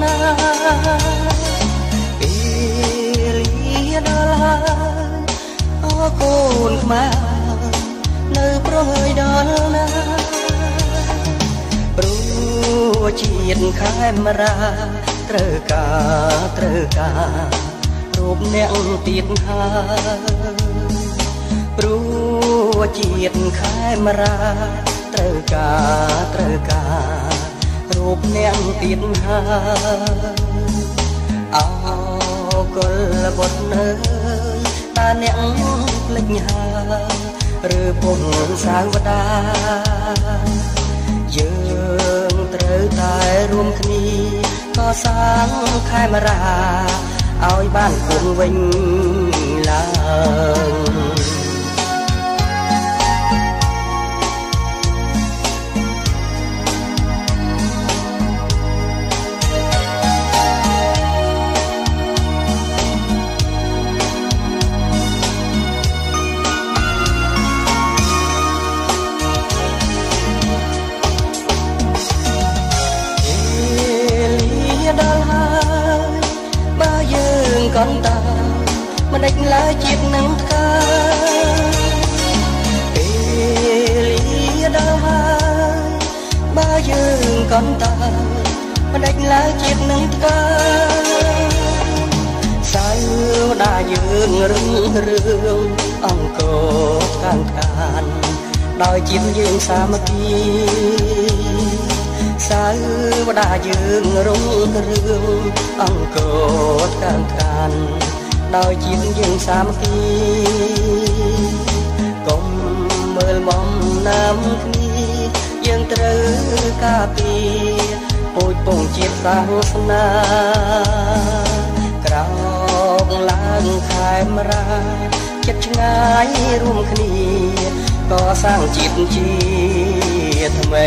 ណាពេលលាដល់ហើយអរគុណខ្មែរនៅប្រងើយដល់ណាព្រោះជាតិខេមរាត្រូវការរូបអ្នកទៀតហើយព្រោះជាតិខេមរាត្រូវការរូបអ្នកទៀតហើយអោគុលបុត្រនៅតើអ្នកភ្លេចហើយឬពុំសាវតាយើងត្រូវតែរួមគ្នាកសាងខេមរាឲ្យបានគង់វិញឡើងកូនតាមិនដេចឡើយជាតិនឹងថ្កាពេលលាដល់ហើយបើយើងកូនតាមិនដេចឡើយជាតិនឹងថ្កាសាយដាយើងរឿងអង្គកានដោយជាតិយើងសាមគ្គីសាវតាយើងរឿងអង្គកានដោយជាតិយើងសាមគ្គីកុំមើលបំណាំគ្នាយើងត្រូវការពារពូជពងជាតិសាសនាក្រោកឡើងខេមរាចិត្តឆ្ងាយរួមគ្នាកសាងជាតិជាថ្មី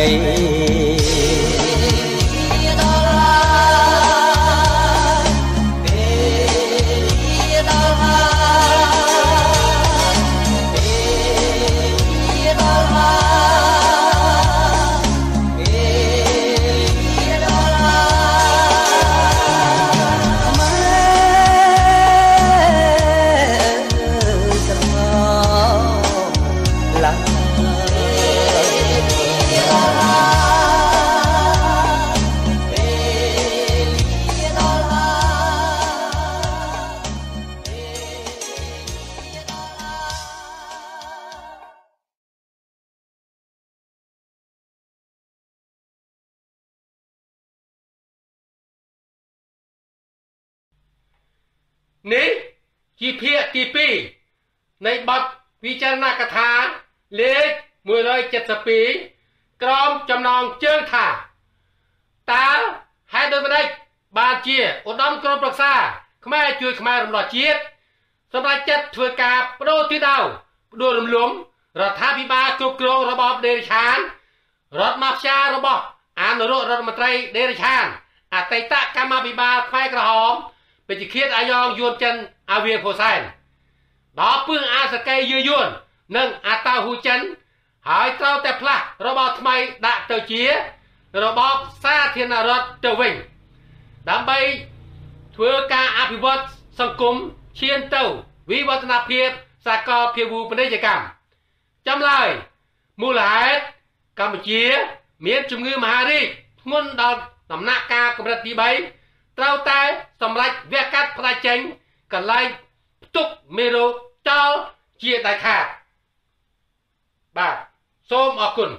នេះជាភាគទី2នៃបទវិចារណកថាលេខ172ក្រោមចំណងជើងថាតើហេតុដូចម្តេចបានជាឧត្តមក្រុមប្រឹក្សាខ្មែរជួយខ្មែររំដោះជាតិសម្រាប់ចិត្តធ្វើការបដូរទិសដៅផ្ដួលរំលំរដ្ឋាភិបាលគ្រប់គ្រងរបបដេរឆានរដ្ឋមាហ្វីយ៉ារបស់អនុរដ្ឋមន្ត្រីដេរឆានអតីតកម្មាភិបាលខ្មែរក្រហមពេជ្ជឃាតអាយ៉ងយួនចិនអាវៀងផូសែនដល់ពឹងអាសកេយឺយួននិងអាតាហ៊ូចិនហើយត្រូវតែផ្លាស់របបថ្មីដាក់ទៅជារបបសាធារណរដ្ឋទៅវិញដើម្បីធ្វើការអភិវឌ្ឍសង្គមឈានទៅវិវឌ្ឍនភាពសាកលភាវូបនីយកម្មចាំឡើយមូលហេតុកម្ពុជាមានជំងឺមហារីកធ្ងន់ដល់ដំណាក់កាលកម្រិតទី3ត្រូវតែសម្រេចវះកាត់ផ្ដាច់ចេញកន្លែងផ្ទុកមេរោគចោលជាដាច់ខាតបាទសូមអរគុណ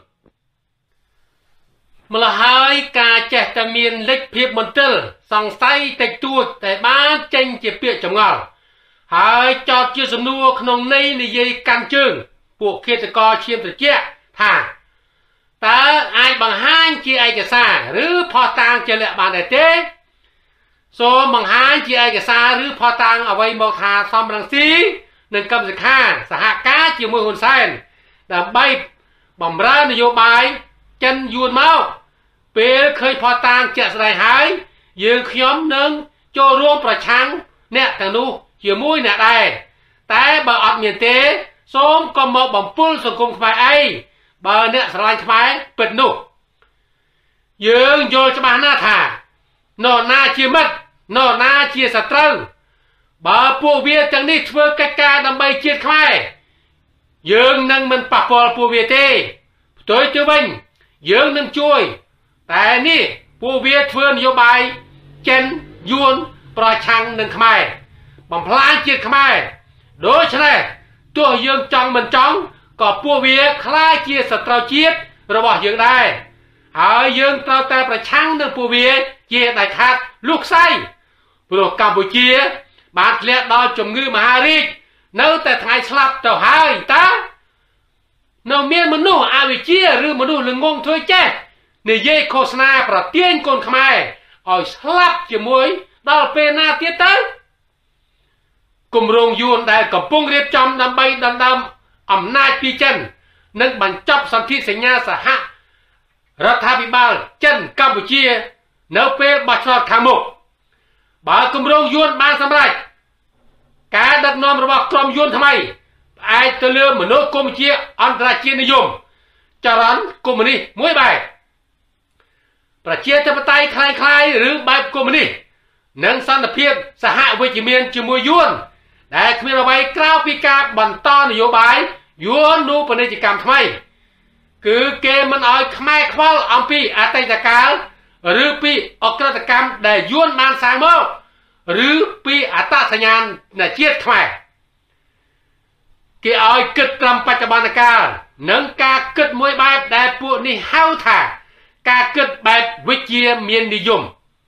ម្ល៉េះហើយការចេះតែមានលិទ្ធភាពមន្ទិលសង្ស័យតិចតួចតែបានចេញជាពាក្យចម្ងល់ហើយចោទជាសំណួរក្នុងន័យនិយាយកាន់ជើងពួកឃាតករឈាមត្រជាក់ថាតើអាចបង្ហាញជាឯកសារឬផុសតាងជាលក្ខបានដែរទេសូមបង្ហាញជាឯកសារឬផុសតាងអ្វីមកថាសំរងស៊ីនិងកម្មសិក្ខាសហការជាមួយហ៊ុនសែនដើម្បីបំរើនយោបាយចិនយួនមកពេលឃើញផុសតាងជាក់ស្ដែងហើយយើងខ្ញុំនឹងចូលរួមប្រឆាំងអ្នកទាំងនោះជាមួយអ្នកដែរតែបើអត់មានទេសូមកុំមកបំពុលសង្គមខ្មែរអីបើអ្នកស្រឡាញ់ខ្មែរពិតនោះយើងយល់ច្បាស់ណាស់ថា nọ na chia mất nọ na chia sạch trâu bà pua việt chẳng đi thưa cách ca đâm bay chia khai dương nâng mình bạc bò pua việt tê tôi chưa bình dương nâng chui tại ní pua việt thưa nhiều bài chân yuan pra chăng nâng khai bằng plan chia khai đối chứ này tôi dương trong mình trong có pua việt khai chia sạch trâu chiết rồi bỏ dương đây ở dương trâu ta pra chăng nâng pua việt chia đại khát lúc say rồi Campuchia bạn lẽ đo chồng ngư mà Harris nếu tại ngày slap tàu hai ta nào miền mình nô ai chia rư mình nô lưng ngông thôi chứ này dây Kosna và tiên con Khmer ở slap chỉ muối đó pena tiết tới cùng rong yuan đại cầm bông riệp trong đâm bay đâm ẩm nai pi chân nâng bàn chọc sản thị sinh nha xã hạ Rathabibal chân Campuchia nếu pe bạch lọt khang mục bà cùng rong yuan ban sắm lại cá đặt nom rồi bọc trong yuan tham ai ai từ lừa mà nốt Campuchia ăn ra chia niệm cho rắn cùng mình đi mỗi bài và chia cho tay khai khai rứ bài cùng mình đi nâng san tập phiên xã hạ với chỉ miền chỉ mua yuan để khi mà bài cao pika bằng to nhiều bài yuan nu bên đây chỉ cầm tham ai cứ kê mình nói khai khoa ông pi à tay giả cá rứ pi ở cái cam để yuan man sang mơ rứ pi à taสัญญาณ là chiết khai cái ơi kịch làmปัจจุบันการnâng ca kịch mỗi bài để phụ ni hao thả ca kịch bàiวิเชียรเมียนนิยม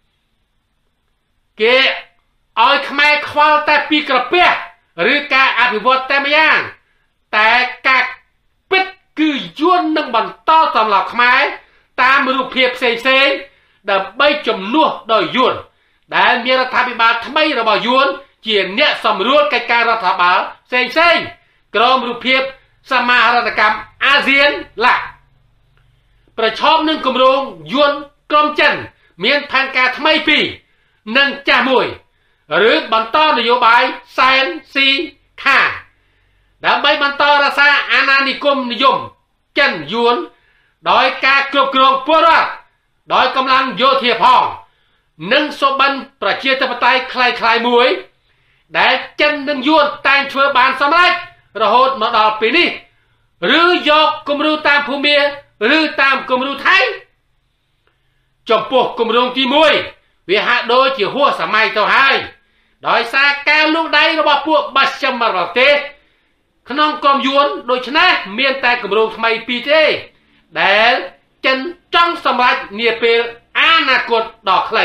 cái ơi Khmer ខ្វល់តែពីក្រពះឬការអភិវឌ្ឍតែម្យ៉ាងតែការពិតគឺយួននឹងបន្តសម្រាប់ខ្មែរតាមរូបភាពផ្សេងៗដើម្បីជំនួសដោយយួនដែលមានរដ្ឋាភិបាលថ្មីរបស់យួនជាអ្នកសម្រួលកិច្ចការរដ្ឋាភិបាលផ្សេងៗក្រមរូបភាពសមាហរណកម្មអាស៊ានឡាប្រឈមនឹងគម្រោងយួនក្រុមចិនមានផែនការថ្មីពីរនិងចាស់មួយឬបន្តនយោបាយសែនស៊ីខាដើម្បីបន្តរក្សាអាណានិគមនិយមចិនយួនដោយការគ្រប់គ្រងពលរដ្ឋដោយកម្លាំងយោធាផងនិងសុបិនប្រជាធិបតេយ្យคล้ายៗមួយដែលចិននិងយួនតែងធ្វើបានសម្រេចរហូតមកដល់ពេលនេះឬយកគំរូតាមភូមាឬតាមគំរូថៃចំពោះគម្រោងទី1វាហាក់ដូចជាហួសសម័យទៅហើយដោយសារការលូកដៃរបស់ពួកបាស្ចិមបរទេសក្នុងក្រុមយួនដូច្នេះមានតែគម្រោងថ្មីពីរទេដែលចិនចង់សម្រេចនាពេលអនាគតដ៏ខ្លី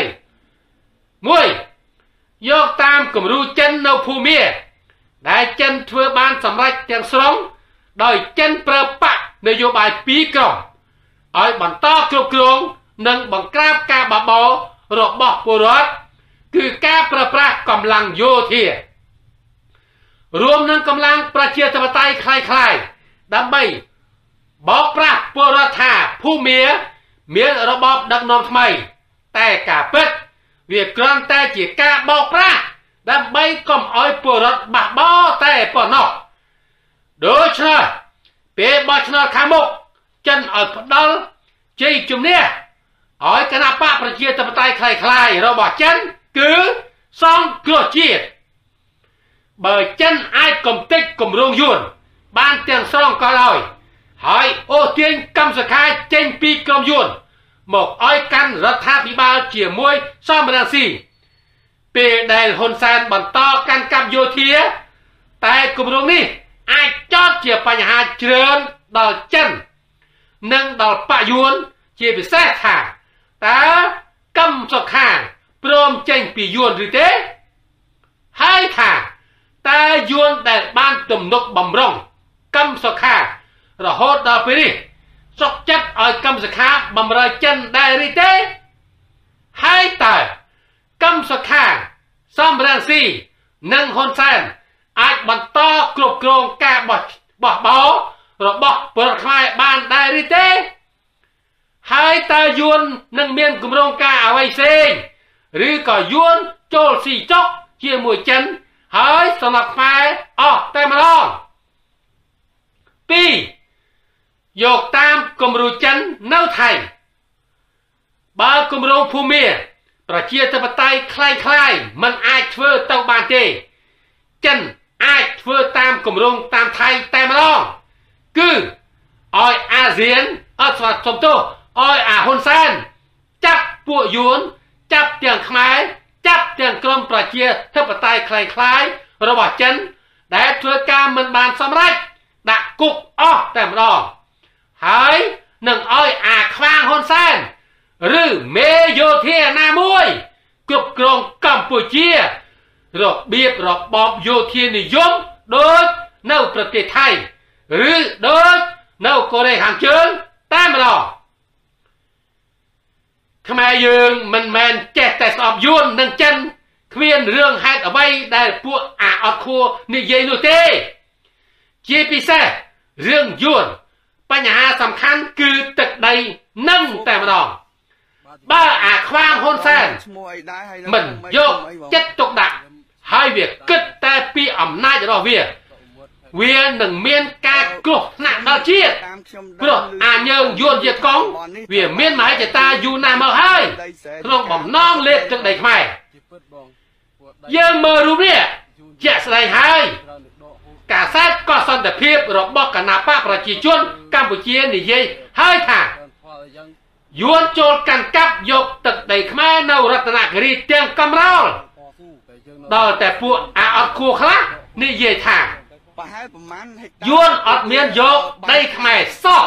1យកតាមគំរូចិននៅភូមាដែលចិនធ្វើបានសម្រេចទាំងស្រុងដោយចិនប្រើបកនយោបាយពីរក្រុមឲ្យបន្តគ្រប់គ្រងនិងបង្ក្រាបការបបោរបស់ពលរដ្ឋគឺការប្រើប្រាស់កម្លាំងយោធារួមនឹងកម្លាំងប្រជាធិបតេយ្យคล้ายៗដើម្បីបោកប្រាស់ពលរដ្ឋថាភូមាមានរបបដឹកនាំថ្មីតែការពិតវាគ្រាន់តែជាការបោកប្រាស់ដើម្បីកុំឲ្យពលរដ្ឋបះបោតែប៉ុណ្ណោះដូច្នេះពេលបោះឆ្នោតខាងមុខចិនឲ្យផ្ដល់ជ័យជំនះឲ្យគណៈបកប្រជាធិបតេយ្យคล้ายៗរបស់ចិនគឺសង្គ្រោះជាតិបើចិនអាចកំទេចគម្រោងយួនបានទាំងស្រុងក៏ដោយហើយអូសទាញកម្មសខាចេញពីក្រុមយួនមកឲ្យកាន់រដ្ឋាភិបាលជាមួយសមរង្ស៊ីពេលដែលហ៊ុនសែនបន្តកាន់កាប់យោធាតែគម្រោងនេះអាចចោទជាបញ្ហាជ្រឿនដល់ចិននិងដល់បកយួនជាពិសេសថាតើកម្មសខាព្រមចេញពីយួនឬទេហើយថាតើយួនដែលបានទំនុកបំរុងកម្មសខារហូតដល់ពេលនេះសុខចិត្តឲ្យកម្មសខាបំរើចិនដែរឬទេហើយតើកម្មសខាសមរង្ស៊ីនិងហ៊ុនសែនអាចបន្តគ្រប់គ្រងការបោះបោរបស់ពលរដ្ឋខ្មែរបានដែរឬទេហើយតើយួននឹងមានគម្រោងការអ្វីផ្សេងឬក៏យួនចូលស៊ីចុកជាមួយចិនហើយសម្រាប់ខ្មែរអស់តែម្ដង2យកតាមគំរូចិននៅថៃបើគម្រោងភូមាប្រជាធិបតេយ្យคล้ายๆมันអាចធ្វើទៅបានទេចិនអាចធ្វើតាមគម្រោងតាមថៃតែម្ដងគឺឲ្យអាស៊ានអត់ស្វាសុំទោសឲ្យអាហ៊ុនសែនចាប់ពួកយួនចាប់ទាំងខ្មែរចាប់ទាំងក្រុមប្រជាធិបតេយ្យคล้ายៗរបស់ចិនដែលធ្វើការមិនបានសម្រេចដាក់គុកអស់តែម្ដងហើយនឹងឲ្យអាខ្វាងហ៊ុនសែនឬមេយោធាណាមួយគ្រប់គ្រងកម្ពុជារបៀបរបបយោធានិយមដូចនៅប្រទេសថៃឬដូចនៅកូរ៉េខាងជើងតែម្ដងខ្មែរយើងមិនមែនចេះតែស្អប់យួននិងចិនគ្មានរឿងហេតុអ្វីដែលពួកអាអត់ខួរនិយាយនោះទេជាពិសេសរឿងយួនបញ្ហាសំខាន់គឺទឹកដីនឹងតែម្ដងបើអាខ្វាងហ៊ុនសែនមិនយកចិត្តទុកដាក់ហើយវាគិតតែពីអំណាចរបស់វានឹងមានការគ្រោះថ្នាក់ដល់ជាតិព្រោះអាយើងយួនជាកងវាមានមហិច្ឆតាយូរណាស់មកហើយក្នុងបំណងលេបទឹកដីខ្មែរយើងមើលរូបនេះជាក់ស្ដែងហើយកាសែតកសន្តិភាពរបស់គណបកប្រជាជនកម្ពុជានិយាយហើយថាយួនចូលកាន់កាប់យកទឹកដីខ្មែរនៅរតនគិរីទាំងកំរោលដល់តែពួកអាអត់ខួរខ្លះនិយាយថាយួនអត់មានយកដីខ្មែរសោះ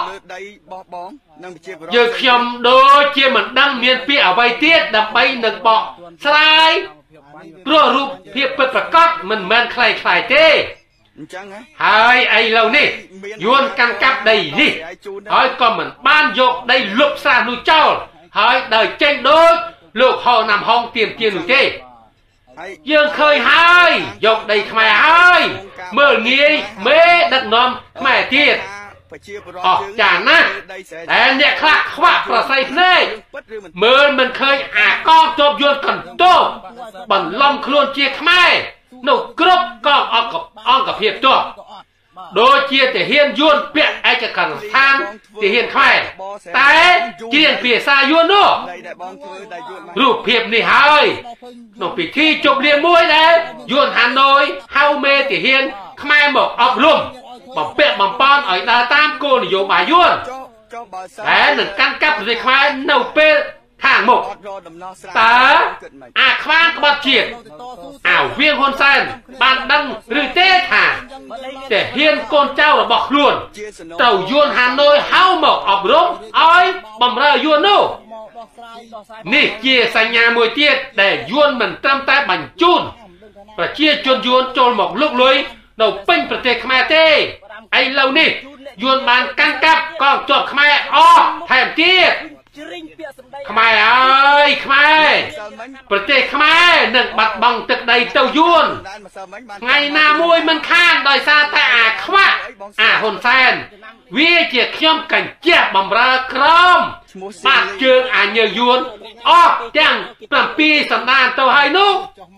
យើងខ្ញុំដូចជាមិនដឹងមានពាក្យអ្វីទៀតដើម្បីនឹងបកស្រាយព្រោះរូបភាពពិតប្រាកដមិនមែនคล้ายៗទេហើយឥឡូវនេះយួនកាន់កាប់ដីនេះហើយក៏មិនបានយកដីលុបស្រះនោះចោលហើយដើរចេញដូចលោកហៅណាំហងទៀមទាននោះទេយើងឃើញហើយយកដីខ្មែរហើយមើលងាយមេដឹកនាំខ្មែរទៀតអស់ចាណាស់តែអ្នកខ្លះខ្វាក់ប្រស័យភ្នែកមើលមិនឃើញអាកងទ័ពយួនកន្ទោបបន្លំខ្លួនជាខ្មែរនៅគ្រប់កងអង្គភាពទ័ពដូចជាទាហានយួនពាក់ឯកកណ្ដាលស្ថានទាហានខ្មែរតែជាភាសាយួននោះរូបភាពនេះហើយក្នុងពិធីជប់លៀងមួយដែរយួនហាណូយហៅមេទាហានខ្មែរមកអប់រំបំពាក់បំប៉នឲ្យដើរតាមគោលនយោបាយយួនតែនឹងកាន់កាប់ប្រទេសខ្មែរនៅពេលខាងមុខតើអាខ្វាងក្បត់ជាតិអាវៀងហ៊ុនសែនបានដឹងឬទេថាតែហ៊ានកូនចៅរបស់ខ្លួនត្រូវយួនហាណូយហៅមកអប់រំឲ្យបំរើយួននោះនេះជាសញ្ញាមួយទៀតដែលយួនមិនត្រឹមតែបញ្ជូនប្រជាជនយួនចូលមកលុកលុយនៅពេញប្រទេសខ្មែរទេឥឡូវនេះយួនបានកាន់កាប់កងទ័ពខ្មែរអស់ថែមទៀតខ្មែរអើយខ្មែរប្រទេសខ្មែរនឹងបាត់បង់ទឹកដីទៅយួនថ្ងៃណាមួយមិនខានដោយសារតែអាខ្វាក់អាហ៊ុនសែនវាជាខ្ញុំកញ្ជះបំរើក្រមបាក់ជើងអាញើយួនអស់ទាំង7សន្តានទៅហើយនោះ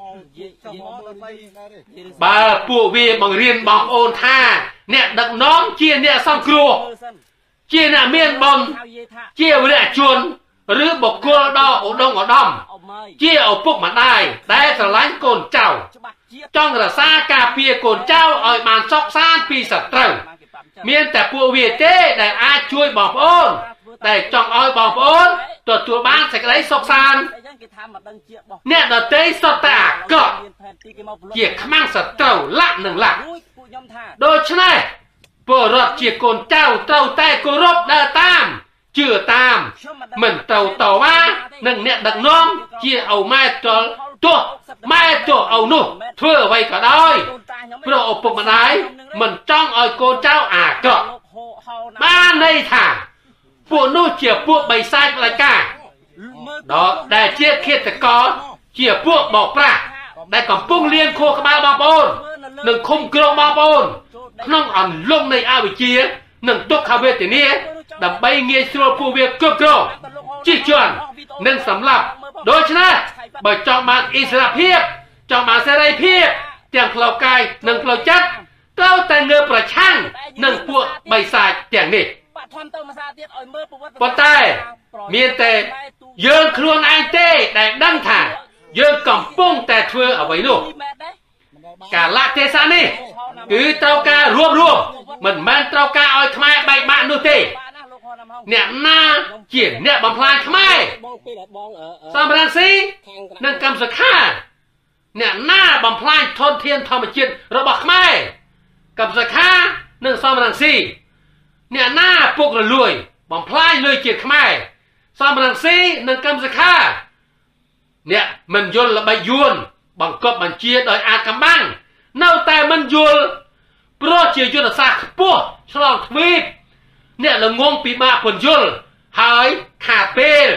បើពួកវាបង្រៀនបងប្អូនថាអ្នកដឹកនាំជាអ្នកសង្គ្រោះជាអ្នកមានបុណ្យជាវរៈជនឬបុគ្គលដ៏ឧត្តមឧត្តមជាឪពុកម្ដាយដែលស្រឡាញ់កូនចៅចង់រក្សាការពារកូនចៅឲ្យបានសុខសាន្តពីសត្រូវមានតែពួកវាទេដែលអាចជួយបងប្អូនដែលចង់ឲ្យបងប្អូនទទួលបានសេចក្តីសុខសាន្តអ្នកដទៃសុទ្ធតែអាក្រក់ជាខ្មាំងសត្រូវលាក់នឹងលាក់ដូច្នេះពលរដ្ឋជាកូនចៅត្រូវតែគោរពដើរតាមជឿតាមមិនត្រូវតវ៉ានឹងអ្នកដឹកនាំជាឪម៉ែទល់ទោះម៉ែទោះឪនោះធ្វើអ្វីក៏ដោយព្រោះឪពុកម្ដាយមិនចង់ឲ្យកូនចៅអាក្រក់បានន័យថាពួកនោះជាពួកបិសាចផ្ដាច់ការដែលជាឃាតករជាពួកបោកប្រាស់ដែលកំពុងលៀងខួរក្បាលបងប្អូននិងឃុំគ្រងបងប្អូនក្នុងអន្លង់នៃអវិជ្ជានិងទុក្ខវេទនាដើម្បីងាយស្រួលពួកវាគ្រប់គ្រងជិះជាន់និងសម្លាប់ដូច្នេះបើចង់បានអិសរភាពចង់បានសេរីភាពទាំងផ្លូវកាយនិងផ្លូវចិត្តត្រូវតែងើបប្រឆាំងនឹងពួកបិសាចទាំងនេះប៉ុន្តែមានតែ dương khuôn anh tê để đăng thả dương cầm bông tè thưa ở vậy luôn cả lạc thế sao đi cứ tao ca ruộng mình mang tao ca oi khmai bay bạn nuôi tê nè na chuyển nè bằng plan khmai sao mà đang xí nâng cầm sực ha nè na bằng plan thôn thiên thom chuyện rồi bọc khmai cầm sực ha nâng sao mà đang xí nè na buộc là lùi bằng plan lùi chuyện khmai sao mà đang xí nâng cầm sực ha nè mình vô là bay yuan bằng cọp bằng chia đời a cầm băng nâu tay mình vô pro chia vô là sạc bùa xong thuyết nè là ngôn bị ma phần vô hỏi khả bê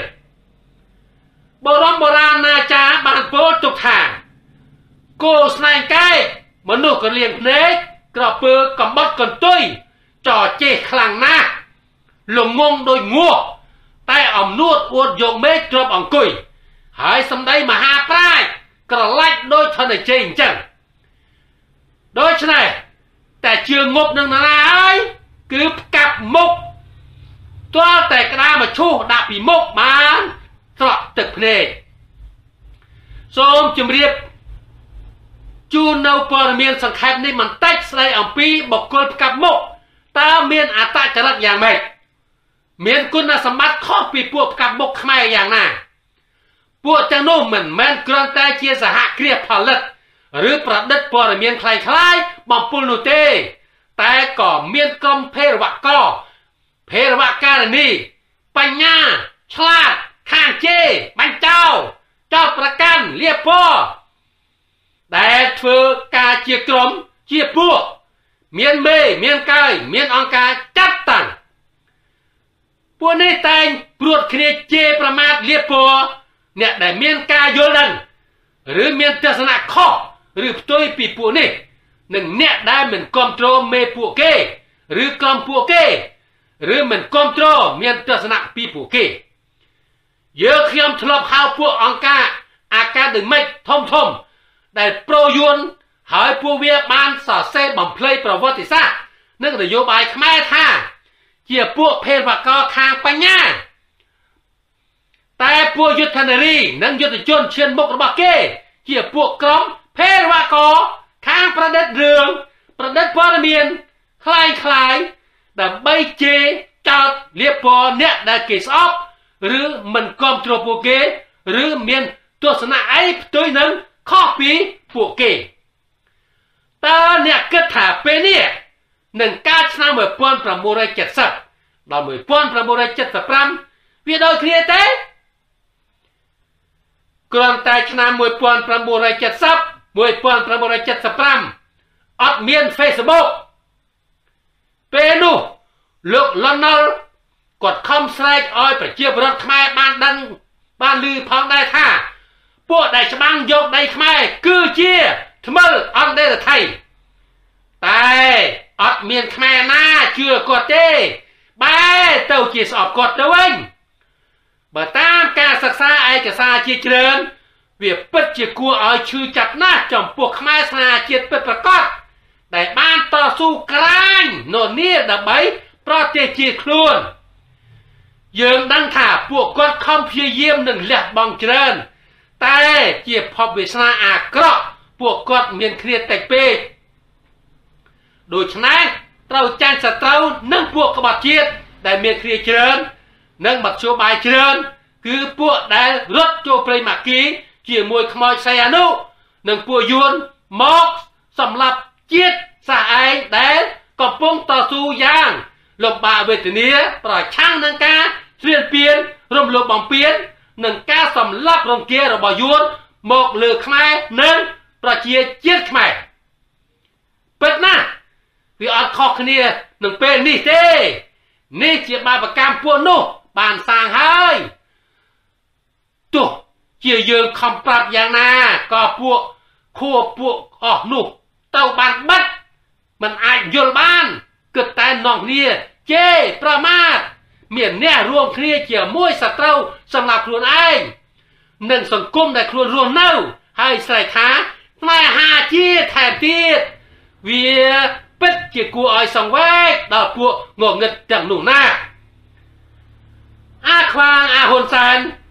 bồ rám na cha bàn bố tục thả cô snai cái mà nụ còn liền nế cọ bơ cầm bắt còn tôi trò chê khlang na lồng ngôn đôi ngua tay ổng nuốt uột dồn mê trộm ổng cùi hỏi xong đây mà ha prai cọ lách đôi thân ở trên chẳng đôi chân nàyแต่chưa ngục nâng là ai cứ cặp mục toaแต่กระดามาชูดาปีมกมาสระตึกเพลส้มจุ่มเรียบจูนเอาปอร์เมียนสังเกตนี่มันแตกใส่อัมพีบอกกลกับมกตาเมียนอาตาจะรักอย่างไรเมียนคุณสมบัติข้อปีพวกกับมกขมายอย่างน่ะพวกจังโน้มเหมือนแมนกรอนแต่เชียสหเกลียผลิตหรือประดิษฐ์ปอร์เมียนคล้ายๆบอมปูนูเต้แต่ก่อเมียนกลมเพรวะก่อเพรวะการนี่ปัญญาฉลาดข้างเจ้บันเจ้าเจ้าประกันเรียบพ่อแต่เธอกาเจียกลมเจียพวกเมียนเมย์เมียนกายเมียนองกาจัดตั้งพวกนี้แต่งปวดเครียดเจประมาทเรียบพ่อเนี่ยแต่เมียนกายโยนันหรือเมียนเทศนาข้อหรือตัวปีพวกนี้หนึ่งเนี่ยได้เหมือนคอมโตรเมพวกเกหรือกลมพวกเกหรือเหมือนคอมโตรเมียนเทศนาปีพวกเกเยอะขยมทลบหาพวกองกาอาการดึงไม่ทมได้โปรยวนหายพวกเวียบานสอดเส้นบ่มเพลย์ประวัติศาสตร์นั่นนโยบายขมายท่าเกี่ยวพวกเพลวะกอคางปัญญาแต่พวกยุทธนารีนั่งยุทธจนเชียนบกระบเกเกี่ยวพวกกลมเพลวะกอข้างประเด็ดเรืองประเด็ดปอร์เมียนคลายแต่ใบเจจัดเรียบพอเนี่ยได้เกสออฟหรือมันคอมโตรโปเกหรือเมียนตัวสนะไอ้ตัวนั้นข้อปีพวกเกตาเนี่ยก็ถ่าเป็นเนี่ยหนึ่งการชนะเหมือนปอนประมูลเจ็ดสับเราเหมือนปอนประมูลเจ็ดสับรำวิโดยเคลียร์เต้กรอนแต่ชนะเหมือนปอนประมูลเจ็ดสับมวยปอนประมูลเจ็ดสับรำอัดเมียนเฟซบุ๊กเป็นดูลูกลอนนอลกดคอมสไลด์อ้อยไปเจียบรถขมายบ้านดังบ้านลือพองได้ท่าพวกได้ฉบังยกได้ขมายคือเจียทมลอันได้ไทยแต่อัดเมียนขมายหน้าเชื่อกดเต้ใบเต้าจีสอบกดด้วยเมื่อตามการศึกษาไอ้กษาเจียเจริญเวียปิดเจียกัวเอาชื่อจับหน้าจอมพวกขมายสนาเจียปิดประกอบแต่บ้านต่อสู้กลางโน่นนี่ดับใบเพราะเจียครูนยืนดังถ่าพวกกดคอมเพียเยี่ยมหนึ่งเลือดบองเจริญแต่เจียพอวิสนาอากรอพวกกดเมียนเครียดแต่เป้โดยฉะนั้นเราจ้างสตรูนั่งพวกกบฏเจียดได้เมียนเครียดเจริญนั่งบัดชัวบายเจริญคือพวกได้รถโจเปรย์มากีเจียมวยขโมยไซอานุนั่งพวกยวนมอกสำหรับเจียดสายได้ก็ป้องต่อสู้ยางลบบาเวทเนียปล่อยช่างนังกาเรียนเปลี่ยนรวมรวมบองเปลี่ยนนังกาสำลับรองเกียร์ระบายวนหมกเลือขมายนั่งประเจียเจียดขมายเปิดหน้าวิอัดคอกเนียนังเป็นนี่เต้นี่เจียบาประกามพวกโนบานสางหายตัวเจียยืนคำปรับอย่างน่าก็พวกขั้วพวกออกนุเต้าบานบัดมันอาจยลบ้านเกิดแต่นองเนี่ยเจประมาทเมียนเนี่ยรวมเคลียเกี่ยวมวยสัตว์เราสำหรับครัวไอ้หนึ่งสังคมได้ครัวรวมเน่าให้ใส่ขาแม่หาเจี๊ยแถมตีเวียเป็ดเกี่ยวกูอ้อยสังเวชดาวพวกงงเงินจังหนุ่งหน้าอาควางอาหนสัน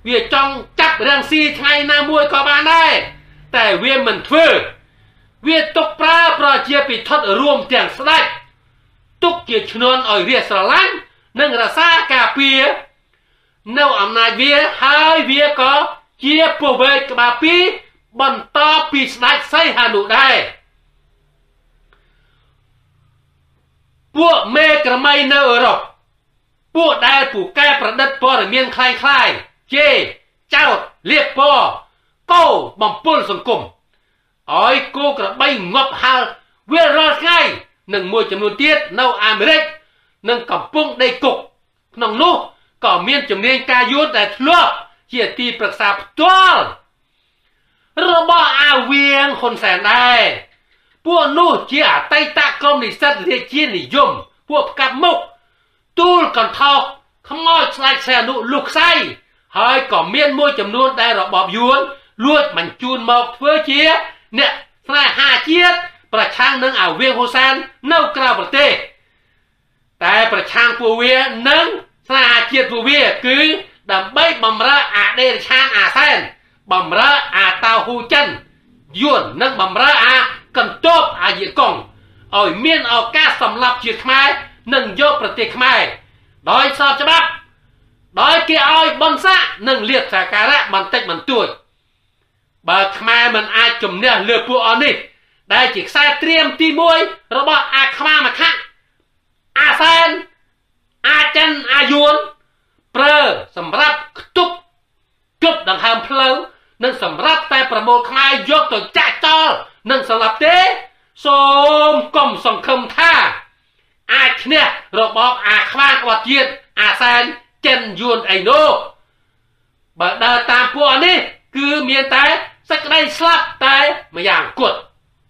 វាចង់ចាប់រាំងស៊ីថ្ងៃណាមួយក៏បានដែរតែវាមិនធ្វើវាទុកប្រើប្រជាពិធរួមទាំងស្ដេចទុកជាឈ្នន់ឲ្យរាជស្រឡាញ់និងរក្សាការពារនៅអំណាចវាហើយវាក៏ជាពវេកក្បាលពីរបន្តពីស្ដេចសីហនុដែរពួកមេក្រមីនៅអឺរ៉ុបពួកដែលពូកែប្រឌិតព័ត៌មានคล้ายៗជេរចោទលៀបពណ៌កោបំពុលសង្គមឲ្យគោក្របីងាប់ហាលវារាល់ថ្ងៃនិងមួយចំនួនទៀតនៅអាមេរិកនិងកំពុងដេកគុកក្នុងនោះក៏មានជំនាញការយោធាដែលធ្លាប់ជាទីប្រឹក្សាផ្ទាល់របស់អាវៀងហ៊ុនសែនដែរពួកនោះជាអតីតកុម្មុយនីសរាជានិយមពួកផ្កាប់មុខទូលកន្ធោកខ្មោចស្ដេចសីហនុលុកខ្សៃហើយក៏មានមួយចំនួនដែលរបបយួនលួចបញ្ជូនមកធ្វើជាអ្នកស្នេហាជាតិប្រឆាំងនឹងអាវៀងហ៊ុនសែននៅក្រៅប្រទេសតែប្រឆាំងពួកវានឹងស្នេហាជាតិពួកវាគឺដើម្បីបំរើអដេរឆានអាសែនបំរើអាតាហ៊ូចិនយួននិងបំរើអាកន្ទប់អាយកុងឲ្យមានឱកាសសម្លាប់ជាខ្មែរនិងយកប្រទេសខ្មែរដោយស្របច្បាប់ដោយគេឲ្យបនស័កនិងលៀបសក្ការៈបន្តិចបន្តួចបើខ្មែរមិនអាចជំនះលើពួកអស់នេះដែលជាខ្សែត្រៀមទី1របស់អាខ្វាមកខាក់អាសែនអាចិនអាយួនប្រើសម្រាប់ខ្ទប់ជប់ដង្ហើមផ្លូវនិងសម្រាប់តែប្រមូលខ្មែរយកទៅចាក់ចោលនិងសម្លាប់ទេសូមកុំសង្ឃឹមថាអាចឈ្នះរបបអាខ្វាក្បត់ជាតិអាសែនចិនយួនអីនោះបើដើរតាមពួកនេះគឺមានតែសេចក្តីស្លាប់តែម្យ៉ាងគត់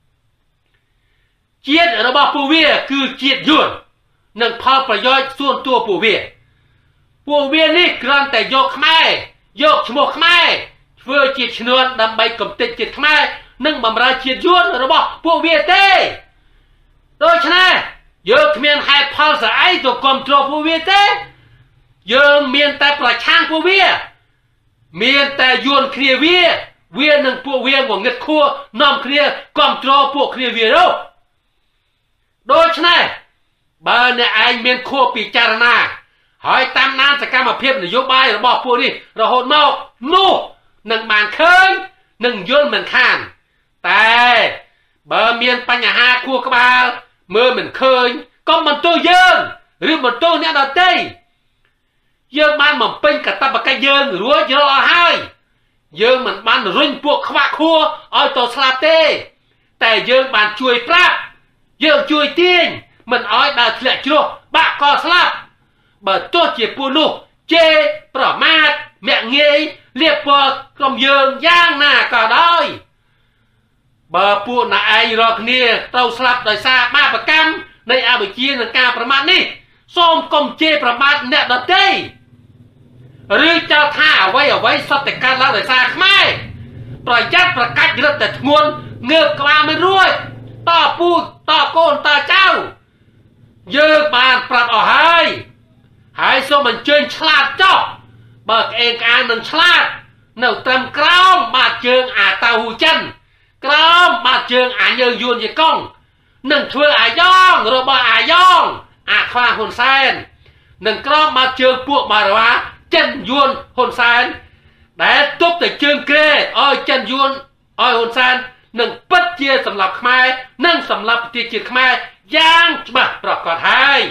ជាតិរបស់ពួកវាគឺជាតិយួននិងផលប្រយោជន៍ส่วนตัวពួកវានេះគ្រាន់តែយកខ្មែរយកឈ្មោះខ្មែរធ្វើជាឈ្នួនដើម្បីកំទេចជាតិខ្មែរនិងបំរើជាតិយួនរបស់ពួកវាទេដូច្នេះយើងគ្មានហេតុផលស្អីទៅគ្រប់គ្រងពួកវាទេយើងមានតែប្រឆាំងពួកវាមានតែយួនគ្នាវានឹងពួកវាងងឹតខួរនាំគ្នាគ្រប់គ្រងពួកគ្នាវានោះដូច្នេះបើអ្នកឯងមានខួរពិចារណាហើយតាមដានសកម្មភាពនយោបាយរបស់ពួកនេះរហូតមកនោះនឹងបានឃើញនឹងយល់មិនខានតែបើមានបញ្ហាខួរក្បាលមើលមិនឃើញកុំបន្ទោសយើងឬបន្ទោសអ្នកដទៃយើងបានបំពេញកាតព្វកិច្ចយើងរួចរាល់ហើយយើងមិនបានរុញពួកខ្វាក់ខួរឲ្យទៅស្លាប់ទេតែយើងបានជួយប្រាប់យើងជួយទាញមិនឲ្យដើរធ្លាក់ជ្រោះបាក់ក៏ស្លាប់បើទោះជាពួកនោះជេរប្រមាថមាក់ងាយលៀបពណ៌ក្រុមយើងយ៉ាងណាក៏ដោយបើពួកអ្នកឯងរាល់គ្នាត្រូវស្លាប់ដោយសារបាបកម្មនៃអវិជ្ជានិងការប្រមាថនេះសូមកុំជេរប្រមាថអ្នកដទៃឬចោទថាអ្វីសុទ្ធតែកើតឡើងដោយសារខ្មែរប្រយ័ត្នប្រកាច់រឹតតែធ្ងន់ងើបក្បាលមិនរួចតពូជតកូនតចៅយើងបានប្រាប់អស់ហើយសូមអញ្ជើញឆ្លាតចុះបើក្អេងក្អាងនឹងឆ្លាតនៅត្រឹមក្រោមបាតជើងអាតាហ៊ូចិនក្រោមបាតជើងអាយើងយួនជាកុងនឹងធ្វើអាយ៉ងរបស់អាយ៉ងអាខ្វាហ៊ុនសែននឹងក្រោមបាតជើងពួកបារវ៉ាចិនយួនហ៊ុនសែនដែលទប់តែជើងក្រែឲ្យចិនយួនឲ្យហ៊ុនសែននឹងពិតជាសម្រាប់ខ្មែរនិងសម្រាប់ប្រជាជាតិខ្មែរយ៉ាងច្បាស់ប្រកបហើយ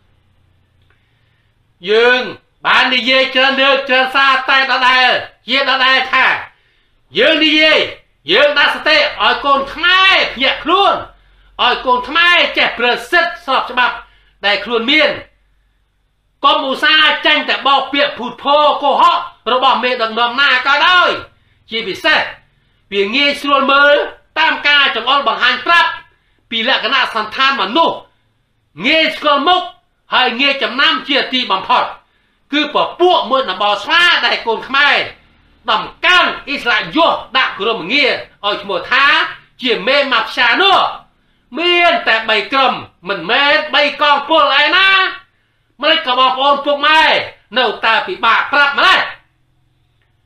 យើងបាននិយាយច្រើនលើកច្រើនសារតែដដែលជាដដែលថាយើងនិយាយយើងដាក់សតិឲ្យកូនខ្មែរភ្ញាក់ខ្លួនឲ្យកូនខ្មែរចេះប្រើសិទ្ធិស្របច្បាប់ដែលខ្លួនមានកុំឧស្សាហ៍ចាញ់តែបោកពាក្យភូតភរកុហករបស់មេដឹកនាំណាក៏ដោយជាពិសេសវាងាយស្រួលមើលតាមការចង្អុលបង្ហាញប្រាប់ពីលក្ខណៈសន្តានមនុស្សងាយស្គាល់មុខហើយងាយចំណាំជាទីបំផុតគឺពពួកមួយដំបោស្វាដែលកូនខ្មែរដំកើងអ៊ីស្រាយុសដាក់ក្រុមងារឲ្យឈ្មោះថាជាមេម៉ាហ្វយ៉ានោះមានតែ3ក្រុមមិនមែន3កងពលឯណាមិនក៏បងប្អូនពុកម៉ែនៅតែពិបាកប្រាប់ម្ល៉េះ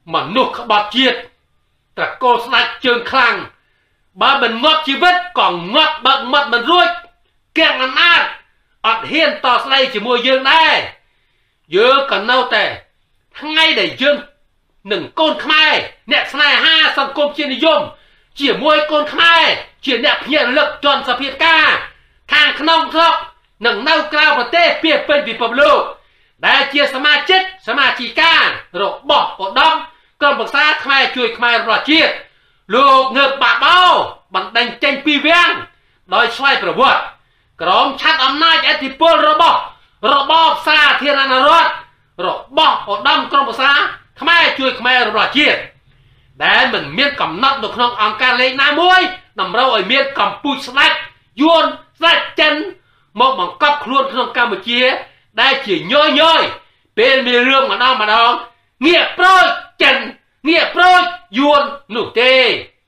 mà nụ khắp bọt chiết ta cô sạch trường khăn bà mình ngọt chi vết còn ngọt bận mật mình ruột kẹt ngắn át ọt hiên tỏ sạch chỉ mua dương đây dương còn nâu tè ngay để dương nâng côn khmai nẹ sài ha sân côm trên đi dùm chỉ mua côn khmai chỉ nẹp nhận lực tròn sập hiệt ca thang khăn khóc nâng nâu cao và tê bia bên vì bập lụ đã chia sama chỉ ca rồi bỏ ở đông còn bậc xa khmai chui khmai rồi chia lục ngược bạc bao bằng đánh tranh pi viang đòi xoayประวัติกรองชัดอำนาจอิทธิพลระบบสาธารณรัฐระบบឧត្តមក្រុមប្រឹក្សាខ្មែរជួយខ្មែររបស់ជាតិដែលមិនមានកំណត់នៅក្នុងអង្គការលេខណាមួយតម្រូវឲ្យមានកម្ពុជាស្ដេចយួនស្ដេចចិនមកបង្កប់ខ្លួនក្នុងកម្ពុជាដែលជាញយពេលមានរឿងម្ដងងាកប្រូចចិនងាកប្រូចយួននោះទេ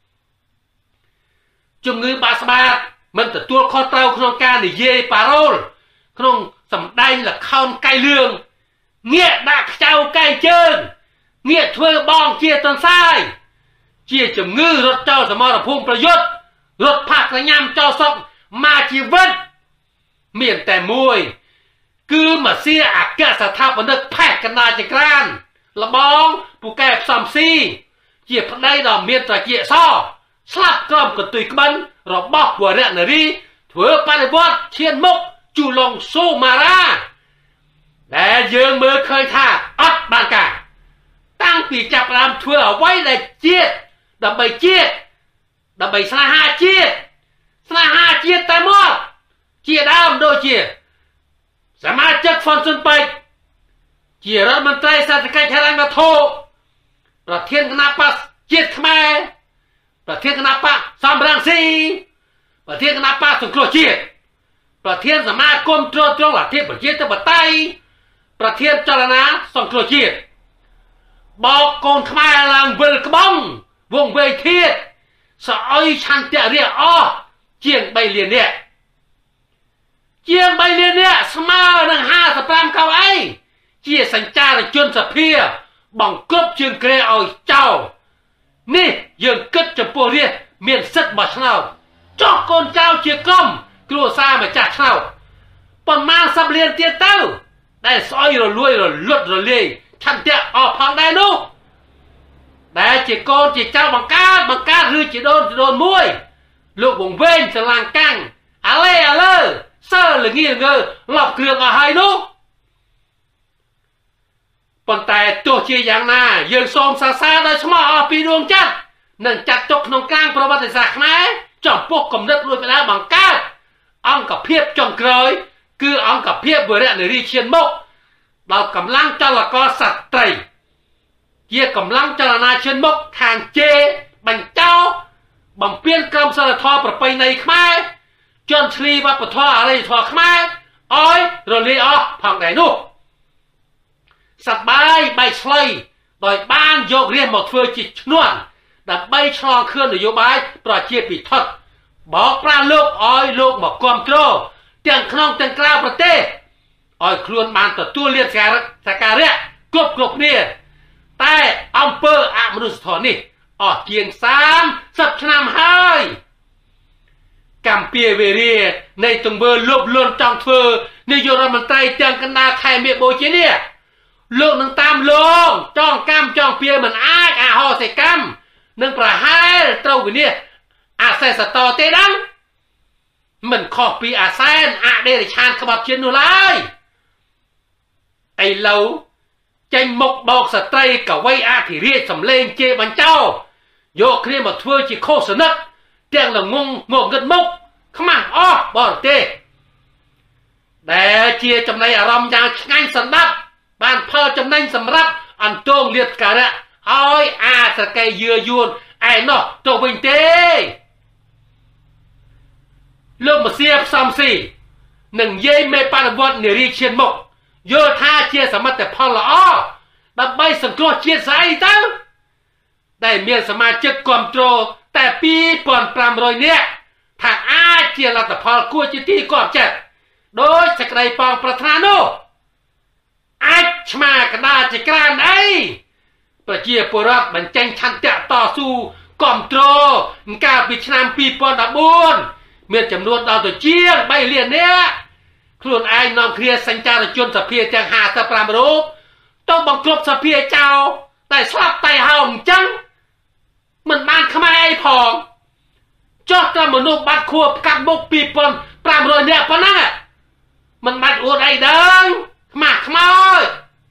ជំងឺបាក់ស្បាតមិនទទួលខុសត្រូវក្នុងការនិយាយប៉ារ៉ូលក្នុងសម្ដែងល្ខោនកៃលឿងងាកដាក់ខ្ចៅកៃជើងងាកធ្វើបងជាទន្សាយជាជំងឺរត់ចោលសមរភូមិប្រយុទ្ធរត់ផាក់ញ៉ាំចោលសក់មកជីវិតមានតែមួយគឺម៉ាស៊ីអគ្គស្ថាបនិកផេះកណ្ដាលចក្រានលបងពូកែផ្សំស៊ីជាប្តីដ៏មានត្រជាសស្លាប់ក្រោមកន្ទុយក្បិនរបស់វរនារីធ្វើបដិវត្តឈានមុខជូឡុងសូម៉ារ៉ាដែលយើងមើលឃើញថាអត់បានការតាំងពីចាប់ផ្ដើមធ្វើអ្វីដែលជាតិដើម្បីស្នេហាជាតិតែមកជាដើមដូចជាសមាជិកហ្វុនស៊ុនពេជ្រជារដ្ឋមន្ត្រីសេដ្ឋកិច្ចហិរញ្ញវត្ថុប្រធានគណៈបក្សជាតិខ្មែរប្រធានគណៈបក្សសំរងស៊ីប្រធានគណៈបក្សសង្គ្រោះជាតិប្រធានសមាគមត្រួតត្រងលទ្ធិប្រជាធិបតេយ្យប្រធានចលនាសង្គ្រោះជាតិបោកកូនខ្មែរឡើងវិលក្បង់វងវែងធាតស្អុយឆន្ទៈរាអស់ជាង3លាននាក់ស្មើនឹង55កៅអីជាសញ្ចារជនសភាបង្កប់ជើងក្រែឲ្យចោលនេះយើងគិតចំពោះរាជមានសិទ្ធិបោះឆ្នោតចោះកូនចៅជាក្រុមគ្រួសារម្ចាស់ឆ្នោតប៉ុន្មានសប្លានទៀតទៅដែលស្អុយរលួយរលត់រលាយឆន្ទៈអស់ផងដែរនោះដែលជាកូនជាចៅបង្កើតឬជាដូនមួយលោកវងវែងស្រឡាំងកាំងអាឡើសើល្ងៀងើលប់គ្រឿងអស់ហើយនោះប៉ុន្តែទោះជាយ៉ាងណាយើងសូមសរសើរដោយស្មោះអស់ពីដួងចិត្តនិងចាត់ទុកក្នុងកាំងប្រវត្តិសាស្ត្រខ្មែរចំពោះគំនិតរួចពីដើមបង្កើតអង្គភាពចុងក្រោយគឺអង្គភាពវរនារីឈានមុខដល់កម្លាំងចលករសត្រីជាកម្លាំងចលនាឈានមុខខាងជេបញ្ចោបំពេញក្រមសីលធម៌ប្រពៃណីខ្មែរជន់ឈ្លីវប្បធម៌អរិយធម៌ខ្មែរឲ្យរលាយអស់ផងដែរនោះសប្បាយបែកឆ្លៃដោយបានយករាជមកធ្វើជាឈ្នន់ដើម្បីឆ្លងខឿននយោបាយប្រជាពិធបោកប្រាស់លោកឲ្យលោកមកគ្រប់គ្រងទាំងក្នុងទាំងក្រៅប្រទេសឲ្យខ្លួនបានទទួលលាភសក្ការៈគ្រប់គ្នាតែអង្គើអមនុស្សធម៌នេះអស់ជាង30ឆ្នាំហើយកម្ពុជាវេរានៃទង្វើលោភលន់ចង់ធ្វើនាយករដ្ឋមន្ត្រីទាំងកណ្ដាលខែមេបូជានេះលោកនឹងតាមលងចងកម្មចងពៀមិនអាចអហោសិកម្មនឹងប្រហែលត្រូវវិនិច្ឆ័យអាសេសតទេដឹងមិនខុសពីអាសែនអដេរឆានក្បត់ជាតិនោះឡើយឥឡូវចេញមុខបោកស្ត្រីកវីអធិរាជសំលេងជេរបញ្ចោយកគ្នាមកធ្វើជាខុសនិតទាំងល្ងងងងឹតមុខខ្មាស់អស់បរទេសដែលជាចំណៃអារម្មណ៍យ៉ាងឆ្ងាញ់សន្តាប់បានផលចំណេញសម្រាប់អន្តងលាតការៈឲ្យអាស្រកេយឺយួនឯណោះទៅវិញទេលោកមសៀផ្សំស៊ីនឹងនិយាយមេបដិវត្តនារីឈានមុខយល់ថាជាសមិទ្ធផលល្អដើម្បីសង្គ្រោះជាតិស្អីទៅដែលមានសមាជិកគ្រប់គ្រងតែ 2500 នាក់ថាអាចជាលទ្ធផលគួរជាទីគាប់ចិត្តដោយសេចក្តីប៉ងប្រាថ្នានោះអាចឆ្មាកណ្ដាលជាក្រានអីប្រជាពលរដ្ឋបញ្ចេញឆន្ទៈតស៊ូគ្រប់គ្រងកាលពីឆ្នាំ2014មានចំនួនដល់ទៅជាង3លាននាក់ខ្លួនឯងនាំគ្នាសញ្ចារជនសភាទាំង55រូបទៅបង្ក្រប់សភាចោលតែស្លាប់តែហោអញ្ចឹងមិនបានខ្មែរអីផងចុះតែមនុស្សបាត់ខួបកាត់មុខ2500នាក់ប៉ុណ្ណឹងមិនបាច់អួតអីដឹងខ្មាស់ខ្មោច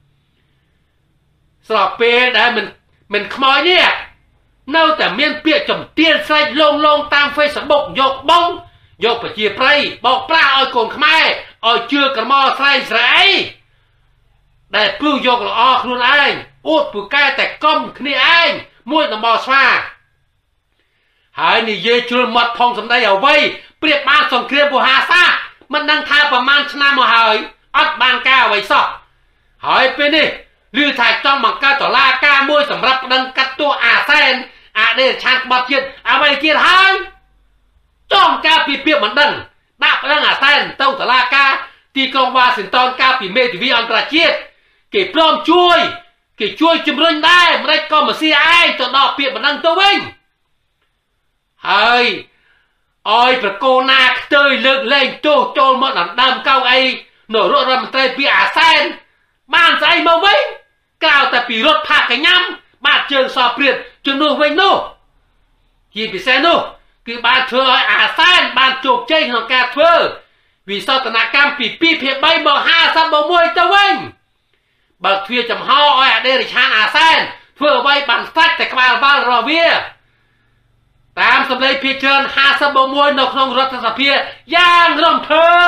ស្របពេលដែលមិនខ្មោចនេះនៅតែមានពាក្យចំទានស្រែកលងតាម Facebook យកបងយកប្រជាប្រិយបោកប្រាស់ឲ្យកូនខ្មែរឲ្យជឿក្រមស្រែងស្រែដែលព្រោះយកល្អខ្លួនឯងអួតពូកែតែកុំគ្នាឯងមួយតំបស្វាហើយនិយាយជ្រុលមាត់ផងសម្ដីអ្វីប្រៀបបានសង្គ្រាមបុហាសាមិនដឹងថាប្រមាណឆ្នាំមកហើយអត់បានការអ្វីសោះហើយពេលនេះឮថាចង់បង្កើតតុលាការមួយសម្រាប់ប្តឹងកាត់ទោសអាសែនអដេរឆានក្បត់ជាតិអ្វីទៀតហើយចង់ការពីពាក្យមិនដឹងដាក់ប្តឹងអាសែនទៅតុលាការទីក្រុងវ៉ាស៊ីនតោនកាលពីមេធាវីអន្តរជាតិគេព្រមជួយជំរុញដែរមិនដេចក៏មកសៀឯងទៅដល់ពាក្យមិនដឹងទៅវិញហើយអយប្រកោណាខ្ទើយលើកលែងទោសចូលមកដណ្ដើមកៅអីនៅរដ្ឋមន្ត្រីពីអាសែនបានស្អីមកវិញក្រៅតែពីរត់ផាកកញ្ញាំបាត់ជើងសព្រាតជំនួសវិញនោះជាពិសេសនោះគឺបានធ្វើឲ្យអាសែនបានជោគជ័យក្នុងការធ្វើវិសោធនកម្មពី2ភាគ3មក56ទៅវិញបើទ្វាចំហឲ្យអដេរឆានអាសែនធ្វើអ្វីបានស្ដាច់តែក្បាលបាល់របស់វាតាមសម្លេងភាគច្រើន56នៅក្នុងរដ្ឋសភាយ៉ាងរំភើ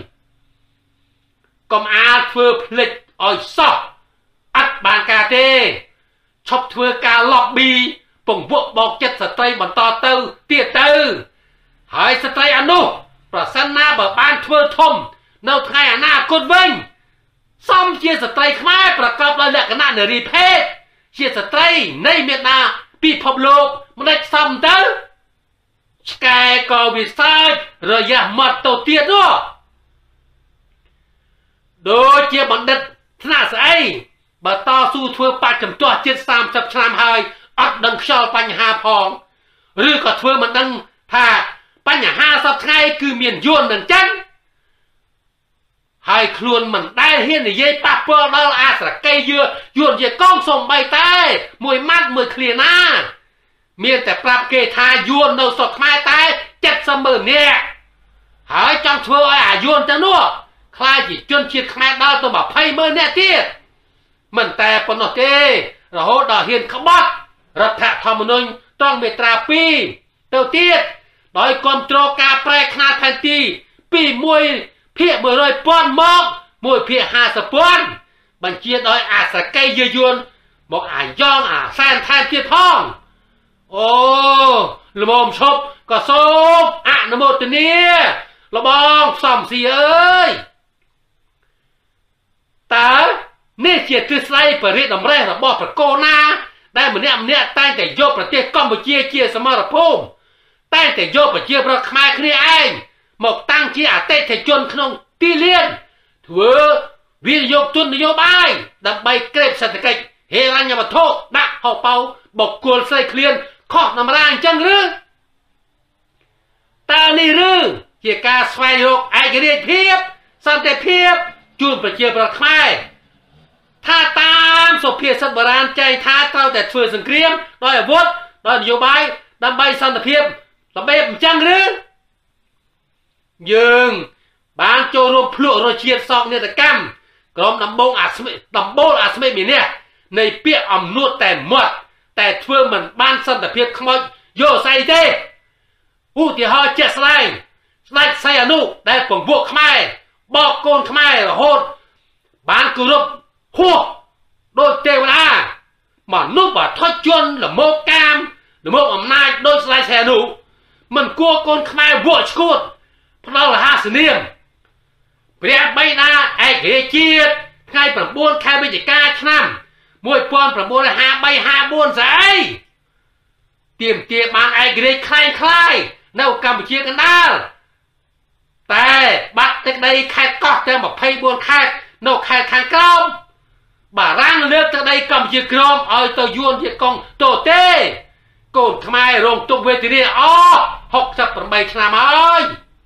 យកុំអាលធ្វើភ្លេចឲ្យសោះអត់បានការទេឈប់ធ្វើការ lobby ពង្វក់បោកចិត្តស្ត្រីបន្តទៅទៀតទៅហើយស្ត្រីអនុប្រសិនណាបើបានធ្វើធំនៅថ្ងៃអនាគតវិញសមជាស្ត្រីខ្មែរប្រកបដោយលក្ខណៈនារីភេទជាស្ត្រីនៃមេដាពិភពលោកមិនដេចសមទៅឆ្កែក៏វិសាចរយៈមាត់ទៅទៀតនោះដូចជាបណ្ឌិតថ្នាក់ស្អីបើតស៊ូធ្វើបាច់ចំទាស់ជិត30ឆ្នាំហើយអត់ដឹងខ្យល់បញ្ហាផងឬក៏ធ្វើមិនដឹងថាបញ្ហាសពថ្ងៃគឺមានយួននឹងចឹងហើយខ្លួនមិនដែលហ៊ាននិយាយប៉ះពាល់ដល់អាស្រកីយួនជាកងសំបីតែមួយម៉ាត់មួយឃ្លាណាមានតែប្រាប់គេថាយួននៅស្រុកខ្មែរតែ70,000នាក់ហើយចង់ធ្វើឲ្យអាយួនទាំងនោះខ្លាចជាជនជាតិខ្មែរដល់ទៅ20,000នាក់ទៀតមិនតែប៉ុណ្ណោះទេរហូតដល់ហ៊ានក្បត់រដ្ឋធម្មនុញ្ញត្រង់មាត្រា2ទៅទៀតដោយគ្រប់គ្រងការប្រែខ្នាតផែនទីពី1ភាគ100,000មក1ភាគ50,000បញ្ជាដោយអាស្រកីយួនមកអាយ៉ងអាសែនថែមទៀតផងអូល្មមឈប់ក៏សូមអនុមោទនាលបងសំស៊ីអើយតើនេះជាទ្រឹស្ដីបរិយាតម្រេះរបស់ប្រកោណាដែលម្នាក់តែងតែយកប្រទេសកម្ពុជាជាសមរភូមិតែងតែយកប្រជាប្រដ្ឋខ្មែរគ្នាឯងមកតាំងជាអតិថិជនក្នុងទីលានធ្វើវិនិយោគទុននយោបាយដើម្បីក្រេបសេដ្ឋកិច្ចហេរញ្ញវត្ថុដាក់ហោប៉ៅបុគ្គលស្រីឃ្លានខុសតម្រាអញ្ចឹងឬតើនេះឬជាការស្វែងរកឯករាជ្យភាពសន្តិភាពជូនប្រជាប្រដ្ឋខ្មែរថាតាមសុភាសិតបុរាណចែងថាត្រូវតែធ្វើសង្គ្រាមដោយអាវុធដោយនយោបាយដើម្បីសន្តិភាពរបៀបអញ្ចឹងឬយើងបានចូលរួមភ្លក់រសជាតិសោកនាដកម្មក្រុមដំបូលអាស្មិមីនេះនៃពាក្យអំនួតតែមាត់តែធ្វើមិនបានសន្តិភាពខ្មោចយកស្អីទេឧទាហរណ៍ជាក់ស្ដែងស្ដេចសីហនុដែលពង្ពួកខ្មែរបកកូនខ្មែររហូតបានគោរពហួសដោយទេវតាមនុស្សបើថុចជន់ល្មោកាមល្មោអំណាចដោយស្ដេចសីហនុមិនគួរកូនខ្មែរវក់ឈួតផ្ដល់រហស្សនាមព្រះបិតាឯករាជ្យជាតិថ្ងៃ9ខែវិច្ឆិកាឆ្នាំ1953-54ស្អីទាមទារបានឯករាជ្យคล้ายនៅកម្ពុជាកណ្ដាលតែបាត់ទឹកដីខេត្តកោះទាំង24ខេត្តនៅខេត្តខាងក្រោម bà răng lướt từ đây cầm chiếc gồm ơi tao yuôn chiếc con tổ tê cồn khmai rồng tục về thì đi học sắp bằng bay chna ơi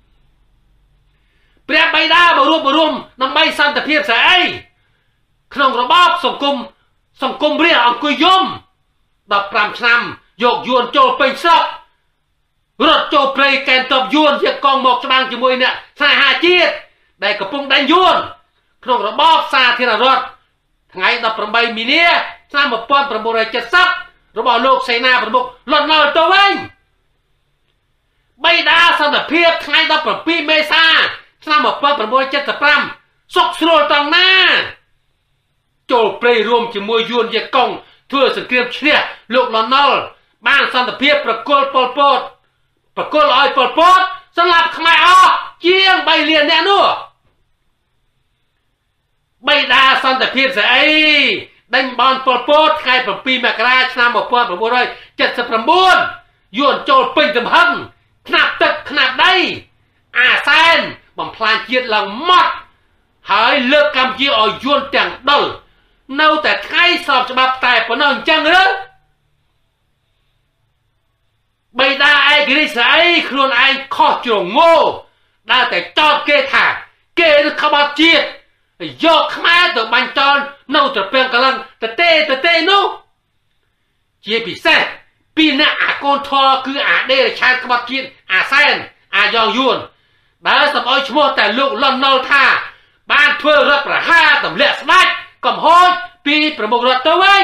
Bia bay đa bà rùm nằm bay săn tập hiệp sẽ ấy không rõ bóp sòng cung bia ông cùi dùm đập rằm năm dột yuôn chô bình sọc rốt chô play kèn tập yuôn chiếc con một cho băng cho mùi nè xa hà chiết đây có phung đánh yuôn không rõ bóp xa thì là rốt ngày đập rằm bay mì nia xa một con rằm bồ rầy chất sắp rồi bỏ lục xây na rằm bục lọt nồi tô anh bay đa săn tập hiệp ngày đập rằm pi mê xa xa một con rằm bồ rầy chất tập rằm sọc srô tầng na chô play rùm cho mùi yuôn chiếc con thưa sự kiêm chia lục lọt nồi ban săn tập hiệp bà côn pol pot bà côn ơi pol pot săn lập khmai chiêng bay liền nè nữa bay đa săn tập hiệp sẽ ấy đánh bọn pol pot khai bà pi mạc ra năm một con bà bố rơi chất sập rằm buôn yuôn chô bình tầm hân khnạp tực khnạp đây sen bằng plan chiết lòng mót hỡi lực cầm chia ở yuôn chẳng đol nâuแต่khai sọp cho bạp tài của nó chẳng nữa bây đa ai cái đi sẽ khuôn ai khó trường ngô đãតែចោតគេថាគេក្បត់ជាតិយកខ្មែរទៅបាញ់ចោលនៅត្រពាំងកលឹងតេនោះជាពិសេសពីអ្នកអាកូនធរគឺអាដេរឆានក្បត់ជាតិអាសែនអាយ៉ងយួនដែលសម្អុយឈ្មោះតែលោកលន់ណុលថាបានធ្វើរដ្ឋប្រហារទម្លាក់ស្ដេចកំហុសពីប្រមុខរដ្ឋទៅវិញ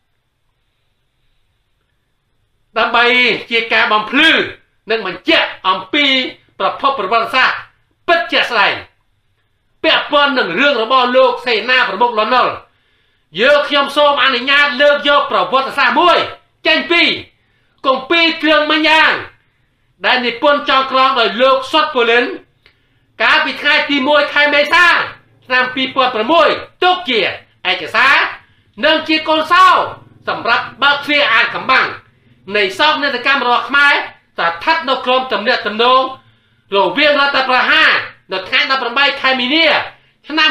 ដើម្បីជាការបំភ្លឺនិងបញ្ជាក់អំពីប្រភពប្រវត្តិសាស្ត្រពិតជាក់ស្ដែងពាក់ព័ន្ធនឹងរឿងរបស់លោកសេនាប្រមុខលន់ណុលយើងខ្ញុំសូមអនុញ្ញាតលើកយកប្រវត្តិសាស្ត្រមួយចេញពីគម្ពីរគ្រឿងមិញយ៉ាងដែលនិពន្ធចងក្រងដោយលោកសុតពូលិនកាលពីថ្ងៃទី1ខែមេសាឆ្នាំ2006ទុកជាឯកសារនិងជាកូនសោសម្រាប់បើកទ្វារអានកំបាំងនៃសោកនាដកម្មរបស់ខ្មែរស្ថិតនៅក្រោមទំនាក់ទំនងរវាងរដ្ឋប្រហារនៅថ្ងៃ18ខែមីនាឆ្នាំ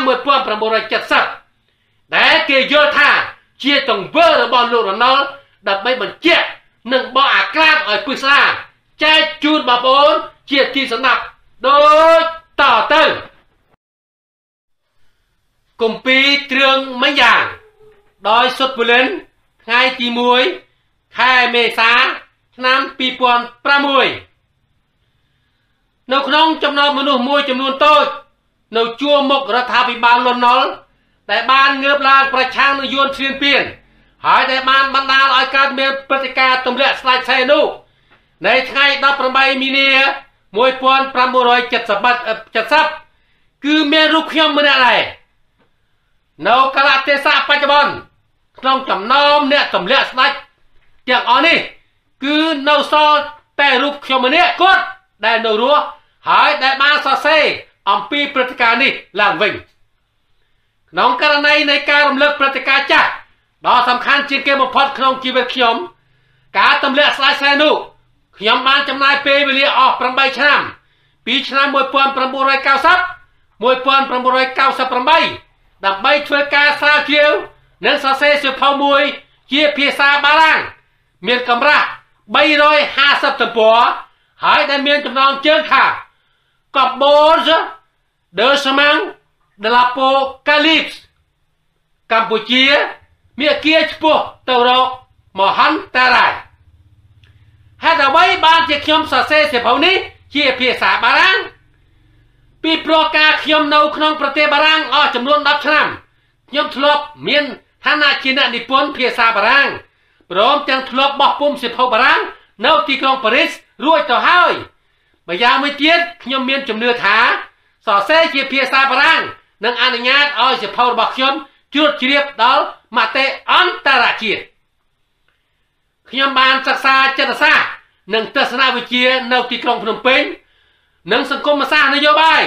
1970ដែលគេយល់ថាជាទង្វើរបស់លោករណុលដើម្បីបញ្ជាក់និងបកអាក្រាតឲ្យពិស្ដារចែកជូនបងប្អូនជាទីសំណាក់ដូចតទៅគម្ពីរគ្រឿងមិញយ៉ាងដោយសុតពូលិនថ្ងៃទី1ខែមេសាឆ្នាំ2006នៅក្នុងចំណោមមនុស្សមួយចំនួនតូចនៅជួរមុខរដ្ឋាភិបាលលន់ណុលដែលបានងើបឡើងប្រឆាំងនឹងយួនឈ្លានពានហើយដែលបានបណ្ដាលឲ្យកើតមានព្រឹត្តិការណ៍ទម្លាក់ស្ដេចសីហនុនៅថ្ងៃ18មីនា1970គឺមានរូបខ្ញុំម្នាក់ដែរនៅកាលៈទេសៈបច្ចុប្បន្នក្នុងចំណោមអ្នកទម្លាក់ស្ដេចទាំងអស់នេះគឺនៅសល់តែរូបខ្ញុំម្នាក់គត់ដែលនៅរស់ហើយដែលបានសរសេរអំពីព្រឹត្តិការណ៍នេះឡើងវិញក្នុងករណីនៃការរំលឹកព្រឹត្តិការណ៍ចាស់ដ៏សំខាន់ជាងគេបំផុតក្នុងជីវិតខ្ញុំការទម្លាក់ស្ដេចសីហនុខ្ញុំបានចំណាយពេលវេលាអស់8ឆ្នាំពីឆ្នាំ1990 1998ដើម្បីធ្វើការស្រាវជ្រាវនិងសរសេរសៀវភៅមួយជាភាសាបារាំងមានកម្រាស់350ទំព័រហើយដែលមានចំណងជើងថា Cambodge de Chemin de l'Apocalypse កម្ពុជាមានអគារឆ្ពោះទៅរកមហន្តរាយហេតុអ្វីបានជាខ្ញុំសរសេរសៀវភៅនេះជាភាសាបារាំងពីព្រោះការខ្ញុំនៅក្នុងប្រទេសបារាំងអស់ចំនួន10ឆ្នាំខ្ញុំធ្លាប់មានឋានៈជាអ្នកនិពន្ធភាសាបារាំងព្រមទាំងធ្លាប់បោះពុម្ពសៀវភៅបារាំងនៅទីក្រុងប៉ារីសរួចទៅហើយម្យ៉ាងមួយទៀតខ្ញុំមានជំនឿថាសរសេរជាភាសាបារាំងនឹងអនុញ្ញាតឲ្យសៀវភៅរបស់ខ្ញុំជ្រួតជ្រាបដល់មតិអន្តរជាតិខ្ញុំបានសិក្សាចិត្តសាស្ត្រនិងទស្សនវិជ្ជានៅទីក្រុងភ្នំពេញនិងសង្គមសាស្ត្រនយោបាយ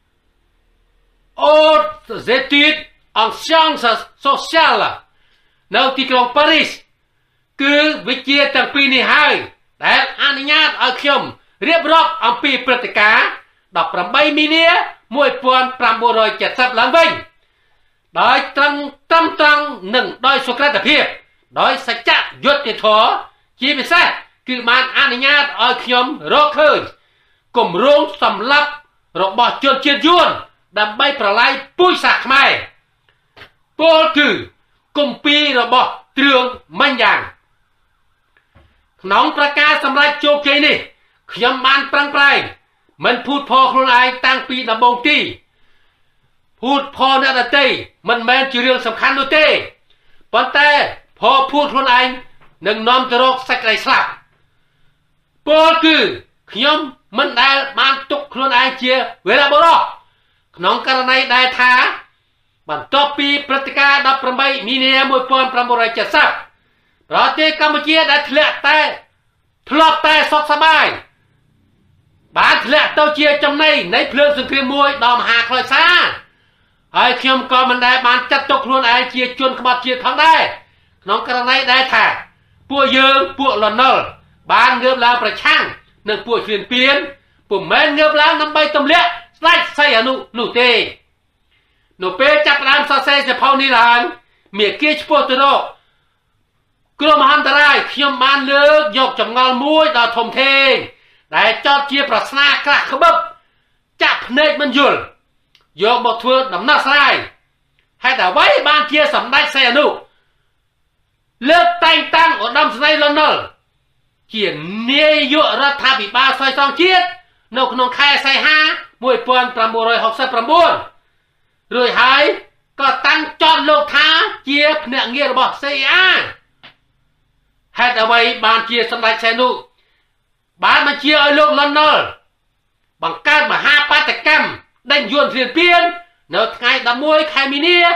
Hautes études en sciences sociales នៅទីក្រុងប៉ារីសគឺវិជ្ជាទាំងពីរនេះហើយដែលអនុញ្ញាតឲ្យខ្ញុំរៀបរាប់អំពីព្រឹត្តិការណ៍18មីនា1970ឡើងវិញដោយត្រង់នឹងដោយសុក្រិតភាពដោយសច្ចៈយុត្តិធម៌ជាពិសេសគឺបានអនុញ្ញាតឲ្យខ្ញុំរកឃើញគម្រោងសម្លាប់របស់ជនជាតិយួនដើម្បីប្រឡាយពូជសាសន៍ខ្មែរពលគឺគម្ពីររបស់ទ្រឿងមិញយ៉ាងក្នុងប្រការសម្រាប់ជោគជ័យនេះខ្ញុំបានប្រឹងប្រែងមិនភូតផលខ្លួនឯងតាំងពីដំបូងទីភូតផលអ្នកដទៃមិនមែនជារឿងសំខាន់នោះទេប៉ុន្តែផលភូតខ្លួនឯងនឹងនាំទៅរកសេចក្តីស្លាប់ពលគឺខ្ញុំមិនដែលបានទុកខ្លួនឯងជាវីរបុរសក្នុងករណីដែលថាបន្ទាប់ពីព្រឹត្តិការណ៍18មីនា1970ប្រទេសកម្ពុជាដែលធ្លាប់តែសុខសប្បាយបានធ្លាក់ទៅជាចំណីនៃភ្លើងសង្គ្រាមមួយដ៏មហាខ្លោចសាហើយខ្ញុំក៏មិនដែលបានចាត់ទុកខ្លួនឯងជាជនក្បត់ជាតិផងដែរក្នុងករណីដែលថាពួកយើងពួកលន់នល់បានងើបឡើងប្រឆាំងនឹងពួកឈ្លានពានពុំមែនងើបឡើងដើម្បីទម្លាក់ស្ដេចសីហនុនោះទេនៅពេលចាប់ផ្ដើមសរសេរសៀវភៅនេះឡើងមាគ៌ាឆ្ពោះទៅរកគ្រោះមហន្តរាយខ្ញុំបានលើកយកចម្ងល់មួយដ៏ធំធេងដែលចោទជាប្រស្នាក្រាស់ក្បឹបចាក់ភ្នែកមិនយល់យកមកធ្វើដំណោះស្រាយហេតុអ្វីបានជាសម្ដេចសីហនុលើកតែងតាំងឧត្តមសេនីយ៍លន់នល់ជានាយករដ្ឋាភិបាលស្វ័យសងជាតិនៅក្នុងខែសីហា1969រួចហើយក៏តាំងចោទលោកថាជាភ្នាក់ងាររបស់ CIA ហេតុអ្វីបានជាសម្ដេចសីហនុបានបញ្ជាឲ្យលោកលន់នល់បង្កើតមហាបាតកម្មដេញយួនឈ្លានពាននៅថ្ងៃ11ខែមីនា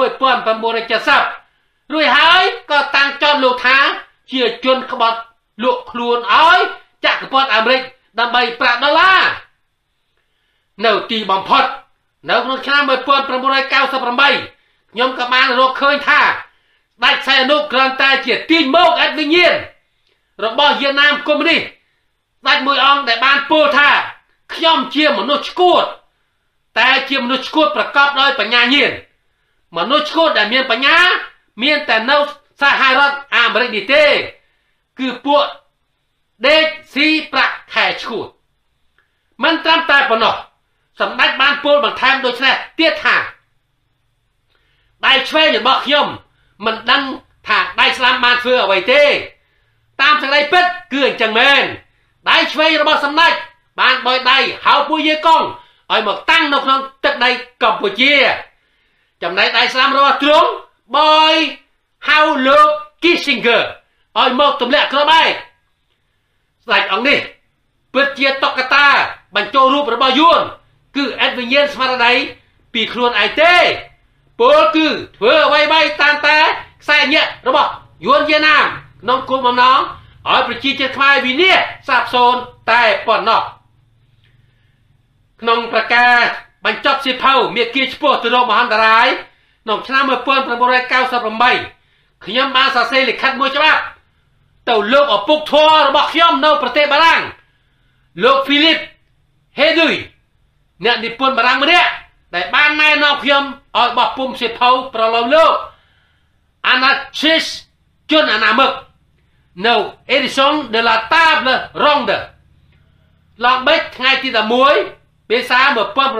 1970រួចហើយក៏តាំងចោទលោកថាជាជនក្បត់លក់ខ្លួនឲ្យចក្រពត្តិអាមេរិកដើម្បីប្រាក់ដុល្លារនៅទីបំផុតនៅក្នុងឆ្នាំ1998ខ្ញុំក៏បានរកឃើញថាស្ដេចសីហនុគ្រាន់តែជាទាញមកឥតវិញ្ញាណរបស់វៀតណាមកុម្មុយនីសស្ដេចមួយអង្គដែលបានពោលថាខ្ញុំជាមនុស្សឆ្កួតតែជាមនុស្សឆ្កួតប្រកបដោយបញ្ញាញាណមនុស្សឆ្កួតដែលមានបញ្ញាមានតែនៅសហរដ្ឋអាមេរិកនេះទេគឺពួកដេកស៊ីប្រាក់ខែឆ្កួតមិនត្រឹមតែប៉ុណ្ណោះសម្ដេចបានពោលបន្ថែមដូចនេះទៀតថាដៃឆ្វេងរបស់ខ្ញុំមិនដឹងថាដៃស្លាមបានធ្វើអ្វីទេតាមសេចក្តីពិតគឺអញ្ចឹងមែនដៃឆ្វេងរបស់សម្ដេចបានបោយដៃហៅពួកយាយកុងឲ្យមកតាំងនៅក្នុងទឹកដីកម្ពុជាចំណែកដៃស្លាមរបស់ទ្រង់បោយហៅលោក Kissinger ឲ្យមកទម្លាក់គ្រាប់ឯកស្ដេចអង្គនេះពិតជាតុក្កតាបញ្ចូលរូបរបស់យួនគឺអត់វិញ្ញាណស្មារតីពីខ្លួនឯងទេពលគឺធ្វើអ្វីតាមតែខ្សែញាក់របស់យួនវៀតណាមក្នុងគោលបំណងឲ្យប្រជាជាតិខ្មែរវិនាសសាបសូន្យតែប៉ុណ្ណោះក្នុងប្រការបញ្ចប់សៀវភៅមាគ៌ាឆ្ពោះទៅរកមហន្តរាយក្នុងឆ្នាំ1998ខ្ញុំបានសរសេរលិខិតមួយច្បាប់ទៅលោកឪពុកធម៌របស់ខ្ញុំនៅប្រទេសបារាំងលោក Philip Hedui អ្នកនិពន្ធបារាំងម្នាក់ដែលបានណែនាំខ្ញុំឲ្យបោះពុម្ពសៀវភៅប្រឡងលោក Anarchist ជនអនាមិកនៅ Edition de la Table Ronde ឡងបិចថ្ងៃទី11មេសា1998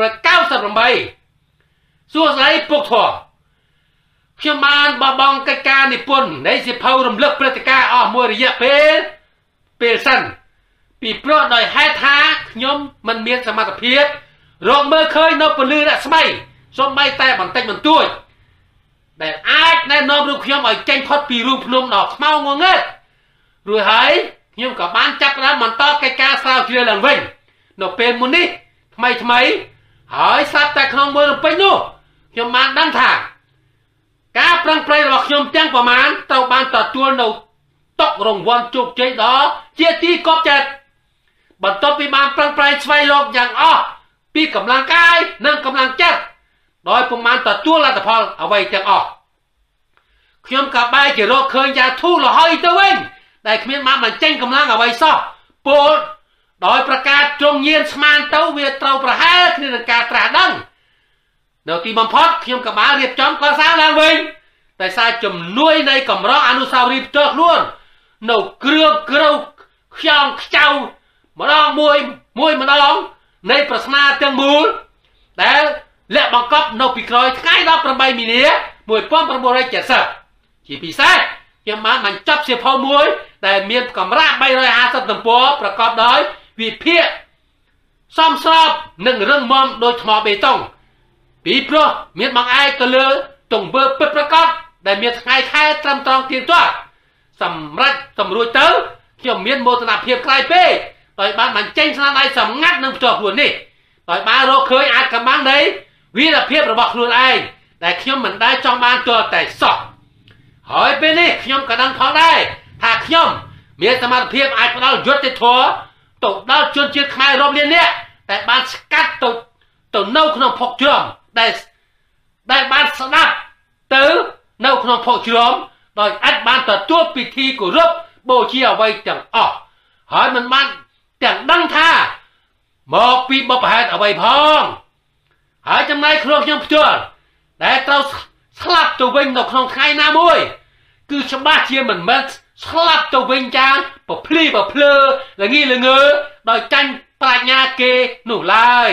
សួស្តីពុកធម៌ខ្ញុំបានបបង់កិច្ចការនិពន្ធនៃសៀវភៅរំលឹកព្រឹត្តិការណ៍អស់មួយរយៈពេលសិនពីព្រោះដោយហេតុថាខ្ញុំមិនមានសមត្ថភាពរកមើលឃើញនៅពន្លឺរស្មីសូម្បីតែបន្តិចបន្តួចដែលអាចណែនាំរូបខ្ញុំឲ្យចេញផុតពីរូងភ្នំដ៏ខ្មៅងងឹតរួចហើយខ្ញុំក៏បានចាប់ផ្ដើមបន្តកិច្ចការស្រាវជ្រាវឡើងវិញនៅពេលមុននេះថ្មីហើយស្រាប់តែក្នុងមួយរំពេញនោះខ្ញុំបានដឹងថាការប្រឹងប្រែងរបស់ខ្ញុំទាំងប្រមាណត្រូវបានទទួលនៅតុរង្វាន់ជោគជ័យដ៏ជាទីគប់ចិត្តបន្ទាប់ពីបានប្រឹងប្រែងស្វែងរកយ៉ាងអស់ពីកម្លាំងកាយនិងកម្លាំងចិត្តដោយពុំបានទទួលលទ្ធផលអ្វីទាំងអស់ខ្ញុំក៏បែរជារកឃើញយ៉ាងធូរលហុយទៅវិញដែលគ្មានបានបញ្ចេញកម្លាំងអ្វីសោះពោលដោយប្រកាសទ្រង់ញៀនស្មានទៅវាត្រូវប្រហែលគ្នានឹងការត្រាស់ដឹង đầu tiên bấm phốt khi ông cả má riệp chóm có sáng lang vinh tại sao chùm nuôi này cầm rõ anu sao riệp trợt luôn nấu cương cừu khiong châu mà đong môi mà đong này prasna tương mùi để lẹ bằng cấp nấu bị khói ngay đó trong bay mì nía mùi pom trong bồ đây chả sợ chỉ bị sai nhưng mà mình chấp xếp hậu muối để miền cầm ra bay rồi hạ sắp tầm bốประกอบដោយวิเพียซ่อมสอบหนึ่งเรื่องมอมโดยทอเบตงปีโปรเมียนบางไอตัวเลือตรงเบอร์ปิดประกอบได้เมียนไงแค่ตรำตรองเตียงตัวสำรัดสำรวยเต๋อเขี่ยวเมียนโมตนาเพียบไกลเป้ต่อยบ้านมันเจงสนาได้สำงัดหนึ่งตัวหุ่นนี่ต่อยบ้านเราเคยอาจกับบ้างได้วิธีเพียบระบอกหุ่นไอแต่เขี่ยวมันได้จองบ้านตัวแต่สอบหอยไปนี่เขี่ยวกระดังท้องได้ถ้าเขี่ยวเมียสมาเพียบไอ้พวกเรายศติดทัวตกดาวจนเชียร์ขมายรอบเรียนเนี่ยแต่บ้านสกัดตกเน่าขนมพกจอมได้บ้านสนับตื้อเน่าขนมพกจอมโดยอัดบ้านต่อตัวพิธีกุรบโบเชียไว้จังออกหอยมันมันจังดังท่าหมอกปีบประหารเอาไว้พองหายจำนายครองยังเชื่อแต่เราสลับตัววิ่งตกขนมไข่หน้ามวยคือชาวบ้านเชียร์มันสลับตัววิ่งจางปะพลีปะเพลอละงี้ละเงอโดยจังปราญญาเกหนูลาย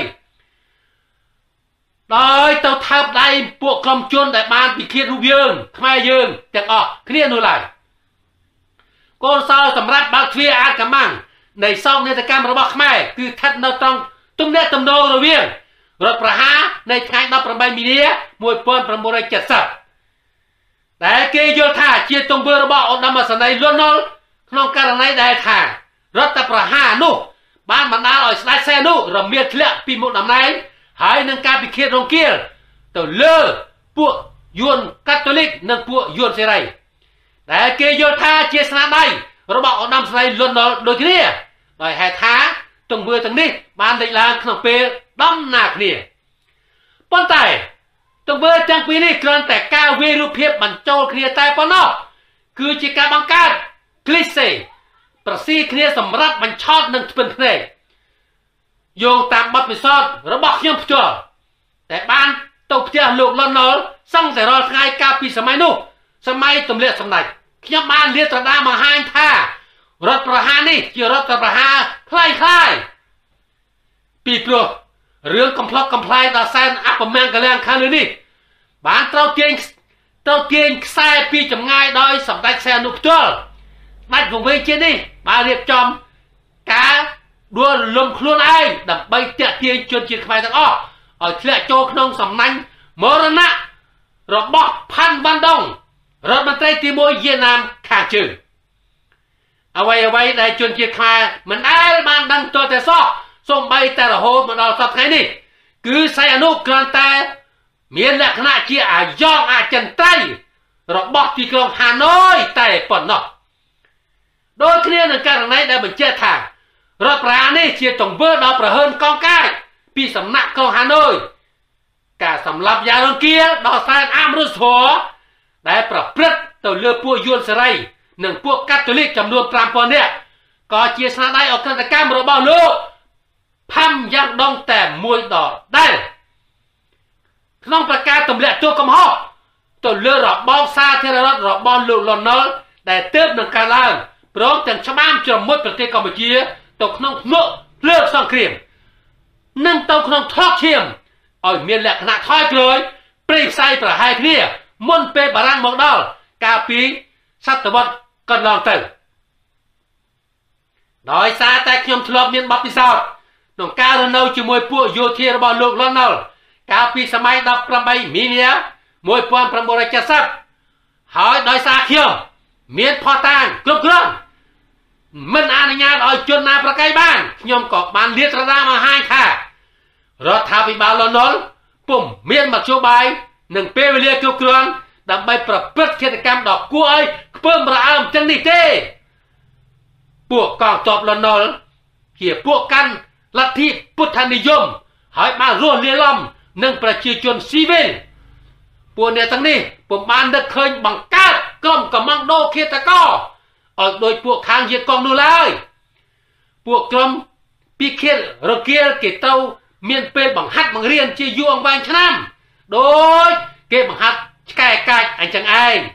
โดยเต่าทับได้พวกกลมจนแต่บ้านปีเคียนรูยืนขมายยืนจังออกเครียดหนูลายโกนซาวสำรับบักเทียอาร์กำมังในซองในตะการระบอกขมายคือทัดเราต้องตุ้มเนตตุ้มโดเราเวียงรถประหาในทางดับประบายมีเดียมวยปนประมวลเจ็ดสับแต่เกยโยธาเชียตรงเบอร์บอกนำมาสนัยล้วนนอลขนมการในได้ทางรถตะประหานุบ้านมันน่าอ่อยสไลด์แซนุเราเมียเทเลปีมุดนำไหนหายนังการพิเคตรงเกียร์ตัวเลือพวกยวนคาทอลิกนังพวกยวนเสรีแต่เกยโยธาเชียสนาได้เราบอกนำสนัยล้วนนอลโดยที่โดยแห่ท้าตรงเบอร์ตรงนี้บ้านได้ลางขนมเปรดำหนักเนี่ยป้อนไตตรงเบอร์จังปีนี้เกินแต่ก้าวเวรุเพียบมันโจเคลียร์ใจปนอกคือจิกาบังการคลิเซ่ประสีเคลียร์สำรับมันชอบหนึ่งเป็นเพลงโยงตามบัตรไปซ่อนระบอกยังเจอแต่บ้านตกเจ้าลูกล้นนอลสั่งแต่รอไงกาปีสมัยนู้สมัยตุ่มเลี้ยสมัยขยับบ้านเลี้ยตระดามาห้างท่ารถประหารนี่เกี่ยวรถประหารคล้ายปีโปรเรื่องกำพลอกกำไพล์ต่อแซนอัปเปอร์แมนกันแรงข้างเลยนี่บ้านเต้าเกียงแซ่ปีจำง่ายโดยสำได้แซนนุกตัวนัดของเวทีนี่มาเรียบจอมกาดัวลมคล้วนไอ้ดับใบเตะเตียงจนจีนขมายทั้งอ้อเอาเชื่อโจขนมสำนักมรณะรบบอกพันบันดงรถมันไตรตีมวยเยนามขาดจืดเอาไว้ได้จนจีนขมายมันไอ้บ้านดังตัวแต่ซ้อส่งใบแต่ละโหมันเอาสับไงนี่คือใส่อนุกรานแต่เมียนและคณะเจียยองอาจันไตรระบอกที่กลางฮานอยแต่ปนนอกโดยเคลียร์หนึ่งการไหนได้บรรเจ้าทางรถประหารนี่เชียร์ตรงเบอร์เราประเฮินกองก้ายปีสำนักกลางฮานอยกาสำหรับยาลงเกียร์ดอแซนอามรุสหัวได้ประพฤติต่อเรือพวกยวนสไลหนึ่งพวกคาทอลิกจำนวนปรามปอนเนี่ยก็เชียร์ชนะได้ออกกันตะการระบอกลูกพัมยังดองแต่มวยดอได้น้องประกาศตุ่มเละตัวกำหอกตัวเรือรบบอลซาเทเลรรบบอลลูกหลอนนอลแต่เติมหนึ่งการล่างพร้อมจังชบ้านจมมดประเทศกัมพูชีตกน้องเมื่อเลือกสองเครียมนั่งเตาขนมทอดเชียมอ่อยเมียนแหลกขนาดทอยเลยปรีบใส่ประหายเครียมนเปบารังมองดอลกาปีสัตวัตกันลองเติมโดยซาแต่ขยมทลบเมียนบับพิซาวน้องการเนาจะมวยพวกโยเทียร์บอลลูกล้อนนอลกาปีสมัยดับประใบมีเนียมวยปอนประมวลจัดซับหายโดยซาเขียวเมียนพอตางกลุ่มเครื่องมันอนุญาตเอาจนนาประไกบ้านยมกอบมันเลียตระดามาให้ค่ะรถทาบิบาลนอลปุ่มเมียนมาโชบายหนึ่งเปเวเลียกลุ่มเครื่องดับใบประพฤติกิจกรรมดอกกล้วยเพิ่มระอำจังนิเต้พวกกองจอบลนอลเขี่ยพวกกันลัทธิพุทธนิยมหายมาร่วมเลี้ยล้อมหนึ่งประชาชนซีวิลพวกเนี่ยทั้งนี้ผมมันได้เคยบังคับกล้มกับมังโดเคียตะก้อออกโดยพวกทางเยียกองดูเลยพวกกลมปีเคียรเกียร์เกตเต้าเมียนเป็นบังฮัดบังเรียนจียวงแบงชนะ đôi kê bằng hạt cài cạch anh chẳng ai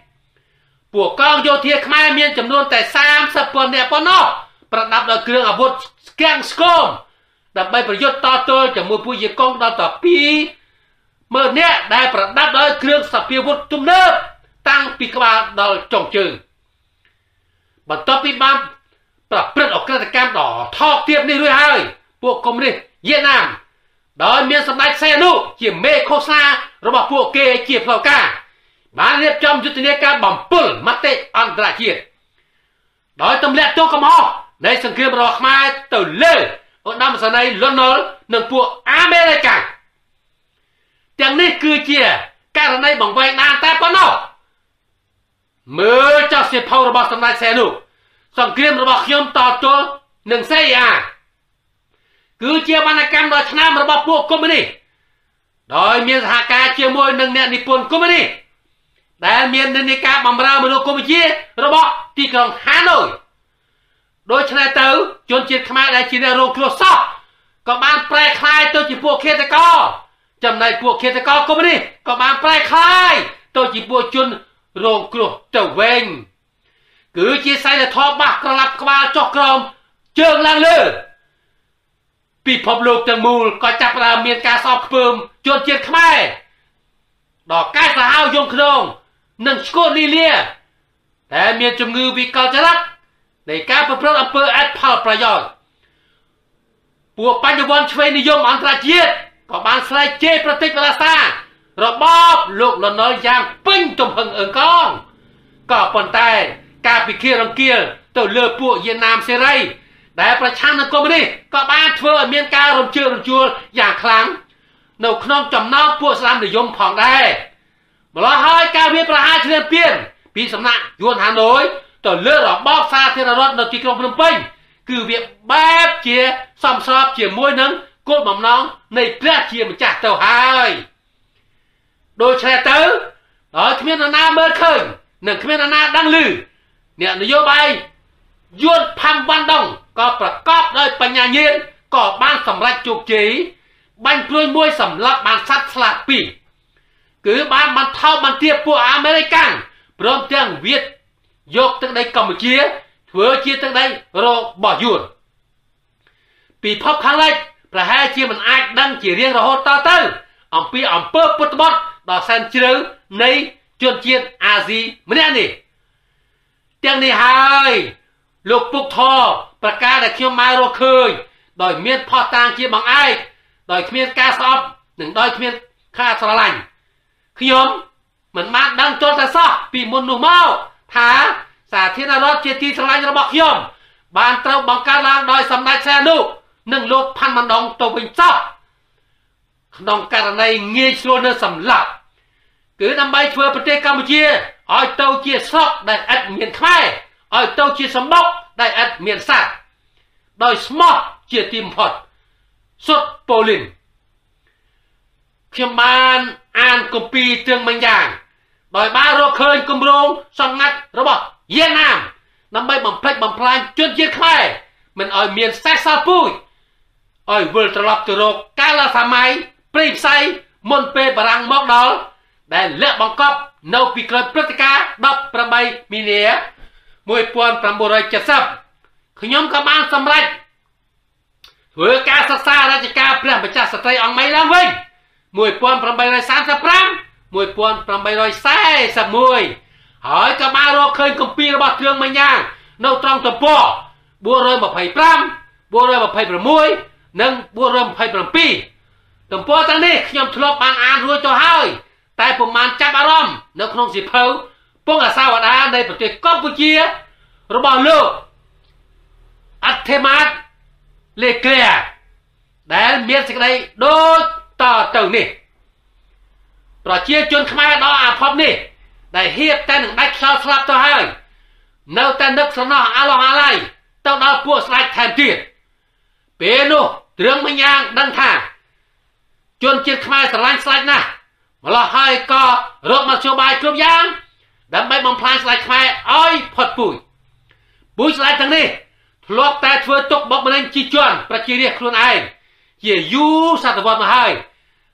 của con vô thiệt khai miên chấm luôn tại sam sập quần đẹp con nóประดับด้วยเครื่องอาวุธแกงสกอมดับใบประยุทธ์ต่อตัวจากมือผู้ยิงกองดาวต่อปีเมื่อเนี้ยได้ประดับด้วยเครื่องสับเพียวุธจุ่มเนิบตั้งปีกบาดาวจงจืดบัดต่อปีบ้านปรับเปลี่ยนออกกระแกมต่อทอกเทียบนี่ด้วยให้พวกคอมมิวนิสต์เวียดนามโดยเมียนสมัยเซนุเกี่ยมเมโคซาระบบพวกเกย์เกี่ยมเหล่ากาบ้านเรียบจอมยุทธเนียการบ่มปุ่นมัตเตอันตรายเกียรโดยตำเลียตัวกมอในสังเกตรอขมาตื่นเล่อดำสนัยล้นนอลหนึ่งพวกอเมริกันอย่างนี้คือเจียการในบังไว้นานแต่ปนอเมื่อเจ้าเสียเผาระบบสมัยเซนุสังเกตระบบยมต่อตัวหนึ่งเสียคือเจียบรรณกรรมโดยชนะระบบพวกคอมมิวนิสต์โดยมีสหการเจียมวยหนึ่งเนี่ยนิพนธ์คอมมิวนิสต์แต่มีนิการบำราบรรลุคอมมิวนิสต์ระบบที่กรุงฮานอยโดยชนะเต๋อจนจิตขมาได้จีนโรงครัวซอกก็บานแปรคลายตัวจีพวกเคตกอจำในพวกเคตกอคอมมิวนิสต์ก็บานแปรคลายตัวจีพวกจุนโรงครัวเต๋อเวงคือจีใส่ในทอบักกระลับกบาจอกกรมเจิงลังเลือปีพบลูกจังมูลก็จับราเมียนกาสอบเพิ่มจนเจียนขมายดอกก้าสาวยงขนงหนึ่งสกุลลีเลียแต่เมียนจมงือวิกาจรักในการประพฤติอำเภอแอดพาลประยชน์พวกปัญญาวันช่วยนิยมอันตรายเจียดก็บานสไลเจประติกราซาระบอบลูกหล่นน้อยยางปิ้งจมหึงเอิงกองก็ปนแต่การปิดเคียรังเกียร์ตัวเลือพวกเวียดนามเซไรแต่ประชาชนก็ไม่ได้ก็บ้านเพื่อเมียนการรวมเชื่อรวมชัวอย่างครั้งนกขนมจำนองพวกสลามนิยมผ่องได้มาล้อให้การเวียนประหารเชียนเปลี่ยนปีสำนักยวนฮานอยตัวเลือดออกบอกซาเทนรถนตีกรงพนมเป้งคือเวียแบบเชียซ้ำซอบเชียมวยนั้นโกดหม่อมน้องในเปรี้ยเชียมันจากเต่าหายโดยแชร์เต๋อโดยขมิ้นนาเมื่อคืนหนึ่งขมิ้นนาดังลือเนี่ยนโยบายยวนพันวันดงก็ประกอบด้วยปัญญาเย็นก็บ้านสำรักจุกจีบันกล้วยมวยสำลักบ้านซัดสลัดปีคือบ้านมันเท่ามันเทียบพวกอเมริกันพร้อมเตียงเวียดยกตั้งใดกัมพูชีเถื่อเชียตั้งใดโรบ่อยวนปีพบครั้งแรกประเทศเชียมันอาจดังจีเรียงระหดต่อตั้งอมปีอมเปิดปุตบดดอกเซนจือในจวนเชียนอาซีมันเนี่ยนี่เตียงนี่หายลูกปุกทอประกาศแต่เขียวมาโรเคยโดยเมียนพอตางเชียบังไอโดยเมียนกาซอบหนึ่งโดยเมียนข้าสลันขยมเหมือนมาดังโจรแต่ซอกปีมุนหนุ่มเมาถาสาธิตรถเจตีสลันระบอกขยมบานเต้าบังการลางโดยสำนักแซนุหนึ่งลูกพันมันดองตัวเป็นซอกขนมการในเงี้ยชัวเนอสำลักคือนำใบเฟือประเทศกัมพูชีอ้อยเต้าเจียซอกได้อัดเมียนไข่อ้อยเต้าเจียสมบกได้อัดเมียนสัตว์โดยสมอตเจียติมพอดสุดโปลินเขียมบานอ่านกุมปีเตืองบางอย่างโดยบ้าโรเคยกุมโรงสองงัดระบบเยี่ยนามนำใบบำเพล็กบำพลายจนเจียไข่มันอ้อยเมียนแซกซาปุยอ้อยเวลตลับตุโรกกาลาสมัยปรีบไซมนเปบรังมอกดอลได้เลือกบังคับนปีเกิดพฤติกาดับประใบมีเนียมวยปวนประมวยจะซับขยมกับบ้านสำเร็จเพื่อการศึกษาราชการเปลี่ยนประชาสตรีอังไม่ล้างวิ่งมวยปวนประใบรอย30 พรำมวยปวนประใบรอยแซ่สับมวยหอยกับมาโรเคยกุมปีระบาดเครื่องมันย่างนตรองตะปอบัวเริ่มมาไผ่พรำบัวเริ่มมาไผ่ประมวยนั่งบัวเริ่มไผ่ประปีตะปอตั้งนี้ขยมทลบบางอ่านรัวจ่อหายแต่ประมาณจับอารมณ์นักนองสิเพลพวกอาสาวดาในประเทศกัมพูชีระบาดโลกอัตเทมัสเลเกียแต่เมียนสิ่งใดโดยต่อเติมนี่ประเทศจนขมายดออาพบนี่ได้เฮียบแต่หนึ่งได้เข้าสลับตัวให้เนื้อแต่นึกสนออาลองอะไรต้องเอาพวกสไลด์แทนจีเปนูเรื่องมันยางดังท่าจนจีนขมายสไลด์นะมาละให้ก็รถมาโชว์ใบกลุ่มยางดันใบบำพลายสไลด์ขมายอ้อยพอดปุ๋ยสไลด์ทั้งนี้ทลอกแต่เพื่อตกบอกมันจีจวนประจีเรียกครูนไอเกี่ยยูสัตว์วันมาให้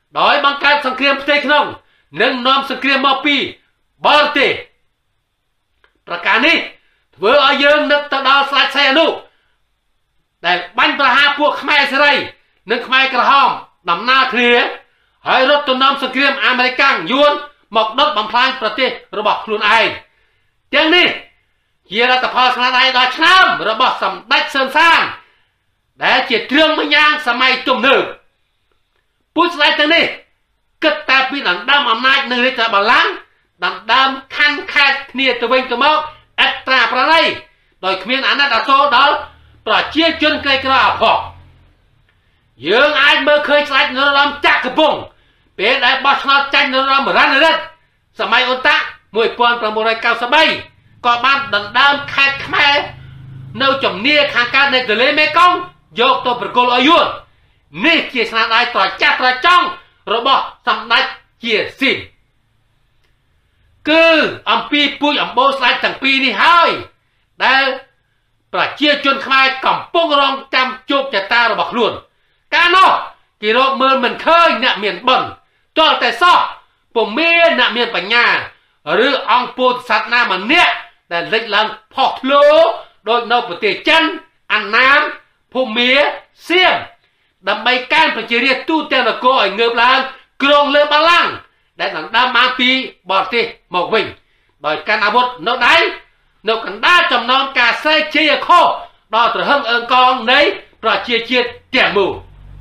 ដោយបង្កើតសង្គ្រាមផ្ទៃក្នុងនិងនាំសង្គ្រាមមកពីបរទេសប្រការនេះធ្វើឲ្យយើងនឹកទៅដល់ស្ដេចសីហនុដែលបាញ់ប្រហារពួកខ្មែរសេរីនិងខ្មែរក្រហមដំណើរគ្នាហើយរត់ទៅនាំសង្គ្រាមអាមេរិកយួនមកដុតបំផ្លាញប្រទេសរបស់ខ្លួនឯងទាំងនេះជាលទ្ធផលស្នាដៃដ៏ឆ្នើមរបស់សម្ដេចសឿនសានដែលជាគ្រឿងមញ្ញាសម័យទំនើបពួកស្ដេចទាំងនេះគិតតែពីដណ្ដើមអំណាចនិងរាជបល្ល័ង្កដណ្ដើមខណ្ឌខេត្តគ្នាទៅវិញទៅមកអត្រាប្រណីដោយគ្មានអាណិតអាសូរដល់ប្រជាជនក្រីក្រអភ័ព្វយើងអាចមើលឃើញស្ដេចនរោត្តមចក្រពង្សពេលដែលបោះឆ្នោតចាញ់នរោត្តមរណរដ្ឋសម័យអ៊ុនតាក់1993ក៏បានដណ្ដើមខេត្តខ្មែរនៅជំនាខាងកើតនៃទន្លេមេគង្គយកទៅប្រគល់ឲ្យយួននេះជាស្នាដៃត្រចះត្រចង់របស់សម្ដេចជាស៊ីមគឺអំពីពូជអម្បូរស្ដេចទាំងពីរនេះហើយដែលប្រជាជនខ្មែរកំពុងរងចាំជោគជតារបស់ខ្លួនកាលនោះគេរកមើលមិនឃើញអ្នកមានបុណ្យទាល់តែសោះពុំមានអ្នកមានបញ្ញាឬអង្គពោធិសត្វណាម្នាក់ដែលលេចឡើងផុសធ្លោដោយនៅប្រទេសចិនអាណាមភូមាសៀមដើម្បីកើនប្រជារាស្ត្រទូទាំងនគរឲ្យងើបឡើងគ្រងលើបល្ល័ង្កដែលដណ្ដើមមកពីបរទេសមកវិញដោយកាន់អាវុធនៅដៃនៅកណ្ដាលចំណងការស្រែកជ័យខុសដល់ត្រហឹងអើងកងនៃប្រជាជាតិទាំងមូល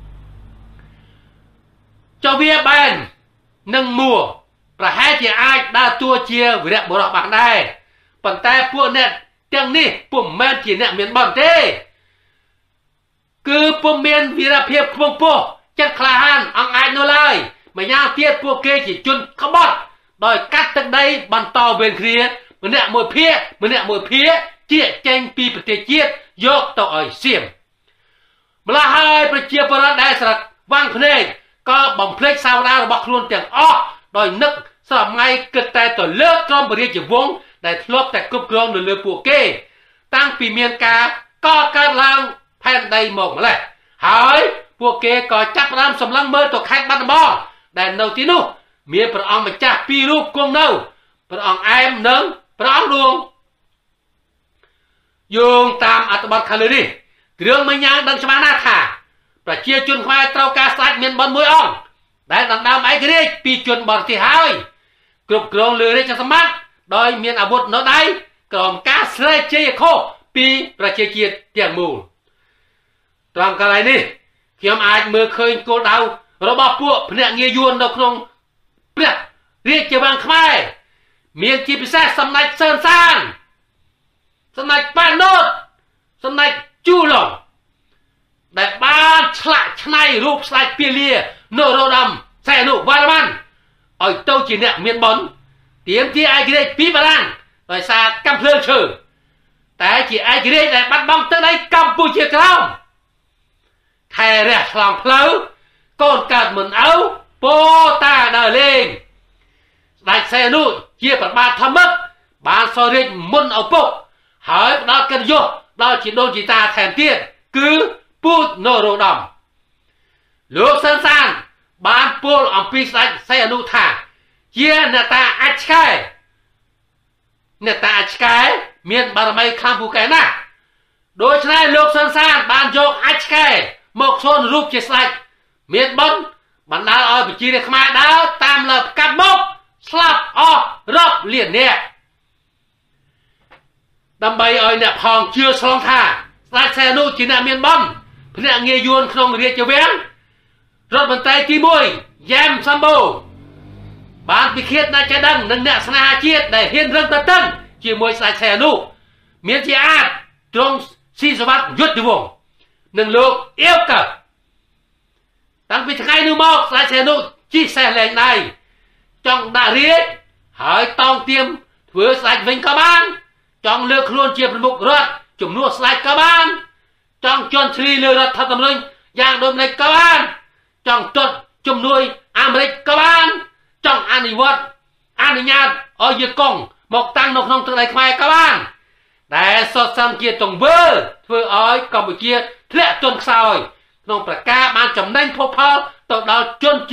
ចុះវាបែននិងមួប្រហែលជាអាចដើរតួជាវីរបុរសបានដែរប៉ុន្តែពួកអ្នកទាំងនេះពុំមែនជាអ្នកមានបុណ្យទេគឺពុំមានវីរភាពខ្ពង់ខ្ពស់ចិត្តក្លាហានអង្អាចនោះឡើយម្យ៉ាងទៀតពួកគេជាជនក្បត់ដោយកាត់ទឹកដីបន្តវេនគ្នាម្នាក់មួយភាគជាចេញពីប្រទេសជាតិយកទៅឲ្យសៀមម្ល៉េះហើយប្រជាពលរដ្ឋដែលស្រវាំងភ្នែកក៏បំភ្លេចសាវតារបស់ខ្លួនទាំងអស់ដោយនឹកស្រមៃគិតតែទៅលើក្រុមរាជវង្សដែលធ្លាប់តែគ្រប់គ្រងនៅលើពួកគេតាំងពីមានការកកើតឡើងផែនដីមកម្ល៉េះហើយពួកគេក៏ចាប់ផ្ដើមសម្លឹងមើលទៅខេត្តបាត់ដំបងដែលនៅទីនោះមានព្រះអង្គម្ចាស់ពីររូបគង់នៅព្រះអង្គអែមនិងព្រះអង្គឌួងយោងតាមអត្ថបទខាងលើនេះគ្រឿងមញ្ញាដឹងច្បាស់ណាស់ថាប្រជាជនខ្មែរត្រូវការស្ដេចមានបុណ្យមួយអង្គដែលដណ្ដើមឯករាជ្យពីជនបរទេសហើយគ្រប់គ្រងលើរាជសម្បត្តិដោយមានអាវុធនៅដៃក្រោមការស្រែកជ័យខុសពីប្រជាជាតិទាំងមូលត្រង់កន្លែងនេះខ្ញុំអាចមើលឃើញគោលដៅរបស់ពួកភ្នាក់ងារយួននៅក្នុងព្រះរាជវាំងខ្មែរមានជាពិសេសសម្ដេចសឿនសានសម្ដេចប៉ាណូតសម្ដេចជូឡុងដែលបានឆ្លាក់ឆ្នៃរូបស្ដេចពាលានរោត្តមសីហនុវរ្ម័នឲ្យទៅជាអ្នកមានបុណ្យទាមទារឯករាជ្យពីបារាំងដោយសារកាំភ្លើងឈើតែជាឯករាជ្យដែលបាត់បង់ទឹកដីកម្ពុជាក្រោមខែរះឆ្លងផ្លូវកូនកើតមិនឪពោតាដើរលេងស្ដេចសីហនុជាព្រះបាទធម្មឹកបានសោយរាជមុនឪពុកហើយផ្ដល់កិត្តិយសដល់ជីដូនជីតាថែមទៀតគឺពូជនរោត្តមលោកសឿនសានបានពោលអំពីស្ដេចសីហនុថាជាអ្នកតាអាចឆ្កែអ្នកតាអាចឆ្កែមានបារមីខ្លាំងពូកែណាស់ដូច្នេះលោកសឿនសានបានយកអាចឆ្កែមកសូនរូបជាស្ដេចមានបុណ្យបណ្ដាលឲ្យប្រជារាស្ត្រខ្មែរដើរតាមលើផ្កាប់មកស្លាប់អស់រាប់លាននាក់ដើម្បីឲ្យអ្នកផងជឿឆ្លងថាស្ដេចសីហនុជាអ្នកមានបុណ្យភ្នាក់ងារយួនក្នុងរាជវាំងរដ្ឋមន្ត្រីទី1យ៉ែមសម្បូរបានពិឃាតអ្នកចេះដឹងនិងអ្នកស្នេហាជាតិដែលហ៊ានរឹងតឹងជាមួយស្ដេចសីហនុមានជាអាចទ្រង់ស៊ីសវ័តយុទ្ធវង្សនិងលោកអៀវកឹកតាំងពីថ្ងៃនោះមកស្ដេចសីហនុជិះសេះលែងដៃចង់ដាក់រាជហើយតោងទៀមធ្វើស្ដេចវិញក៏បានចង់លើកខ្លួនជាប្រមុខរដ្ឋជំនួសស្ដេចក៏បានចង់ជន់ឈ្លីលើរដ្ឋធម្មនុញ្ញយ៉ាងដូចម្តេចក៏បានចង់ទាត់ជំនួយអាមេរិកក៏បានចង់អនុវត្តអនុញ្ញាតឲ្យយេកុងមកតាំងនៅក្នុងទឹកដីខ្មែរក៏បានដែលសុទ្ធសឹងជាទង្វើធ្វើឲ្យកម្ពុជាធ្លាក់ទន់ខ្សោយក្នុងប្រការបានចំណេញភោគផលទៅដល់ជនជាតិ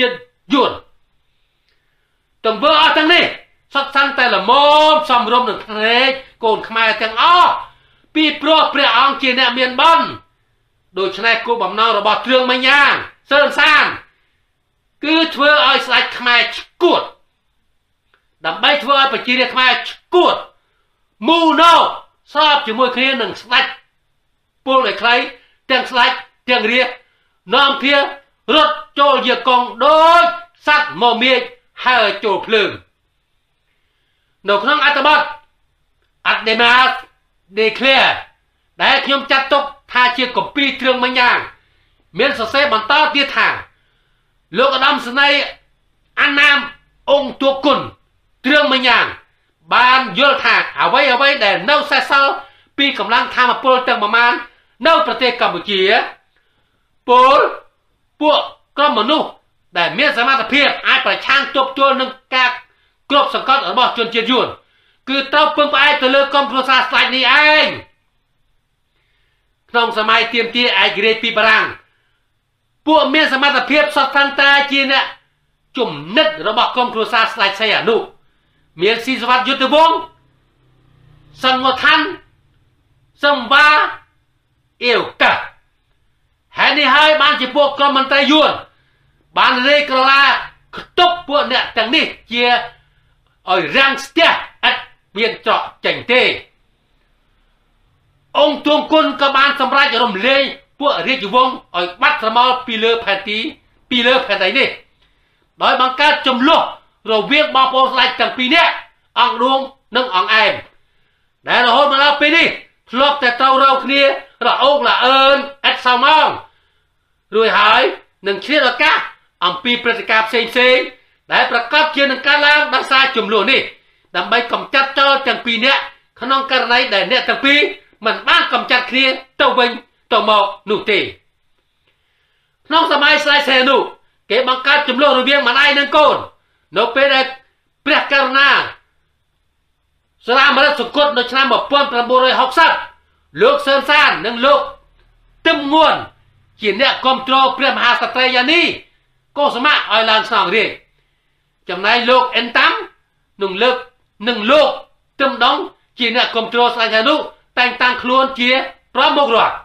យួនទាំងធ្វើអស់ទាំងនេះសុទ្ធសឹងតែល្មមសំរុំនឹងភ្នែកកូនខ្មែរទាំងអស់ពីព្រោះព្រះអង្គជាអ្នកមានបុណ្យដូច្នេះគោលបំណងរបស់ទ្រឿងមញ្ញាសឿនសានគឺធ្វើឲ្យស្ដេចខ្មែរឈួតដើម្បីធ្វើឲ្យប្រជារាស្ត្រខ្មែរឈួតមូណូស្របជាមួយគ្នានឹងស្ដេចពលដែលខ្លីទាំងស្ដេចទាំងរាជនាំគ្នារត់ចូលជាកងដូចសត្វមមាញហើរចូលភ្លើងនៅក្នុងអត្ថបទ Ademar Declare ដែលខ្ញុំចាត់ទុកថាជាគម្ពីរគ្រឿងមញ្ញាមានសរសេរបន្តទៀតថាលោកឧត្តមសេនីយ៍អាណាមអង្គទួគុណគ្រឿងមញ្ញាបានយល់ថាអ្វីដែលនៅសេសសល់ពីកម្លាំងធម្មពលទាំងប្រមាណនៅប្រទេសកម្ពុជាពលពួកក្រុមមនុស្សដែលមានសមត្ថភាពអាចប្រឆាំងទប់ទល់នឹងការគ្របសង្កត់របស់ជនជាតិយួនគឺត្រូវពឹងផ្អែកទៅលើក្រុមគ្រួសារស្ដេចនេះឯងក្នុងសម័យទាមទារឯករាជ្យពីបារាំងពួកមានសមត្ថភាពសុទ្ធសឹងតែជាអ្នកជំនិតរបស់ក្រុមគ្រួសារស្ដេចសីហនុមានស៊ីសវត្តយុទ្ធវង្សសង្ឃឋានសម្វាអ៊ីវកាហើយនេះហើយបានជាពួកក្រុមមន្ត្រីយួនបានរេក្រឡាខ្ទប់ពួកអ្នកទាំងនេះជាឲ្យរាំងស្ទះឥតមានច្រកចេញទេអង្គទួងគុណក៏បានសម្រេចរំលែងពួករាជវង្សឲ្យបាត់ស្រមោលពីលើផែនដីនេះដោយបង្កើតចំនួនរវាងបងប្អូនស្ដេចទាំងពីរនាក់អង្គឌួងនិងអង្គអែមដែលរហូតមកដល់ពេលនេះធ្លាប់តែត្រូវរោគ្នារអោកល្អើនឥតសៅម៉ងរួចហើយនឹងឆ្លៀតឱកាសអំពីព្រឹត្តិការណ៍ផ្សេងដែលប្រកបជានឹងកើតឡើងដោយសារចំនួននេះដើម្បីកម្ចាត់ចោលទាំងពីរនាក់ក្នុងករណីដែលអ្នកទាំងពីរមិនបានកម្ចាត់គ្នាទៅវិញទៅមកនោះទេក្នុងសម័យស្ដេចសីហនុគេបង្កើតចំនួនរវាងម្ដាយនិងកូននៅពេលដែលព្រះករុណាសារាមរិទ្ធសុគតនៅឆ្នាំ1960លោកសឿនសាននិងលោកទឹមងួនជាអ្នកគ្រប់គ្រងព្រះមហាក្សត្រីយ៉ានីកុសុមៈឲ្យឡើងស្នងរាជចំណែកលោកអិនតាំនិងលោកទឹមដងជាអ្នកគ្រប់គ្រងស្ដេចសីហនុតែងតាំងខ្លួនជាប្រមុខរដ្ឋ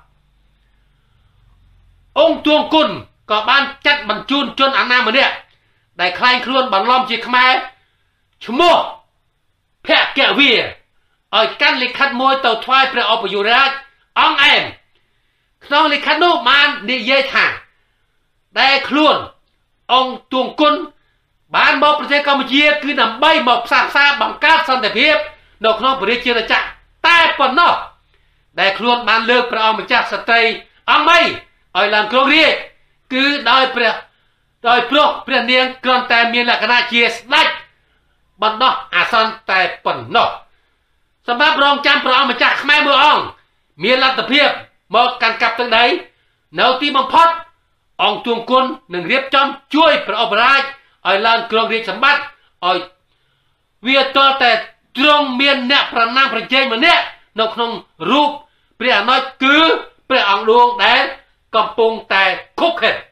អង្គទួងគុណក៏បានចាត់បញ្ជូនជនអាណាម្នាក់ដែលខ្លែងខ្លួនបន្លំជាខ្មែរឈ្មោះភគវីឲ្យកាន់លិខិតមួយទៅថ្វាយព្រះឧបយុរាជអង្គអែមក្នុងលិខិតនោះបាននិយាយថាដែលខ្លួនអង្គទួងគុណបានមកប្រទេសកម្ពុជាគឺដើម្បីមកផ្សះផ្សាបង្កើតសន្តិភាពនៅក្នុងប្រជាជាតិចក្រតែប៉ុណ្ណោះដែលខ្លួនបានលើកព្រះអង្គម្ចាស់ស្ត្រីអង្គមីឲ្យឡើងគ្រងរាជ្យគឺដោយព្រោះព្រះនាងគ្រាន់តែមានលក្ខណៈជាស្ដេចបណ្ដោះអាសន្នតែប៉ុណ្ណោះសម្រាប់រងចាំព្រះអង្គម្ចាស់ខ្មែរមួយអង្គមានលទ្ធភាពមកកាន់កាប់ទឹកដីនៅទីបំផុតអង្គទួងគុណនឹងរៀបចំជួយព្រះឧបរាជឲ្យឡើងគ្រងរាជសម្បត្តិឲ្យវាតតែទ្រង់មានអ្នកប្រណាំងប្រជែងម្នាក់នៅក្នុងរូបព្រះអនុជគឺព្រះអង្គឌួងដែលកំពុងតែខុបខិត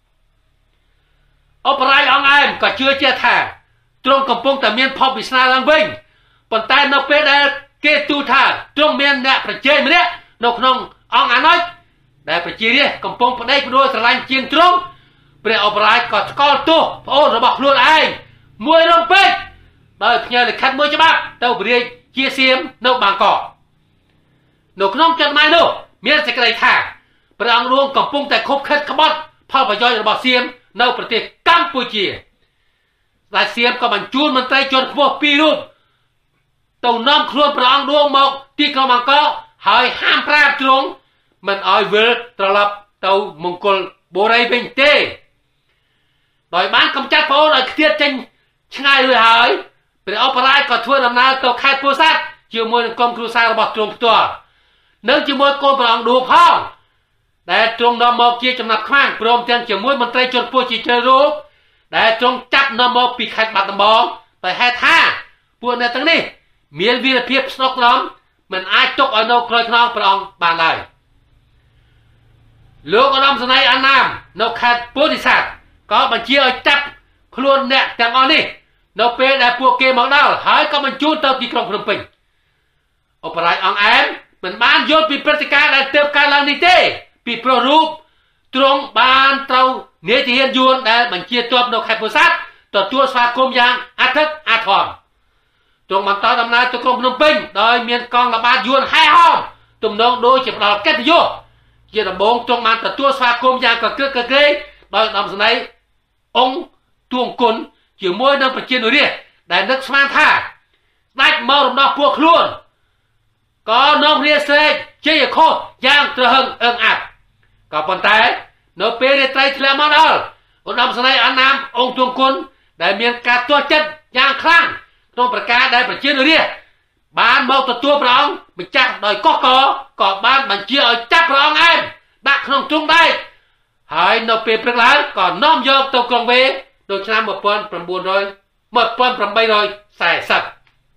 ឧបរាជអង្គអែមក៏ជឿជាក់ថាទ្រង់កំពុងតែមានភពវាសនាឡើងវិញប៉ុន្តែនៅពេលដែលគេទូលថាទ្រង់មានអ្នកប្រជែងម្នាក់នៅក្នុងអង្គអនុជដែលប្រជារាស្ត្រកំពុងប្តេជ្ញាផ្ដួលស្រឡាញ់ជាងទ្រង់ព្រះឧបរាជក៏ស្គាល់ទោសប្អូនរបស់ខ្លួនឯងមួយរំពេចដោយផ្ញើលិខិតមួយច្បាប់ទៅព្រះរាជជាសៀមនៅបាងកកនៅក្នុងចดหมายនោះមានសេចក្តីថាព្រះអង្គរួមកំពុងតែខុបខិតក្បត់ផលប្រយោជន៍របស់សៀមនៅប្រទេសកម្ពុជាស្ដេចសៀមក៏បញ្ជូនមន្ត្រីជាន់ខ្ពស់ពីររូបទៅនាំខ្លួនព្រះអង្គរួមមកទីក្រុងបាងកកហើយហាមប្រាប់ទ្រង់មិនឲ្យវិលត្រឡប់ទៅមង្គលបុរីវិញទេដោយបានកម្ចាត់ប្អូនឲ្យខ្ទាតចេញឆ្ងាយរួចហើយព្រះឧបរាជក៏ធ្វើដំណើរទៅខេត្តពោធិ៍សាត់ជាមួយនឹងក្រុមគ្រួសាររបស់ទ្រង់ផ្ទាល់និងជាមួយកូនព្រះអង្គឌួងផងដែលទ្រង់នាំមកជាចំណាប់ខ្មាំងព្រមទាំងជាមួយមន្ត្រីជាន់ខ្ពស់ជាច្រើនរូបដែលទ្រង់ចាប់នាំមកពីខេត្តបាត់ដំបងដោយហេតុថាពួកអ្នកទាំងនេះមានវីរភាពស្នុកស្នំមិនអាចទុកឲ្យនៅក្រោយខ្នងព្រះអង្គបានឡើយលោកឧត្តមសេនីយ៍អាណាមនៅខេត្តពោធិ៍សាត់ក៏បញ្ជាឲ្យចាប់ luôn nè chẳng on đi nó pe đại buộc kê mọc đau hỏi có mình chút tao đi trong Phnom Penh ở phải ông em mình ban vô bị pratica đại tiêu ca lang đi tê bị pro rúp trong ban tàu nếu thì hiện duôn đại mình chia tuột đầu khai phổ sát tọt chua pha côm giang a thức a thòn trong mặt tao đâm nay tôi trong Phnom Penh đòi miền con là ba duôn hai hòm tụm nông đôi chỉ đào kết vô chỉ là bốn trong màn tọt chua pha côm giang cả cơ ghế đòi đâm này ông tuồng cồn chỉ môi năm phải chia nổi đi đại nước man tha đại mơ đồng đỏ buộc luôn có nông ria xe chơi khô giang trở hưng ạt có bàn tay nó pe để tay thì làm ăn đâu ông năm này anh nam ông tuồng cồn đại miền cả tua chất giang khang trongประกาศđại phải chia nổi đi ban mâu tụt tua prong mình chặt đòi có ban mình chia ở chặt prong em đặt không trung đây hỏi nó pe prang lá còn nom vô tàu con về đôi năm 1900 rồi xài sạch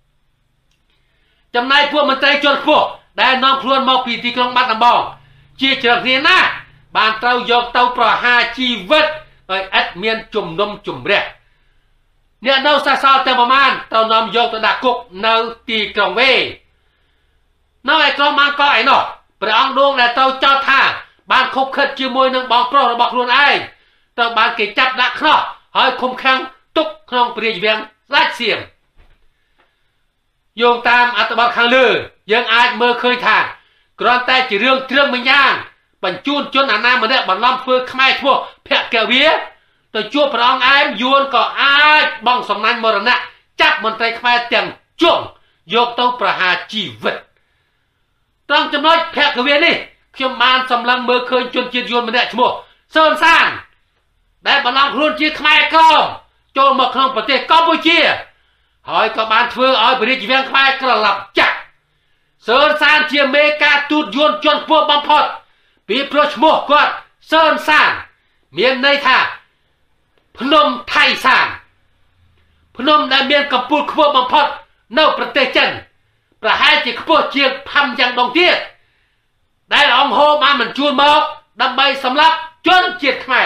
trong nàyพวกมันใจจนพวกได้น้องครวนមកពីទីក្រុងបាត់ដំបងជាច្រឹកគ្នាណាបានត្រូវយកទៅប្រហារជីវិតដោយឥតមានជំនុំជម្រះអ្នកនៅសាសតែប្រមាណត្រូវនាំយកទៅដាក់គុកនៅទីក្រុងវេនៅឯក្រុងបាងកកឯណោះព្រះអង្គដួងដែលត្រូវចោទថាបានខົບខិតជាមួយនឹងបងប្រុសរបស់ខ្លួនឯងត្រូវបានគេចាប់ដាក់ខ្នោះហើយឃុំឃាំងទុកក្នុងព្រះរាជវាំងស្ដេចសៀមយោងតាមអត្ថបទខាងលើយើងអាចមើលឃើញថាគ្រាន់តែជារឿងគ្រឿងម្យ៉ាងបញ្ជូនជនអាណាម្នាក់បន្លំធ្វើខ្មែរឈ្មោះភគវាទៅជួបព្រះអង្គឯមយួនក៏អាចបងសំណាញ់មរណៈចាប់មន្ត្រីខ្មែរទាំងជុំយកទៅប្រហារជីវិតត្រង់ចំណុចភគវានេះខ្ញុំបានសម្លឹងមើលឃើញជនជាតិយួនម្នាក់ឈ្មោះសឿនសានដែលបន្លំខ្លួនជាខ្មែរក្រមចូលមកក្នុងប្រទេសកម្ពុជាហើយក៏បានធ្វើឲ្យព្រះរាជវាំងខ្មែរក្រឡាប់ចាក់សឿនសានជាមេការទូតយួនជាន់ខ្ពស់បំផុតពីព្រោះឈ្មោះគាត់សឿនសានមានន័យថាភ្នំថៃសានភ្នំដែលមានកម្ពស់ខ្ពស់បំផុតនៅប្រទេសចិនប្រហែលជាខ្ពស់ជាងផាំយ៉ាងដងទៀតដែលអង្គហូបានបញ្ជូនមកដើម្បីសម្លាប់ជនជាតិខ្មែរ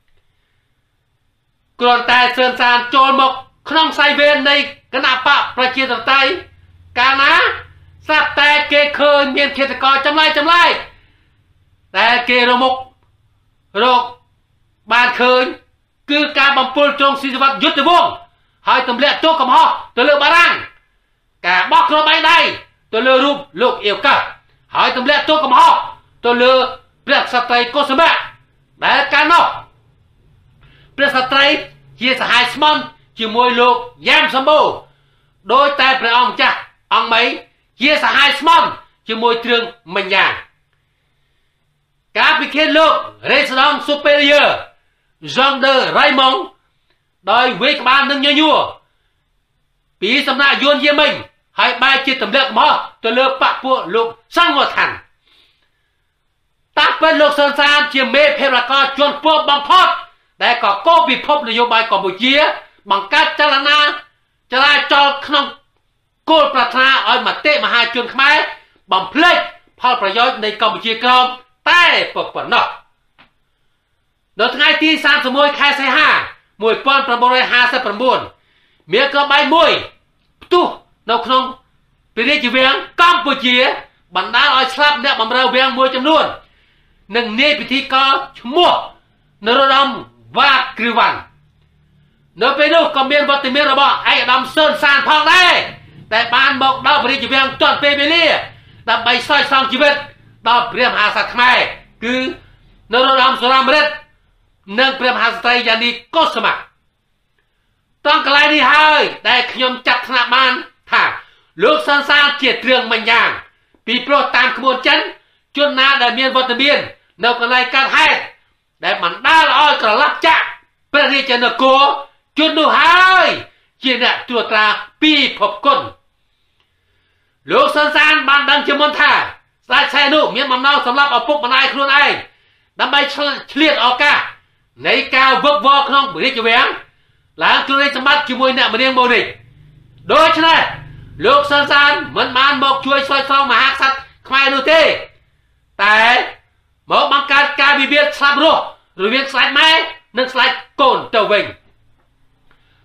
គ្រាន់តែសឿនសានចូលមកក្នុងខ្សែវេននៃគណៈបកប្រជាធិបតេយ្យកាលណាស្រាប់តែគេឃើញមានឃាតករចម្លែកតែគេរមុខរកបានឃើញគឺការបំពុលទ្រង់ស៊ីសវត្តយុទ្ធវង្សហើយទម្លាក់ទោសកំហុសទៅលើបារាំងការបោះគ្រាប់ដៃទៅលើរូបលោកអៀវកាសហើយទម្លាក់ទោសកំហុសទៅលើព្រះក្សត្រីកុសុមៈដែលកាលនោះព្រះក្សត្រីជាសហាយស្មន់ជាមួយលោកយ៉ាមសម្បូរដោយតែព្រះអង្គម្ចាស់អង្គមីជាសហាយស្មន់ជាមួយទ្រឹងមិញយ៉ាងការពិឃាតលោក Résident Supérieur Jean de Raymond ដោយវេក្បាលនឹងញញួរពីសំណាក់យួនយាមិញហើយបែរជាទម្លាក់កំហុសទៅលើបកពួកលោកសង្ឃវថានតាក់ពេលលោកសឿនសានជាមេភេរករជាន់ខ្ពស់បំផុតដែលក៏កោពិភពនយោបាយកម្ពុជាបង្កើតចលនាចរាចរណ៍ក្នុងគោលប្រាថ្នាឲ្យមតិមហាជនខ្មែរបំភ្លេចផលប្រយោជន៍នៃកម្ពុជាក្រមតែប៉ុណ្ណោះនៅថ្ងៃទី31ខែសីហា1959មានក្របបែកមួយផ្ទុះនៅក្នុងព្រះរាជវាំងកម្ពុជាបណ្ដាលឲ្យស្លាប់អ្នកបម្រើវាំងមួយចំនួននិងនាយពិធីករឈ្មោះនរោត្តមវ៉ាគ្រីវ៉ាន់នៅពេលនោះក៏មានវត្តមានរបស់ឯកឧត្តមសឿនសានផងដែរតែបានមកដល់ព្រះរាជវាំងទាន់ពេលវេលាដើម្បីសោយសងជីវិតដល់ព្រះមហាក្សត្រខ្មែរគឺនរោត្តមសុរាមរិទ្ធនិងព្រះមហាក្សត្រីយ៉ានីកុសុមៈតង់កន្លែងនេះហើយដែលខ្ញុំចាត់ថ្នាក់បានថាលោកសឿនសានជាទ្រឹងមិញយ៉ាងពីព្រោះតាមក្បួនចិនជនណាដែលមានវត្តមាននៅកន្លែងកើតហេតុដែលបណ្ដាលឲ្យក្រឡាប់ចាក់ព្រះរាជានគរជននោះហើយជាអ្នកត្រួតត្រាពីភពគុណលោកសឿនសានបានដឹងជាមុនថាស្ដេចសែននោះមានបំណងសម្រាប់ឪពុកម្ដាយខ្លួនឯងដើម្បីឆ្លៀតឱកាសនៃការវឹកវរក្នុងរាជវាំងឡើងជួយរាជសម្បត្តិជាមួយអ្នកមនាងម៉ូនីកដូច្នេះលោកសឿនសានមិនបានមកជួយស្រោចស្រង់មហាក្សត្រខ្មែរនោះទេតែមកបង្កើតការវិវាទស្លាប់រស់រវាងស្ដេចម៉ែនិងស្ដេចកូនទៅវិញ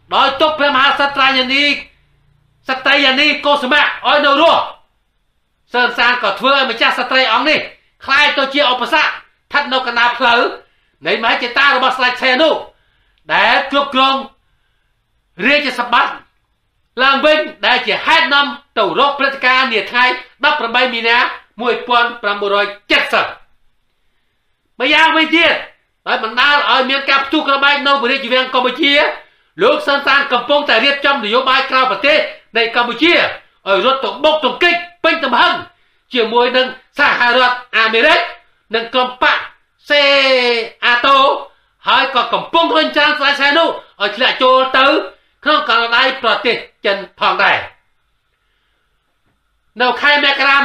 ដោយទុកព្រះមហាក្សត្រយានីស្ត្រីយានីកុសុមៈឲ្យនៅរស់សឺនសានក៏ធ្វើឲ្យម្ចាស់ស្ត្រីអង្គនេះខ្លាយទៅជាឧបសគ្គស្ថិតនៅកណ្ដាលផ្លូវនៃមហិច្ឆតារបស់ស្ដេចឆេនោះដែលគ្រប់គ្រងរាជសម្បត្តិឡើងវិញដែលជាហេតុនាំទៅរកព្រឹត្តិការណ៍នាថ្ងៃ18មីនា1970ម្យ៉ាងវិញទៀតដោយបណ្ដាលឲ្យមានការផ្ទុះក្របែកនៅព្រះរាជវាំងកម្ពុជាលោកសឺនសានកំពុងតែរៀបចំនយោបាយក្រៅប្រទេសនៃកម្ពុជាឲ្យរត់ទៅបុកទង្គិចពេញទំហឹងជាមួយនឹងសហរដ្ឋអាមេរិកនិងក្រុមបកសេអាតូហើយក៏កំពុងរុញច្រានស្ដេចឆេនោះឲ្យធ្លាក់ចូលទៅក្នុងកណ្ដាលដៃប្រទេសចិនផងដែរនៅខែមករា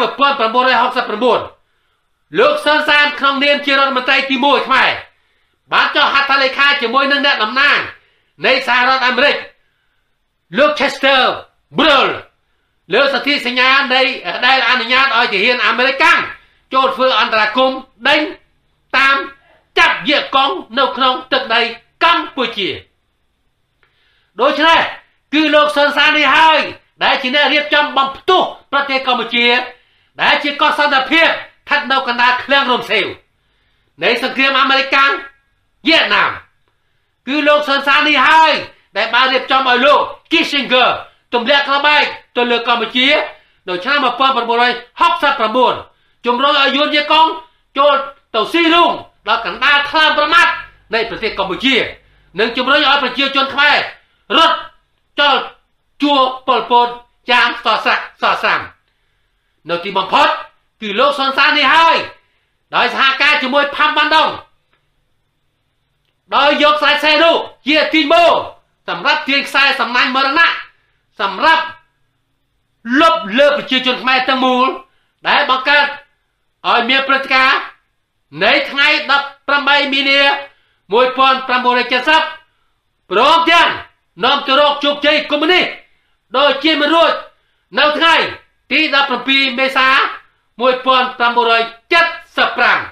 1969លោកសឺនសានក្នុងនាមជារដ្ឋមន្ត្រីទី1ខ្មែរបានចុះហត្ថលេខាជាមួយនឹងអ្នកតំណាងនៃសហរដ្ឋអាមេរិកលោក Chester Brull លើសន្ធិសញ្ញាដែលអនុញ្ញាតឲ្យទាហានអាមេរិកចូលធ្វើអន្តរាគមន៍ដេញតាមចាប់វៀតកុងនៅក្នុងទឹកដីកម្ពុជាដូច្នេះគឺលោកសឺនសាននេះហើយដែលជាអ្នករៀបចំបំផ្ទុះប្រទេសកម្ពុជាដែលជាកោះសន្តិភាពស្ថិតនៅកណ្ដាលឃ្លាំងរំសេវនៃសង្គ្រាមអាមេរិកវៀតណាមគឺលោកសឺនសាននេះហើយដែលបានរៀបចំឲ្យលោក Kissinger ទម្លាក់ក្របបែកទៅលើកម្ពុជានៅឆ្នាំ1969ជំរុញឲ្យយួនវៀតកុងចូលទៅស៊ីរូងដល់កណ្ដាលថ្លើមប្រមាត់នៃប្រទេសកម្ពុជានិងជំរុញឲ្យប្រជាជនខ្មែររត់ចូលជួប៉ុលពតយ៉ាងសស្រាក់សស្រាំនៅទីបំផុតគឺលោកសឺនសាននេះហើយដោយសហការជាមួយផាំវ៉ាន់ដុងដោយយកស្ដេចឆេនោះជាទីម៉ូសម្រាប់ទាញខ្សែសំណាញ់មរណៈសម្រាប់លុបលើប្រជាជនខ្មែរទាំងមូលដែលបង្កើតឲ្យមានព្រឹត្តិការណ៍នៃថ្ងៃ18មីនា1970ព្រមទាំងនាំទៅរកជោគជ័យកុម្មុយនីសដោយជាមិនរួចនៅថ្ងៃទី17មេសា1975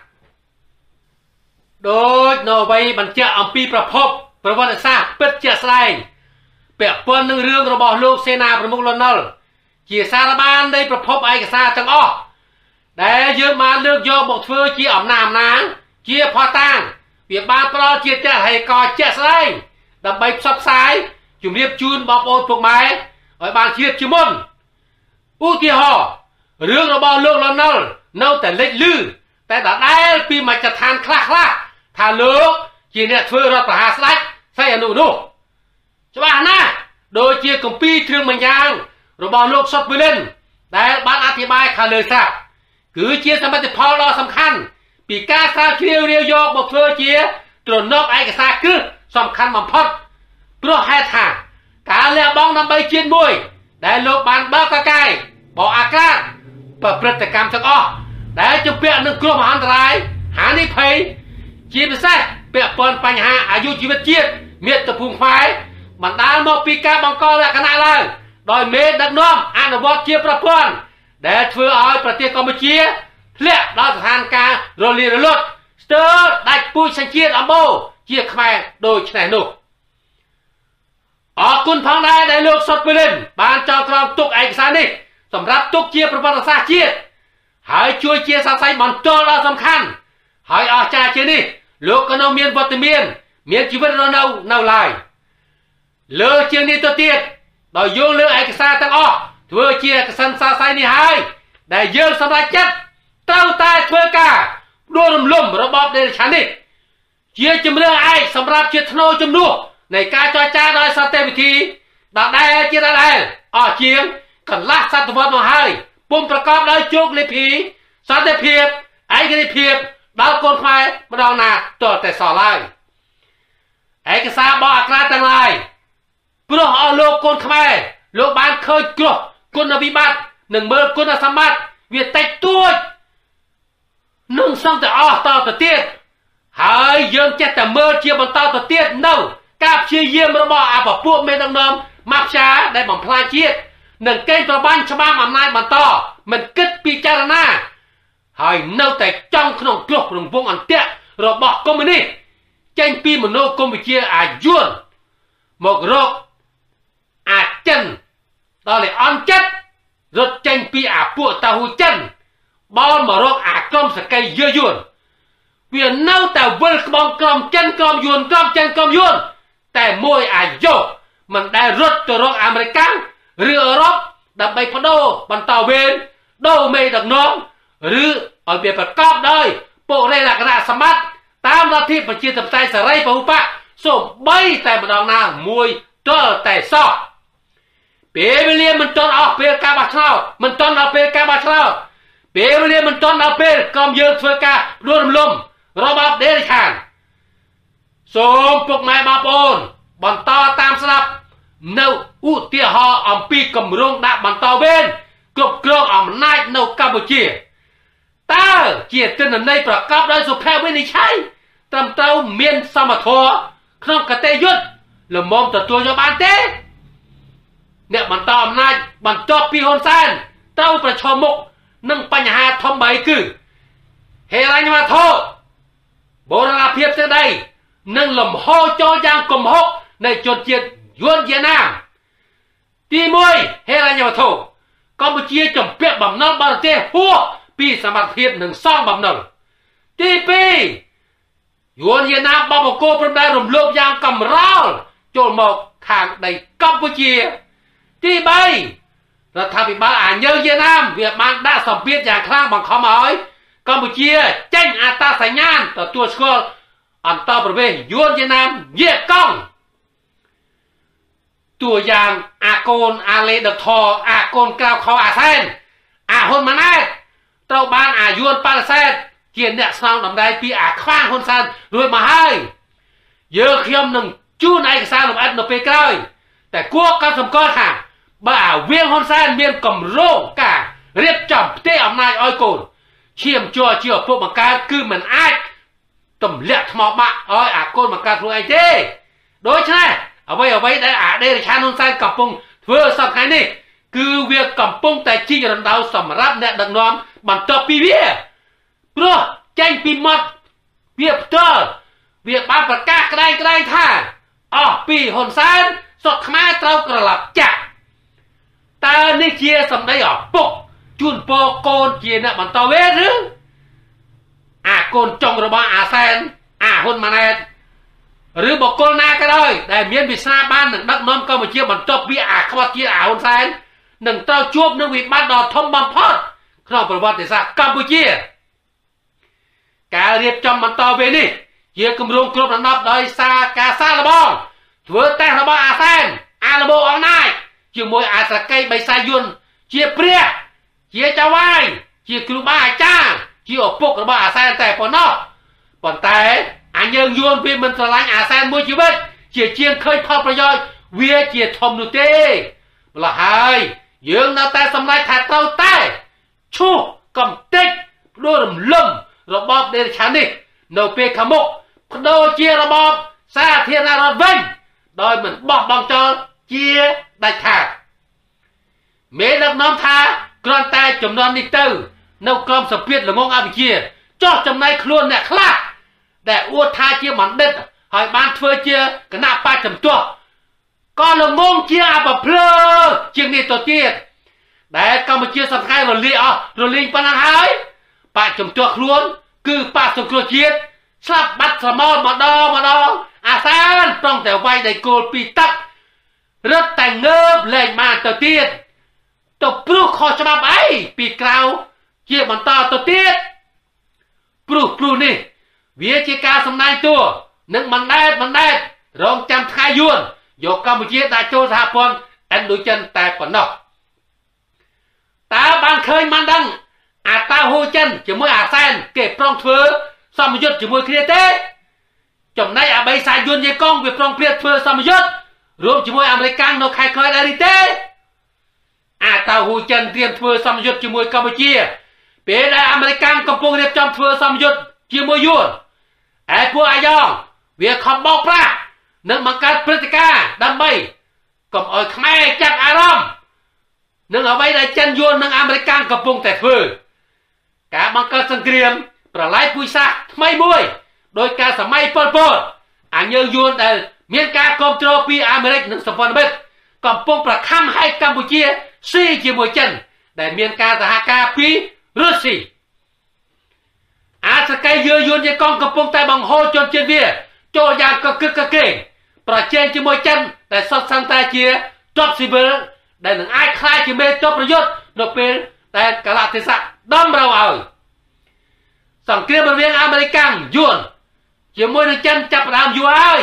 ដោយនៅអ្វីបញ្ជាក់អំពីប្រភពប្រវត្តិសាស្ត្រពិតជាក់ស្ដែងពាក់ព័ន្ធនឹងរឿងរបស់លោកសេនាប្រមុខលន់នល់ជាសារបាននៃប្រភពឯកសារទាំងអស់ដែលយើងបានលើកយកមកធ្វើជាអំណាងជាផតតាងវាបានផ្ដល់ជាទស្សនវិជ្ជាជាក់ស្ដែងដើម្បីផ្សព្វផ្សាយជំរាបជូនបងប្អូនពុកម៉ែឲ្យបានជ្រាបជាមុនឧទាហរណ៍រឿងរបស់លោកលន់នល់នៅតែលេចលឺតែដដែលពីមជ្ឈដ្ឋានខ្លះថាលោកជាអ្នកធ្វើរដ្ឋប្រហារស្ដេចសីហនុនោះច្បាស់ណាស់ដូចជាគម្ពីរគ្រឿងបញ្ចាំងរបស់លោកសុតវិលិនដែលបានអធិប្បាយខាងលើស្រាប់គឺជាសមិទ្ធផលដ៏សំខាន់ពីការស្រាវជ្រាវរាវយកមកធ្វើជាទ្រនាប់ឯកសារគ្រឹះសំខាន់បំផុតព្រោះហេតុថាការលះបង់ដើម្បីជាតិមួយដែលលោកបានបើកកាយបោះអាកាសប្រព្រឹត្តកម្មទាំងអស់ដែលជំពាក់នឹងគ្រោះមហន្តរាយហានិភ័យជាពិសេសពាក់ព័ន្ធបញ្ហាអាយុជីវិតជាតិមាតុភូមិខ្មែរបណ្ដាលមកពីការបង្កលក្ខណៈឡើងដោយមេដឹកនាំអនុវត្តជាប្រព័ន្ធដែលធ្វើឲ្យប្រទេសកម្ពុជាធ្លាក់ដល់ស្ថានភាពរលាយរលត់ស្ទើរដាច់ពូជសញ្ជាតិអម្បូរជាខ្មែរដូចនេះនោះអរគុណផងដែរដែលលោកសុតវិលិនបានចងក្រងទុកឯកសារនេះសម្រាប់ទុកជាប្រវត្តិសាស្ត្រជាតិហើយជួយជាសរសៃបន្ទាល់ដ៏សំខាន់ហើយអស្ចារ្យជានេះលោកក៏នៅមានវត្តមានជីវិតរស់នៅឡើយលើជាងនេះទៅទៀតដោយយកលើឯកសារទាំងអស់ធ្វើជាឯកសារសរសៃនេះហើយដែលយើងសម្រេចចិត្តត្រូវតែធ្វើការដួលរំលំរបបដេរឆាននេះជាជំរឿនឯកសម្រាប់ជាធ្នូជំនួសនៃការចរចាដោយសន្តិវិធីដដែលជាដដែលអស់ជាងកន្លះសតវត្សមកហើយពុំប្រកបដោយជោគលាភីសន្តិភាពឯករាជ្យភាពដល់កូនខ្មែរម្ដងណាតតែសល់ឡើយឯកសារបោះអាក្រាតទាំងឡាយព្រោះអស់លោកកូនខ្មែរលោកបានឃើញគ្រោះគុណវិបត្តិនិងមើលគុណសម្បត្តិវាតិចតួចនឹងសឹងតែអស់តទៅទៀតហើយយើងចេះតែមើលជាបន្តទៅទៀតនៅការព្យាយាមរបស់អពពួកមេដឹកនាំម៉ាហ្វយ៉ាដែលបំផ្លាញជាតិនិងកេងប្រវ័ញ្ចច្បាមអំណាចបន្តមិនគិតពិចារណាហើយនៅតែចង់ក្នុងគ្រោះរង្វង់អន្ទាក់របស់កុម្មុយនីសចេញពីមនោគមវិជ្ជាអាយួនមករក chân đó là on chất rốt tranh piពួកតាហ៊ូចិនបនមករកអាក្រុមសកៃយឺយួនវានៅតែវិលក្បងក្រុមចិនក្រុមយួនក្រុមចិនក្រុមយួនតែមួយអាយុមិនដែលរត់ទៅរកអាមេរិកឬអឺរ៉ុបដើម្បីបដូរបន្តវេនដូរមេដឹកនាំឬឲ្យវាប្រកបដោយពុរិលក្ខណៈសម្បត្តិតាមលទ្ធិប្រជាធិបតេយ្យសេរីពហុបកសូម្បីតែម្ដងណាមួយទល់តែសោះពេលវេលាមិនទាន់អស់ពេលការបោះឆ្នោតមិនទាន់ដល់ពេលការបោះឆ្នោតពេលវេលាមិនទាន់ដល់ពេលក្រុមយើងធ្វើការដួលរំលំរបបដេរខានសូមពុកម៉ែបងប្អូនបន្តតាមស្ដាប់នៅឧទាហរណ៍អំពីគម្រោងដាក់បន្តវេនគ្រប់គ្រងអំណាចនៅកម្ពុជាតើជាទិន្នន័យប្រកបដោយសុភវិនិច្ឆ័យត្រឹមត្រូវមានសមធម៌ក្នុងកតេយុត្តលំមទទួលយកបានទេអ្នកបន្តអំណាចបន្ទាប់ពីហ៊ុនសែនត្រូវប្រឈមមុខនឹងបញ្ហាធំបីគឺហេរញ្ញវត្ថុបូរណភាពសេដ្ឋកិច្ចនិងលំហូរចូលយ៉ាងគំហុកនៃជនជាតិយួនវៀតណាមទី1ហេរញ្ញវត្ថុកម្ពុជាជំពាក់បំណុលបរទេសហួសពីសមត្ថភាពនិងសងបំណុលទី2យួនវៀតណាមបបកគោព្រំដែនរំលោភយ៉ាងកម្រោលចូលមកខាងដីកម្ពុជាទី3រដ្ឋាភិបាលអាញើវៀតណាមវាបានដាក់សម្ពាធយ៉ាងខ្លាំងបង្ខំឲ្យកម្ពុជាចេញអត្តសញ្ញាណទទួលស្គាល់អន្តរប្រវេសន៍យួនវៀតណាមវៀតកុងតួយ៉ាងអាកូនអាឡេដថអាកូនក្រៅខអាសែនអាហ៊ុនម៉ាណែតត្រូវបានអាយួនប៉ាឡេសេតជាអ្នកស្នងដំណែងពីអាខ្វាងហ៊ុនសែនរួចមកហើយយើងខ្ញុំនឹងជូនឯកសារលម្អិតនៅពេលក្រោយតែគួរកត់សម្គាល់ថាបើអាវៀងហ៊ុនសែនមានកម្រោងការរៀបចំផ្ទៃអំណាចឲ្យកូនឈាមជ័រជាឪពុកបង្កើតគឺមិនអាចទម្លាក់ថ្មបាក់ឲ្យអាកូនបង្កើតខ្លួនឯងទេដូច្នេះអ្វីដែលអាដេរឆានហ៊ុនសែនកំពុងធ្វើសប្តាហ៍នេះគឺវាកំពុងតែជីករណ្ដៅសម្រាប់អ្នកដឹកនាំបន្ទាប់ពីវាព្រោះចេញពីមាត់វាផ្ទាល់វាបានប្រកាសក្តែងថាអស់ពីហ៊ុនសែនសុខខ្មែរត្រូវក្រឡាប់ចាក់តើនេះជាសម្ដីឪពុកជូនពរកូនជាអ្នកបន្តវេនឬអាកូនចុងរបស់អាសែនអាហ៊ុនម៉ាណែតឬបុគ្គលណាក៏ដោយដែលមានវិសាបាននឹងដឹកនាំកម្ពុជាបន្ទាប់ពីអាខ្វាត់ជាតិអាហ៊ុនសែននឹងត្រូវជួបនឹងវិបត្តិដ៏ធំបំផុតក្នុងប្រវត្តិសាស្ត្រកម្ពុជាការរៀបចំបន្តវេននេះជាគម្រោងគ្រប់ដណ្ដប់ដោយសារការសាកល្បងធ្វើតេស្តរបស់អាសែនអាលបោអងណាយជាមួយអាស្រកៃបិសាយួនជាព្រះជាចៅវាយជាគ្រូបាអាចារ្យជាឪពុករបស់អាសែនតែប៉ុណ្ណោះប៉ុន្តែអញយើងយួនវាមិនស្រឡាញ់អាសែនមួយជីវិតជាជាងឃើញផលប្រយោជន៍វាជាធំនោះទេម្ល៉េះហើយយើងនៅតែសម្រេចថាត្រូវតែឈូសកំទេចដួលរំលំរបបដេរឆាននេះនៅពេលខាងមុខបដូរជារបបសាធារណរដ្ឋវិញដោយមិនបោះបង់ចោលជាដាច់ខាតមេដឹកនាំថាគ្រាន់តែចំនួននេះទៅនៅក្រមសម្ពាធល្ងងអវិជ្ជាចោះចំណៃខ្លួនអ្នកខ្លះដែលអួតថាជាបណ្ឌិតហើយបានធ្វើជាគណៈបច្ចចំទាស់ក៏ល្ងងជាអបភ្លើជាងនេះទៅទៀតដែលកម្ពុជាសង្ខេបរលាយអស់រលីងប៉ុណ្ណឹងហើយបច្ចចំទាស់ខ្លួនគឺបច្ចសង្គ្រោះជាតិស្លាប់បាត់ស្រមោលម្ដងអាសានប្រងតែវាយដៃគោលពីទឹករត់តែងើបលែងបានទៅទៀតទៅព្រោះខុសច្បាប់អីពីក្រៅជាបន្តទៅទៀតព្រោះនេះវាជាការសម្ដែងតួនឹងបណ្ដែតរងចាំថ្ងៃយួនយកកម្ពុជាដាក់ចូលសហព័ន្ធឥណ្ឌូចិនតែប៉ុណ្ណោះតើបានឃើញមិនដឹងអាតាហ៊ូចិនជាមួយអាសែនគេប្រងធ្វើសមយុទ្ធជាមួយគ្នាទេចំណែកអាបៃសាយួនយាយកុងវាប្រងព្រាតធ្វើសមយុទ្ធរួមជាមួយអាមេរិកនៅខែក្រោយដែរទេអាតាហ៊ូចិនត្រៀមធ្វើសមយុទ្ធជាមួយកម្ពុជាពេលដែលអាមេរិកកំពុងរៀបចំធ្វើសមយុទ្ធជាមួយយួនឯពួកអាយ៉ងវាខំបោកប្រាស់និងបង្កើតព្រឹត្តិការណ៍ដើម្បីកុំឲ្យខ្មែរចាប់អារម្មណ៍នឹងអ្វីដែលចិនយួននិងអាមេរិកកំពុងតែធ្វើការបង្កើតសង្គ្រាមប្រឡាយពូជសាសន៍ថ្មីមួយដោយការសម័យប៉ុលពតអាញើយួនដែលមានការគ្រប់គ្រងពីអាមេរិកនិងសម្ព័ន្ធមិត្តកំពុងប្រខំឲ្យកម្ពុជាស៊ីជាមួយចិនដែលមានការសហការពីរុស្ស៊ីអាសកៃយឺយួនជាកងកំពុងតែបង្ហូរជនជាតិវាចូលយ៉ាងកកឹកកកេងប្រជែងជាមួយចិនដែលសុទ្ធសឹងតែជាទ័ពស៊ីវិលដែលនឹងអាចខ្លាយជាមេទ័ពប្រយុទ្ធនៅពេលដែលកលៈទេសៈតម្រូវឲ្យសង្គ្រាមរវាងអាមេរិកយួនជាមួយនឹងចិនចាប់ផ្ដើមយូរហើយ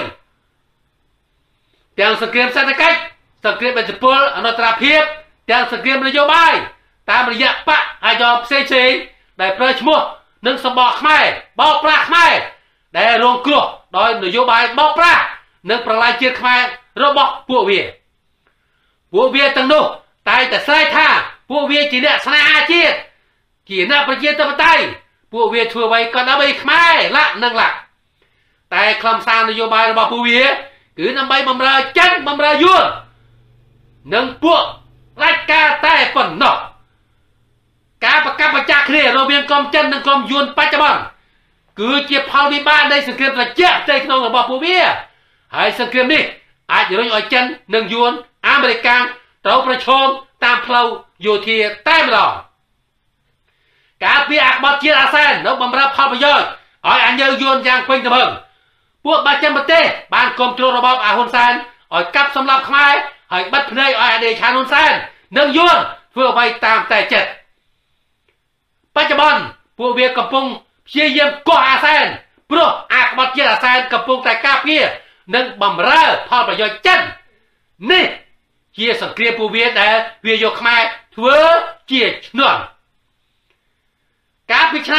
ទាំងសង្គ្រាមសេដ្ឋកិច្ចសង្គ្រាមឥទ្ធិពលអនុត្តរភាពទាំងសង្គ្រាមនយោបាយតាមរយៈបកអាយ៉ងផ្សេងៗដែលប្រើឈ្មោះនឹងសម្បកខ្មែរបោកប្រាស់ខ្មែរដែលរងគ្រោះដោយនយោបាយបោកប្រាស់និងប្រឡាយជាតិខ្មែររបស់ពួកវាទាំងនោះតែតែស្រែកថាពួកវាជាអ្នកស្នេហាជាតិជាអ្នកប្រជាធិបតេយ្យពួកវាធ្វើអ្វីក៏ដើម្បីខ្មែរលាក់និងលាក់តែខ្លឹមសារនយោបាយរបស់ពួកវាគឺដើម្បីបម្រើចិនបម្រើយួននិងពួករាជការតែប៉ុណ្ណោះការប្រកាសបញ្ចាក់គ្នារវាងក្រុមចិននិងក្រុមយួនបច្ចុប្បន្នគឺជាផលវិបាកនៃសង្គ្រាមត្រជាក់ផ្ទៃក្នុងរបស់ពួកវាហើយសង្គ្រាមនេះអាចរុញឲ្យចិននិងយួនអាមេរិកត្រូវប្រឈមតាមផ្លូវយោធាតែម្ដងការពីអក្បត់ជាតិអាស៊ាននៅបម្រើផលប្រយោជន៍ឲ្យអាញើយួនយ៉ាងពេញទំហឹងពួកបច្ចិមប្រទេសបានគ្រប់គ្រងរបបអាហ៊ុនសែនឲ្យកាប់សម្លាប់ខ្មែរហើយបិទភ្នែកឲ្យអតីតឆានហ៊ុនសែននិងយួនធ្វើអ្វីតាមតែចិត្តបច្ចុប្បន្នពួកវាកំពុងព្យាយាមកោះអាស៊ានព្រោះអក្បត់ជាតិអាស៊ានកំពុងតែការពារនិងបម្រើផលប្រយោជន៍ចិននេះជាសង្គ្រាមពួកវាដែលវាយកខ្មែរធ្វើជាឈ្នន់កាលពីឆ្នាំ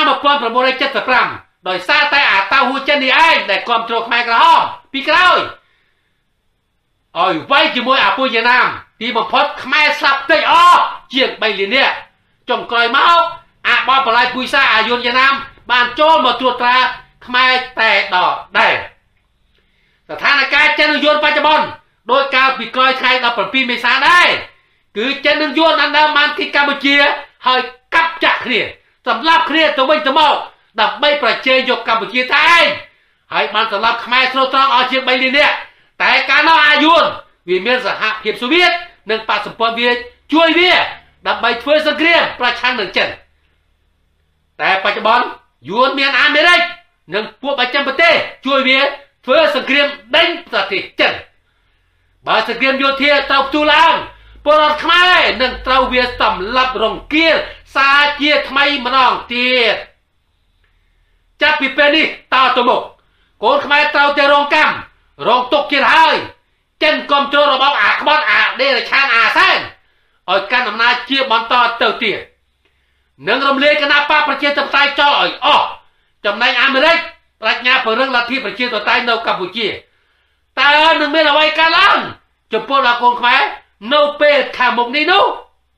1975ដោយសារតែអាតាហ៊ូចិននេះឯងដែលគ្រប់គ្រងខ្មែរក្រហមពីក្រោយឲ្យវាយជាមួយអាពុយវៀតណាមទីបំផុតខ្មែរស្លាប់តិចអស់ជាង3លាននាក់ចុងក្រោយមកអាបបបលាយពុយសាអាយុនវៀតណាមបានចូលមកត្រួតត្រាខ្មែរតែដល់ដែរស្ថានភាពចិននិងយួនបច្ចុប្បន្នដោយកាលពីក្រោយថ្ងៃ17មេសាដែរគឺចិននិងយួនបានដើរបានទីកម្ពុជាហើយកាប់ចាក់គ្នាសម្លាប់គ្នាទៅវិញទៅមកដើម្បីប្រជែងយកកម្ពុជាតែឯងហើយបានសម្លាប់ខ្មែរស្រូត្រង់អស់ជាង3លាននាក់តែកាលនោះអាយុនវាមានសហភាពសូវៀតនិងបកសម្ព័ន្ធវាជួយវាដើម្បីធ្វើសង្គ្រាមប្រឆាំងនឹងចិនតែបច្ចុប្បន្នយួនមានអាមេរិកនិងពួកបច្ចិមប្រទេសជួយវាធ្វើសង្គ្រាមដេញប្រទេសចិនបើសង្គ្រាមយោធាត្រូវផ្ទុះឡើងពលរដ្ឋខ្មែរនឹងត្រូវវាសម្លាប់រង្គាលសាជាថ្មីម្ដងទៀតចាប់ពីពេលនេះតទៅមុខកូនខ្មែរត្រូវតែរងកម្មរងទុក្ខទៀតហើយចិនគ្រប់គ្រងរបបអាក្បត់អាដេរឆានអាសែនឲ្យកាន់អំណាចជាបន្តទៅទៀតនឹងរំលាយគណបកប្រជាធិបតេយ្យចោលឲ្យអស់ចំណែកអាមេរិកប្រាជ្ញាពង្រឹងលទ្ធិប្រជាធិបតេយ្យនៅកម្ពុជាតើនឹងមានអ្វីកើតឡើងចំពោះដល់កូនខ្មែរនៅពេលខាងមុខនេះនោះ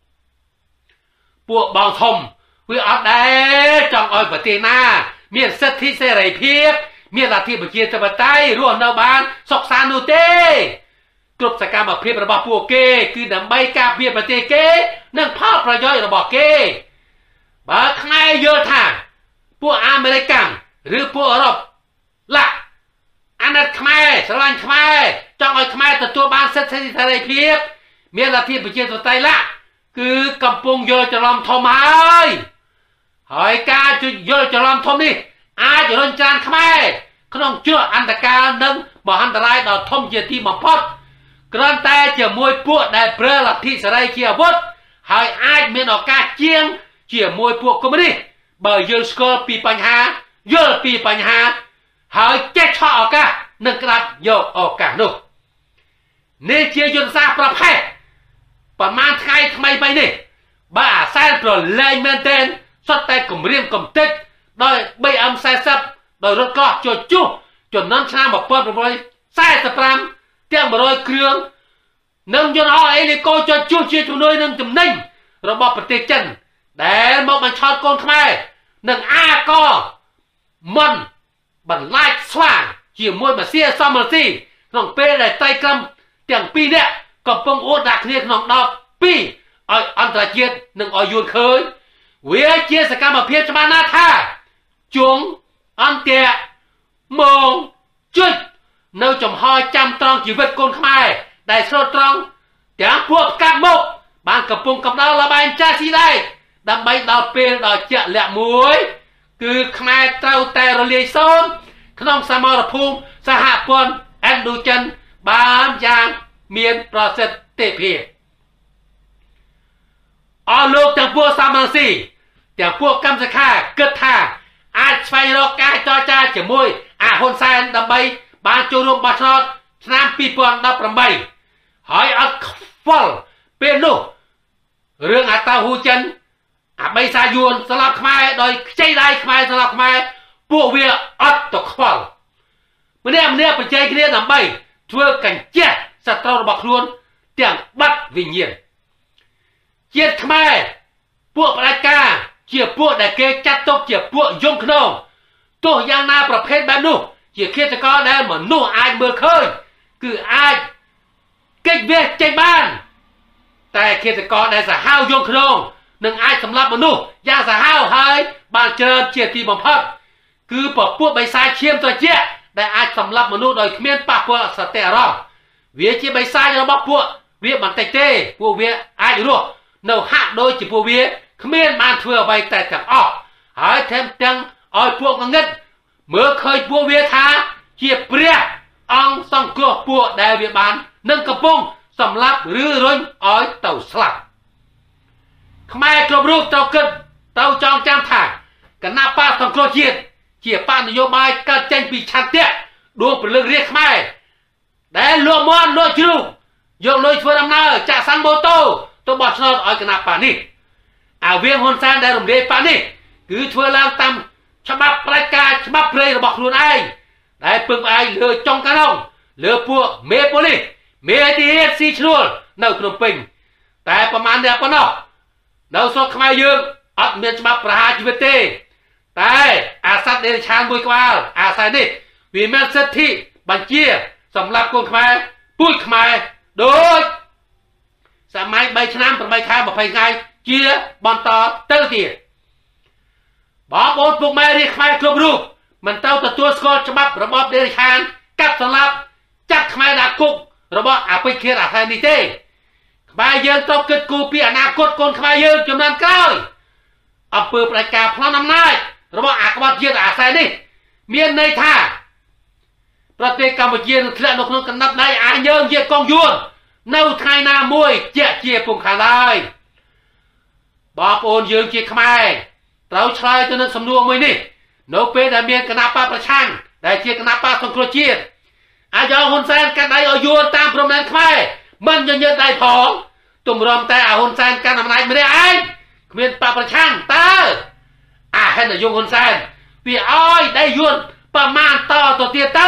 ពួកបងធំវាអត់ដែរចង់ឲ្យប្រទេសណាមានសិទ្ធិសេរីភាពមានលទ្ធិប្រជាធិបតេយ្យរស់នៅបានសុខសាន្តនោះទេគ្រប់សកម្មភាពរបស់ពួកគេគឺដើម្បីការពារប្រទេសគេនិងផលប្រយោជន៍របស់គេបើខ្មែរយល់ថាពួកអាមេរិកឬពួកអឺរ៉ុបឡាក់អាណិតខ្មែរស្រឡាញ់ខ្មែរចង់ឲ្យខ្មែរទទួលបានសិទ្ធិសេរីភាពមានលទ្ធិប្រជាធិបតេយ្យឡាក់គឺកំពុងយល់ច្រឡំធំហើយការយល់ច្រឡំធំនេះអាចរុញច្រានខ្មែរក្នុងជ្រោះអន្តកាលនិងមហន្តរាយដ៏ធំជាទីបំផុតគ្រាន់តែជាមួយពួកដែលប្រើលទ្ធិសេរីជាអាវុធហើយអាចមានឱកាសជាងជាមួយពួកកុម្មុយនីសបើយើងស្គាល់ពីបញ្ហាយល់ពីបញ្ហាហើយចេះឆក់ឱកាសនិងក្តាប់យកឱកាសនោះនេះជាយុទ្ធសាស្ត្រប្រភេទប្រមាណថ្ងៃថ្មីៗនេះបើអាសែនប្រឡែងមែនទែនសុទ្ធតែគម្រាមកំទេចដោយ BM40 ដោយរថកោះជជុះចំនួនឆ្នាំ1945ទាំង100គ្រឿងនិងយន្តហោះអេលីកូជជុះជាជំនួយនឹងចំណេញរបស់ប្រទេសចិនដែលមកបញ្ឆោតកូនខ្មែរនិងអាកមុនបន្លាចស្វាជាមួយម៉ាស៊ីសមរស៊ីក្នុងពេលដែលត្រីក្រំទាំងពីរនាក់កំពុងអួតដាក់គ្នាក្នុងដប2ឲ្យអន្តរជាតិនិងឲ្យយួនឃើញវាជាសកម្មភាពច្បាស់ណាស់ថាជងអន្តៈមងជុចនៅចំហចាំត្រង់ជីវិតកូនខ្មែរដែលស្រោតត្រង់ទាំងពួកកាប់មុខបានកំពុងកំដៅលបែងចាស់ស៊ីដែរដើម្បីដល់ពេលដល់ជាក់លាក់មួយគឺខ្មែរត្រូវតែរលាយសូន្យក្នុងសមរភូមិសហព័ន្ធឥណ្ឌូចិនបានយ៉ាងមានប្រសិទ្ធភាពអស់លោកទាំងពួកសាមញ្ញស៊ីទាំងពួកកម្មសខាគិតថាអាចស្វែងរកការចរចាជាមួយអាហ៊ុនសែនដើម្បីបានចូលរួមបោះឆ្នោតឆ្នាំ2018ហើយអត់ខ្វល់ពេលនោះរឿងអាតាហ៊ូចិនអាបៃសាយួនស្លាប់ខ្មែរដោយខ្ចីដៃខ្មែរស្លាប់ខ្មែរពួកវាអត់ទៅខ្វល់ម្នាក់បច្ចេកគ្នាដើម្បីធ្វើកញ្ចក់សត្រូវរបស់ខ្លួនទាំងបាត់វិញ្ញាណជាតិខ្មែរពួកផ្ដាច់ការជាពួកដែលគេចាត់ទុកជាពួកយំខ្នងទោះយ៉ាងណាប្រភេទបែបនោះជាឃាតករដែលមនុស្សអាចមើលឃើញគឺអាចគេចវាចេញបានតែឃាតករដែលសាហាវយំខ្នងនឹងអាចសម្លាប់មនុស្សយ៉ាងសាហាវហើយបានច្រើនជាទីបំផុតគឺពពួកបិសាចឈាមត្រជាក់ដែលអាចសម្លាប់មនុស្សដោយគ្មានប៉ះពាល់សតិអារម្មណ៍វាជាបិសាចរបស់ពួកវាបន្តិចទេពួកវាអាចរស់នៅហាក់ដូចជាពួកវាគ្មានបានធ្វើអ្វីតែទាំងអស់ហើយថែមទាំងឲ្យពួកងងឹតមើលឃើញពួកវាថាជាព្រះអង្គសង្គ្រោះពួកដែលវាបាននឹងកំពុងសម្លាប់ឬរុញឲ្យទៅស្លាប់ខ្មែរគ្រប់រូបត្រូវគិតត្រូវចងចាំថាគណៈបកសង្គ្រោះជាតិជាបកនយោបាយកើតចេញពីឆន្ទៈដួងពលឹងរាជខ្មែរដែលលោកមន់លោកជ្រូកយកលុយធ្វើដំណើរចាក់សាំងម៉ូតូទៅបោះឆ្នោតឲ្យគណៈបកនេះអាវៀងហ៊ុនសែនដែលរំលាយបកនេះគឺធ្វើឡើងតាមច្បាប់ផ្ដាច់ការច្បាប់ព្រៃរបស់ខ្លួនឯងដែលពឹងផ្អែកលើចុងកាណុងលើពួកមេប៉ូលីសមេទីហេតុស៊ីឈ្នួលនៅភ្នំពេញតែប្រមាណតែប៉ុណ្ណោះនៅស្រុកខ្មែរយើងអត់មានច្បាប់ប្រហារជីវិតទេតែអាសត្វដេរឆានមួយក្បាលអាស្រ័យនេះវាមានសិទ្ធិបញ្ជាសម្រាប់កូនខ្មែរពូជខ្មែរដូចសម័យ3ឆ្នាំ8ខែ20ថ្ងៃជាបន្តទៅទៀតបងប្អូនពុកម៉ែរាជខ្មែរគ្រប់រូបមិនទៅទទួលស្គាល់ច្បាប់របបដេរឆានកាប់សម្លាប់ចាត់ខ្មែរដាក់គុករបស់អភិឃាតអាស័យនេះទេខ្មែរយើងត្រូវគិតគូរពីអនាគតកូនខ្មែរយើងចំនួនក្រោយអំពើផ្ដាច់ការប្លន់អំណាចរបស់អាក្បត់ជាតិអាស័យនេះមានន័យថាប្រទេសកម្ពុជានឹងធ្លាក់នៅក្នុងកណ្ដាប់ដៃអាយើងជាកងយួននៅថ្ងៃណាមួយជាពុំខានឡើយបងប្អូនយើងជាខ្មែរត្រូវឆ្លើយទៅនឹងសំណួរមួយនេះនៅពេលដែលមានគណៈបកប្រឆាំងដែលជាគណៈបកសង្គ្រោះជាតិអាយ៉ងហ៊ុនសែនកាត់ដៃឲ្យយួនតាមព្រំដែនខ្មែរមិនញញើដៃផងទម្រាំតែអាហ៊ុនសែនកាន់អំណាចម្នាក់ឯងគ្មានបកប្រឆាំងតើអាហេតុអាយ៉ងហ៊ុនសែនវាឲ្យដៃយួនប្រមាណតទៅទៀតទៅ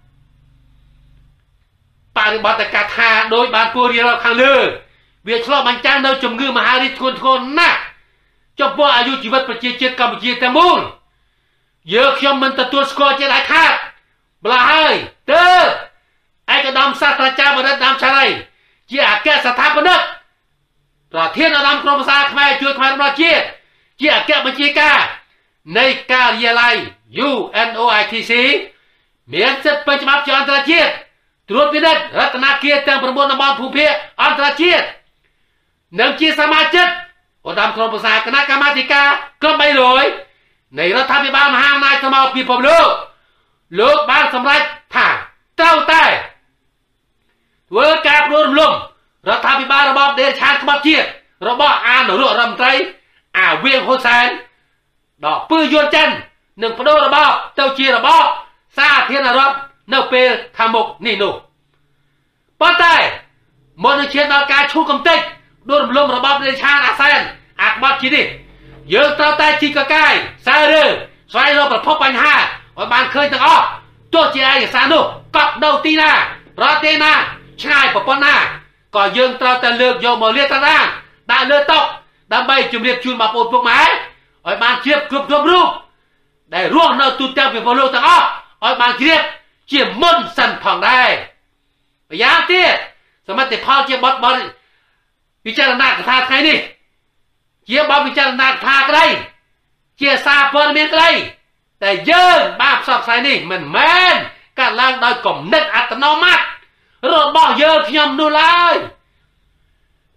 បរិបត្តិកថាដោយបានពូរៀបខាងលើវាឆ្លុះបញ្ចាំងនៅជំងឺមហារីកធ្ងន់ធ្ងរណាស់ចំពោះអាយុជីវិតប្រជាជាតិកម្ពុជាទាំងមូលយើងខ្ញុំមិនទទួលស្គាល់ជាដាច់ខាតម្ល៉េះហើយទើបឯកឧត្តមសាស្ត្រាចារ្យបណ្ឌិតដាមឆារីជាអគ្គស្ថាបនិកប្រធានឧត្តមក្រុមប្រឹក្សាខ្មែរជួយខ្មែររបស់ជាតិជាអគ្គបញ្ជាការនៃការិយាល័យ UNOITC មានសិទ្ធិពេញច្បាប់ជាអន្តរជាតិត្រួតពិនិត្យរតនគិទាំង9តំបន់ភូមិភាគអន្តរជាតិនិងជាសមាជិកឧត្តមក្រុមប្រឹក្សាគណៈកម្មាធិការក្រុម300នៃរដ្ឋាភិបាលមហាអំណាចសមរពិភពលោកបានសម្រេចថាត្រូវតែធ្វើការផ្ដួលរំលំរដ្ឋាភិបាលរបបដេរឆានក្បត់ជាតិរបស់អនុរដ្ឋមន្ត្រីអាវៀងហ៊ុនសែនដល់ពើយួនចិននិងបដូររបបទៅជារបបសាធារណរដ្ឋនៅពេលខាងមុខនេះនោះប៉ុន្តែមុននឹងឈានដល់ការឈូសកំទេចដួលរំលំរបបដេរឆានអាសែនអាក្បត់ជាតិនេះយើងត្រូវតែជីកកាយសើរើស្វែងរកប្រភពបញ្ហាឲ្យបានឃើញទាំងអស់ទោះជាឯកសារនោះកប់នៅទីណាប្រទេសណាឆ្ងាយប៉ុណ្ណាក៏យើងត្រូវតែលើកយកមកលាតត្រដាងដាក់លើតុដើម្បីជម្រាបជូនបងប្អូនពុកម៉ែឲ្យបានជ្រាបគ្រប់រូបដែលរស់នៅទូទាំងពិភពលោកទាំងអស់ឲ្យបានជ្រាបជាមុនសិនផងដែរម្យ៉ាងទៀតសមិទ្ធផលជាបទពិចារណាកថាថ្ងៃនេះជាបទពិចារណាកថាក្តីជាសារព័ត៌មានក្តីតែយើងបានផ្សព្វផ្សាយនេះមិនមែនកើតឡើងដោយគំនិតអត្តនោម័តរបស់យើងខ្ញុំនោះឡើយ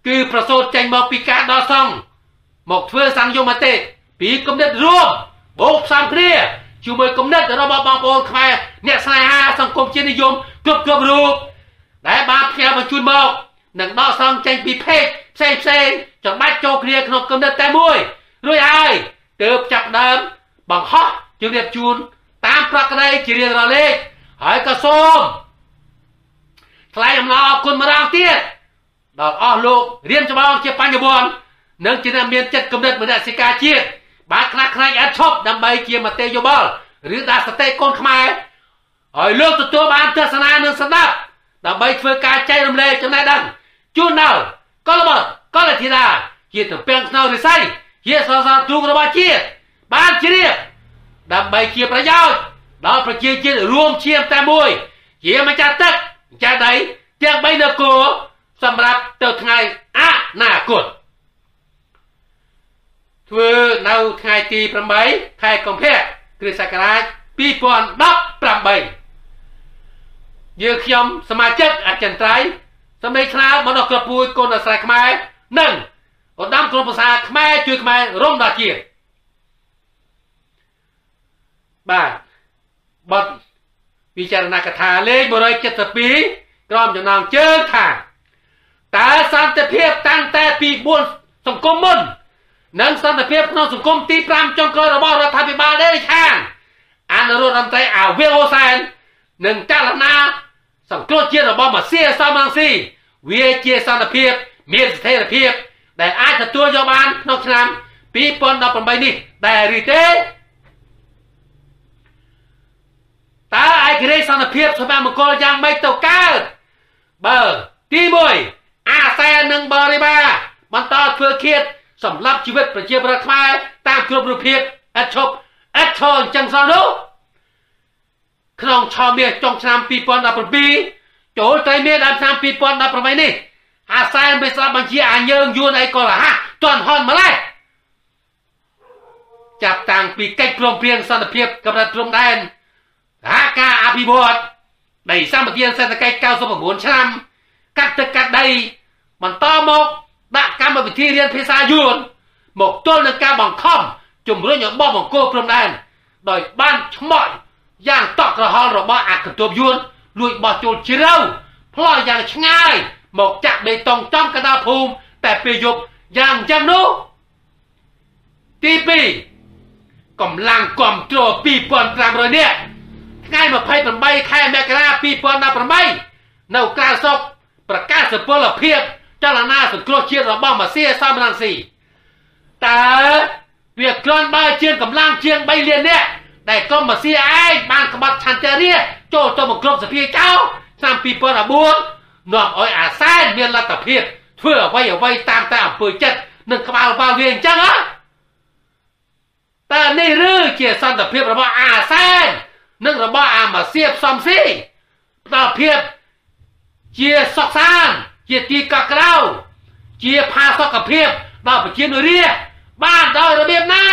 គឺប្រសូតចេញមកពីការដល់សង្ឃមកធ្វើសង្ឃយមតិពីគំនិតរួមបូកផ្សំគ្នាជាមួយគំនិតរបស់បងប្អូនខ្មែរអ្នកស្នេហាសង្គមជាតិនិយមគ្រប់រូបដែលបានផ្ញើបញ្ជូនមកនឹងដកស្រង់ចេញពីភេទផ្សេងចំបាច់ចូលគ្នាក្នុងគំនិតតែមួយរួចហើយទើបចាប់ដើមបង្ហោះជម្រាបជូនតាមប្រក្រតីជារៀងរាល់លេខហើយក៏សូមថ្លែងអំណរអគុណម្ដងទៀតដល់អស់លោករៀនច្បងជាបញ្ញវន្តនិងជាអ្នកមានចិត្តគំនិតមនសិការជាតិបានខ្លះខ្លាញ់អត់ឈប់ដើម្បីជាមតិយោបល់ឬដាស់សតិកូនខ្មែរឲ្យលោកទទួលបានទស្សនានិងស្ដាប់ដើម្បីធ្វើការចែករំលែកចំណេះដឹងជូនដល់កុលបុត្រកុលធីតាជាទំពាំងស្នងរិស័យជាសរសរទ្រូងរបស់ជាតិបានជ្រាបដើម្បីជាប្រយោជន៍ដល់ប្រជាជាតិរួមឈាមតែមួយជាម្ចាស់ទឹកម្ចាស់ដីទាំង3នគរសម្រាប់ទៅថ្ងៃអនាគតធ្វើនៅថ្ងៃទី8ខែកុម្ភៈគ្រិស្តសករាជ2018យើងខ្ញុំសមាជិកអចិន្ត្រៃយ៍សម្លេងឆ្លើយមកដល់ក្របពួយកូនអាស្រ័យខ្មែរនិងឧត្តមក្រុមប្រឹក្សាខ្មែរជួយខ្មែររំដល់ជាតិបាទបទពិចារណាកថាលេខ172ក្រុមចំណងជើងថាតើសន្តិភាពតាំងតែពី4សង្គមមុននិងសន្តិភាពក្នុងសង្គមទី5ចុងក្រោយរបស់រដ្ឋាភិបាលដេរខានអនុរដ្ឋមន្ត្រីអាវីលអូសែននិងចលនាសង្គ្រោះជាតិរបស់ម៉ាស៊ីសំរងស៊ីវាជាសន្តិភាពមានស្ថិរភាពដែលអាចទទួលយកបានក្នុងឆ្នាំ2018នេះដែរឬទេតើឯករាជ្យសន្តិភាពសម្រាប់មង្គលយ៉ាងម៉េចទៅកើតបើទី1អាសែននិងបរិបាបន្តធ្វើឃាតសម្រាប់ជីវិតប្រជាពលរដ្ឋខ្មែរតាមគ្រប់រូបភាពឥតឈប់ឥតឈរអញ្ចឹងសោះនោះក្នុងឆមាសចុងឆ្នាំ2017ចូលត្រីមាសដល់ឆ្នាំ2018នេះអាសែន被ស្លាប់បញ្ជាអាញើងយួនអីក៏រហ័សទាន់ហន់ម្លេះចាប់តាំងពីកិច្ចព្រមព្រៀងសន្តិភាពកម្រិតព្រំដែនការអភិវឌ្ឍដីសម្បត្តិសេដ្ឋកិច្ច99ឆ្នាំកាត់ទឹកកាត់ដីបន្តមកដាក់កម្មវិធីរៀនភាសាយួនមកទល់នឹងការបង្ខំជំរុញឲ្យបោះបង្គោលព្រំដែនដោយបានឆ្មក់យ៉ាងតក់ក្រហល់របស់អាកន្ទប់យួនលួចបោះចូលជ្រៅផ្លោះយ៉ាងឆ្ងាយមកចាក់បេតុងចំកណ្ដាលភូមិតែពេលយប់យ៉ាងចឹងនោះទី2កម្លាំងគ្រប់គ្រង2500នាក់ថ្ងៃ28ខែមករា2018នៅក្រៅស្រុកប្រកាសសុពលភាពចលនាសង្គ្រោះជាតិរបស់ម៉ាស៊ីសំរងស៊ីតើវាគ្រាន់បើជាកម្លាំងជាង3លាននាក់ដែលក្រុមម៉ាស៊ីឯងបានក្បត់ឆន្ទៈរាចូលទៅមកគ្រប់សភាចោលឆ្នាំ2014នាំឲ្យអាសែនមានលទ្ធភាពធ្វើអ្វីតាមតែអំពើចិត្តនិងក្បាលវាវាអញ្ចឹងហ៎តើនេះឬជាសន្តិភាពរបស់អាសែននិងរបស់អាម៉ាស៊ីផ្សំស៊ីផ្ដល់ភាពជាសុខសាន្តជាទីកក់ក្ដៅជាផាសុកភាពដល់ប្រជានុរាស្ត្របានដោយរបៀបណា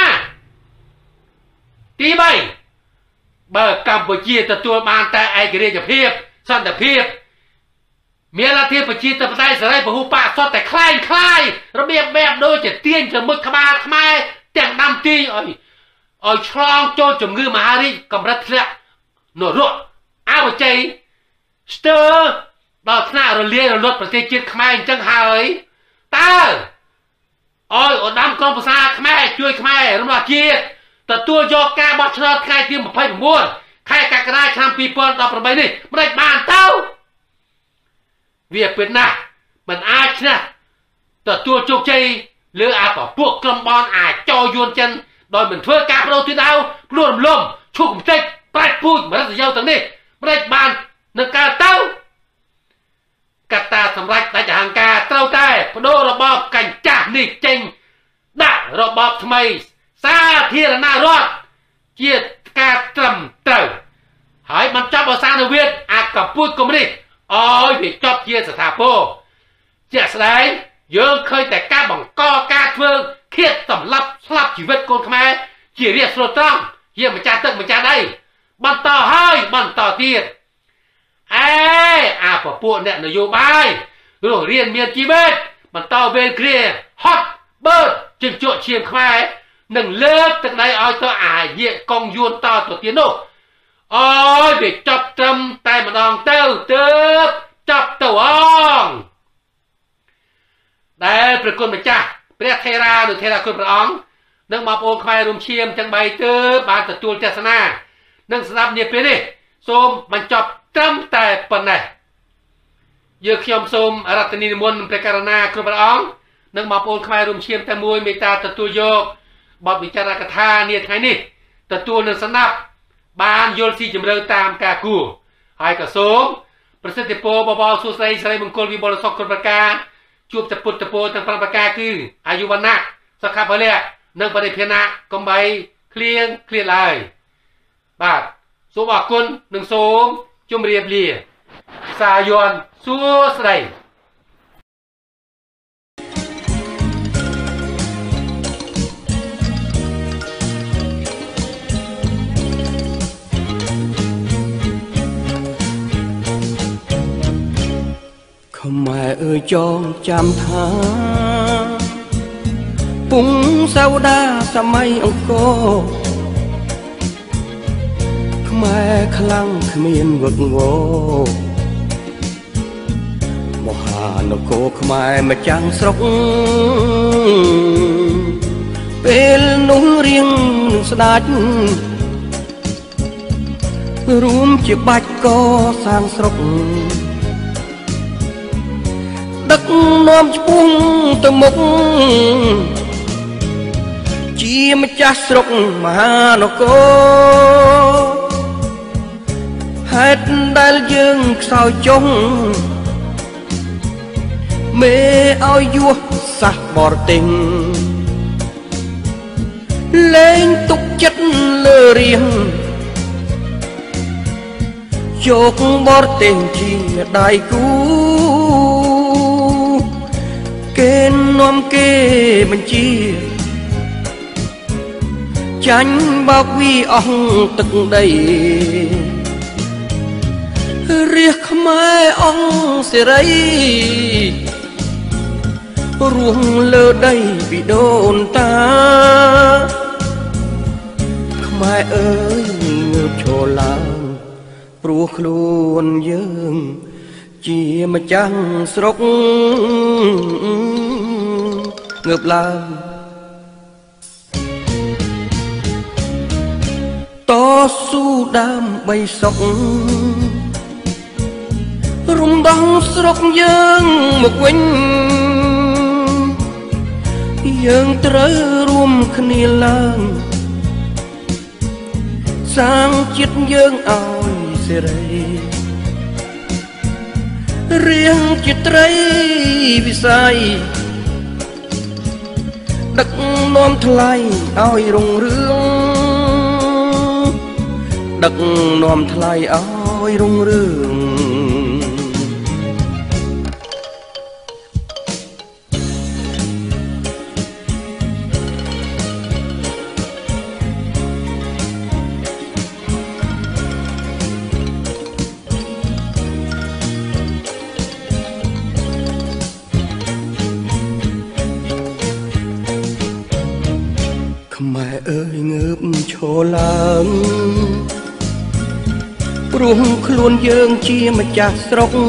ទី3បើកម្ពុជាទទួលបានតែឯករាជ្យភាពសន្តិភាពមានលទ្ធិប្រជាធិបតេយ្យសេរីពហុបកសុទ្ធតែคล้ายរបៀបបែបដូចជាទាញទៅមុខក្បាលខ្មែរទាំងដាំទីឲ្យឆ្លងចូលជំងឺមហារីកកម្រិតធ្លាក់នរកអវជ័យស្ទើរដល់ថ្នាក់រលាយរលត់ប្រទេសជាតិខ្មែរអញ្ចឹងហើយតើឲ្យឧត្តមក្រុមប្រឹក្សាខ្មែរជួយខ្មែររំដោះជាតិទទួលយកការបោះឆ្នោតថ្ងៃទី29ខែកក្កដាឆ្នាំ2018នេះមិនបានទៅវាពិតណាស់មិនអាចឈ្នះទទួលជោគជ័យលើអាពពួកក្រុមបនអាចយួនចិនដោយមិនធ្វើការបដូរទិសដៅព្រួតរំលំឈូសកំទេចប្រាច់ពូជមរិទ្ធយោទាំងនេះមិនបាននឹងកើតទៅកត្តាសម្រាប់ដាច់អហង្ការត្រូវតែបដូររបបកញ្ចាស់នេះចេញដាក់របបថ្មីសាធារណរដ្ឋជាការត្រឹមត្រូវហើយបញ្ចប់អសានវិទ្យអាកម្ពុជាកុម្មុយនីសឲ្យវាចប់ជាស្ថាពរជាក់ស្ដែងយើងឃើញតែការបង្កការធ្វើឃាតសម្លាប់ស្លាប់ជីវិតកូនខ្មែរជារាជស្រុតត្រង់ជាម្ចាស់ទឹកម្ចាស់ដីបន្តហើយបន្តទៀតអាពពួកអ្នកនយោបាយរស់រៀនមានជីវិតបន្តវេនគ្រាហត់បើជើងជក់ឈាមខ្មែរនឹងលើកទឹកដីឲ្យទៅអាញាកងយួនតទៅទៀតនោះអើយវាចាប់ត្រឹមតែម្ដងទៅទើបចាប់ទៅអងដែលព្រះគុណម្ចាស់ព្រះថេរាឬថេរាគុណព្រះអង្គនិងបងប្អូនខ្មែររួមឈាមទាំង3ទើបបានទទួលទស្សនានិងស្ដាប់នាពេលនេះសូមបញ្ចប់ត្រឹមតែប៉ុណ្ណេះយើងខ្ញុំសូមរតនីនិមន្តព្រះករុណាគ្រប់ព្រះអង្គនិងបងប្អូនខ្មែររួមឈាមតែមួយមេត្តាទទួលយកបទវិចារណកថានាថ្ងៃនេះទទួលនឹងស្ដាប់បានយល់ស៊ីជម្រៅតាមការគួរហើយក៏សូមប្រសិទ្ធពរបបសួស្ដីសិរីមង្គលវិបុលសុខគ្រប់ប្រការជួបតែពុទ្ធពរទាំង5ប្រការគឺអាយុវណ្ណៈសុខៈពលៈនិងបរិភាណៈកំបីឃ្លៀងឃ្លាតឡើយបាទសូមអរគុណនិងសូមជម្រាបលាសាយ័ន្តសួស្ដីខ្មែរអើយចងចាំថាពុងសាវតាសម័យអង្គរខ្មែរខ្លាំងគ្មានវឹកវរមហានគរខ្មែរម្ចាំងស្រុកពេលនោះរៀងនឹងស្ដាច់រួមជាបាច់កសាងស្រុកដឹកនាំឆ្ពោះទៅមុខជាម្ចាស់ស្រុកមហានគរហេតុដែលយើងខ្សោយចុងមេឲ្យយោះសាសបរទេសលែងទុកចិត្តលើរៀងយកបរទេសជាដៃគូគេនាំគេបញ្ជាចាញ់បោកវីអស់ទឹកដីរាជខ្មែរអង្គសេរីរួងលើដីពីដូនតាខ្មែរអើយងើបឈរឡើងព្រោះខ្លួនយើងជាម្ចាស់ស្រុកងើបឡើងតស៊ូដើម្បីសុខរំដោះស្រុកយើងមកវិញយើងត្រូវរួមគ្នាឡើងសាងជាតិយើងឲ្យសេរីរៀងជាត្រីវិស័យដឹកនាំថ្លៃឲ្យរុងរឿងដឹកនាំថ្លៃឲ្យរុងរឿងខ្មែរអើយងើបឈរឡើងព្រោះខ្លួនយើងជាម្ចាស់ស្រុក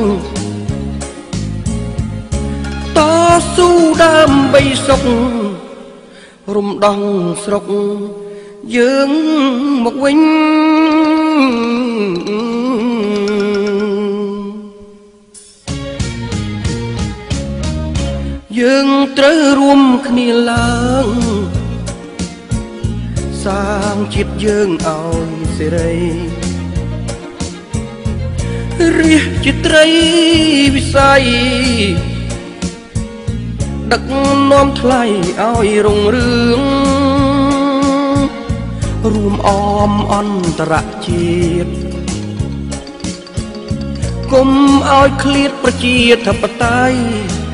តស៊ូដើម្បីសុខរំដោះស្រុកយើងមកវិញយើងត្រូវរួមគ្នាឡើងសាងជាតិយើងឲ្យសេរីរាជជាត្រីវិស័យដឹកនាំថ្លៃឲ្យរុងរឿងរួមអមអន្តរជាតិកុំឲ្យឃ្លាតប្រជាធិបតេយ្យ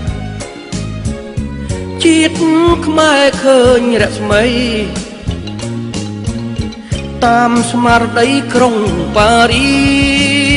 ជាតិខ្មែរឃើញរស្មីតាមស្មារតីក្រុងប៉ារីស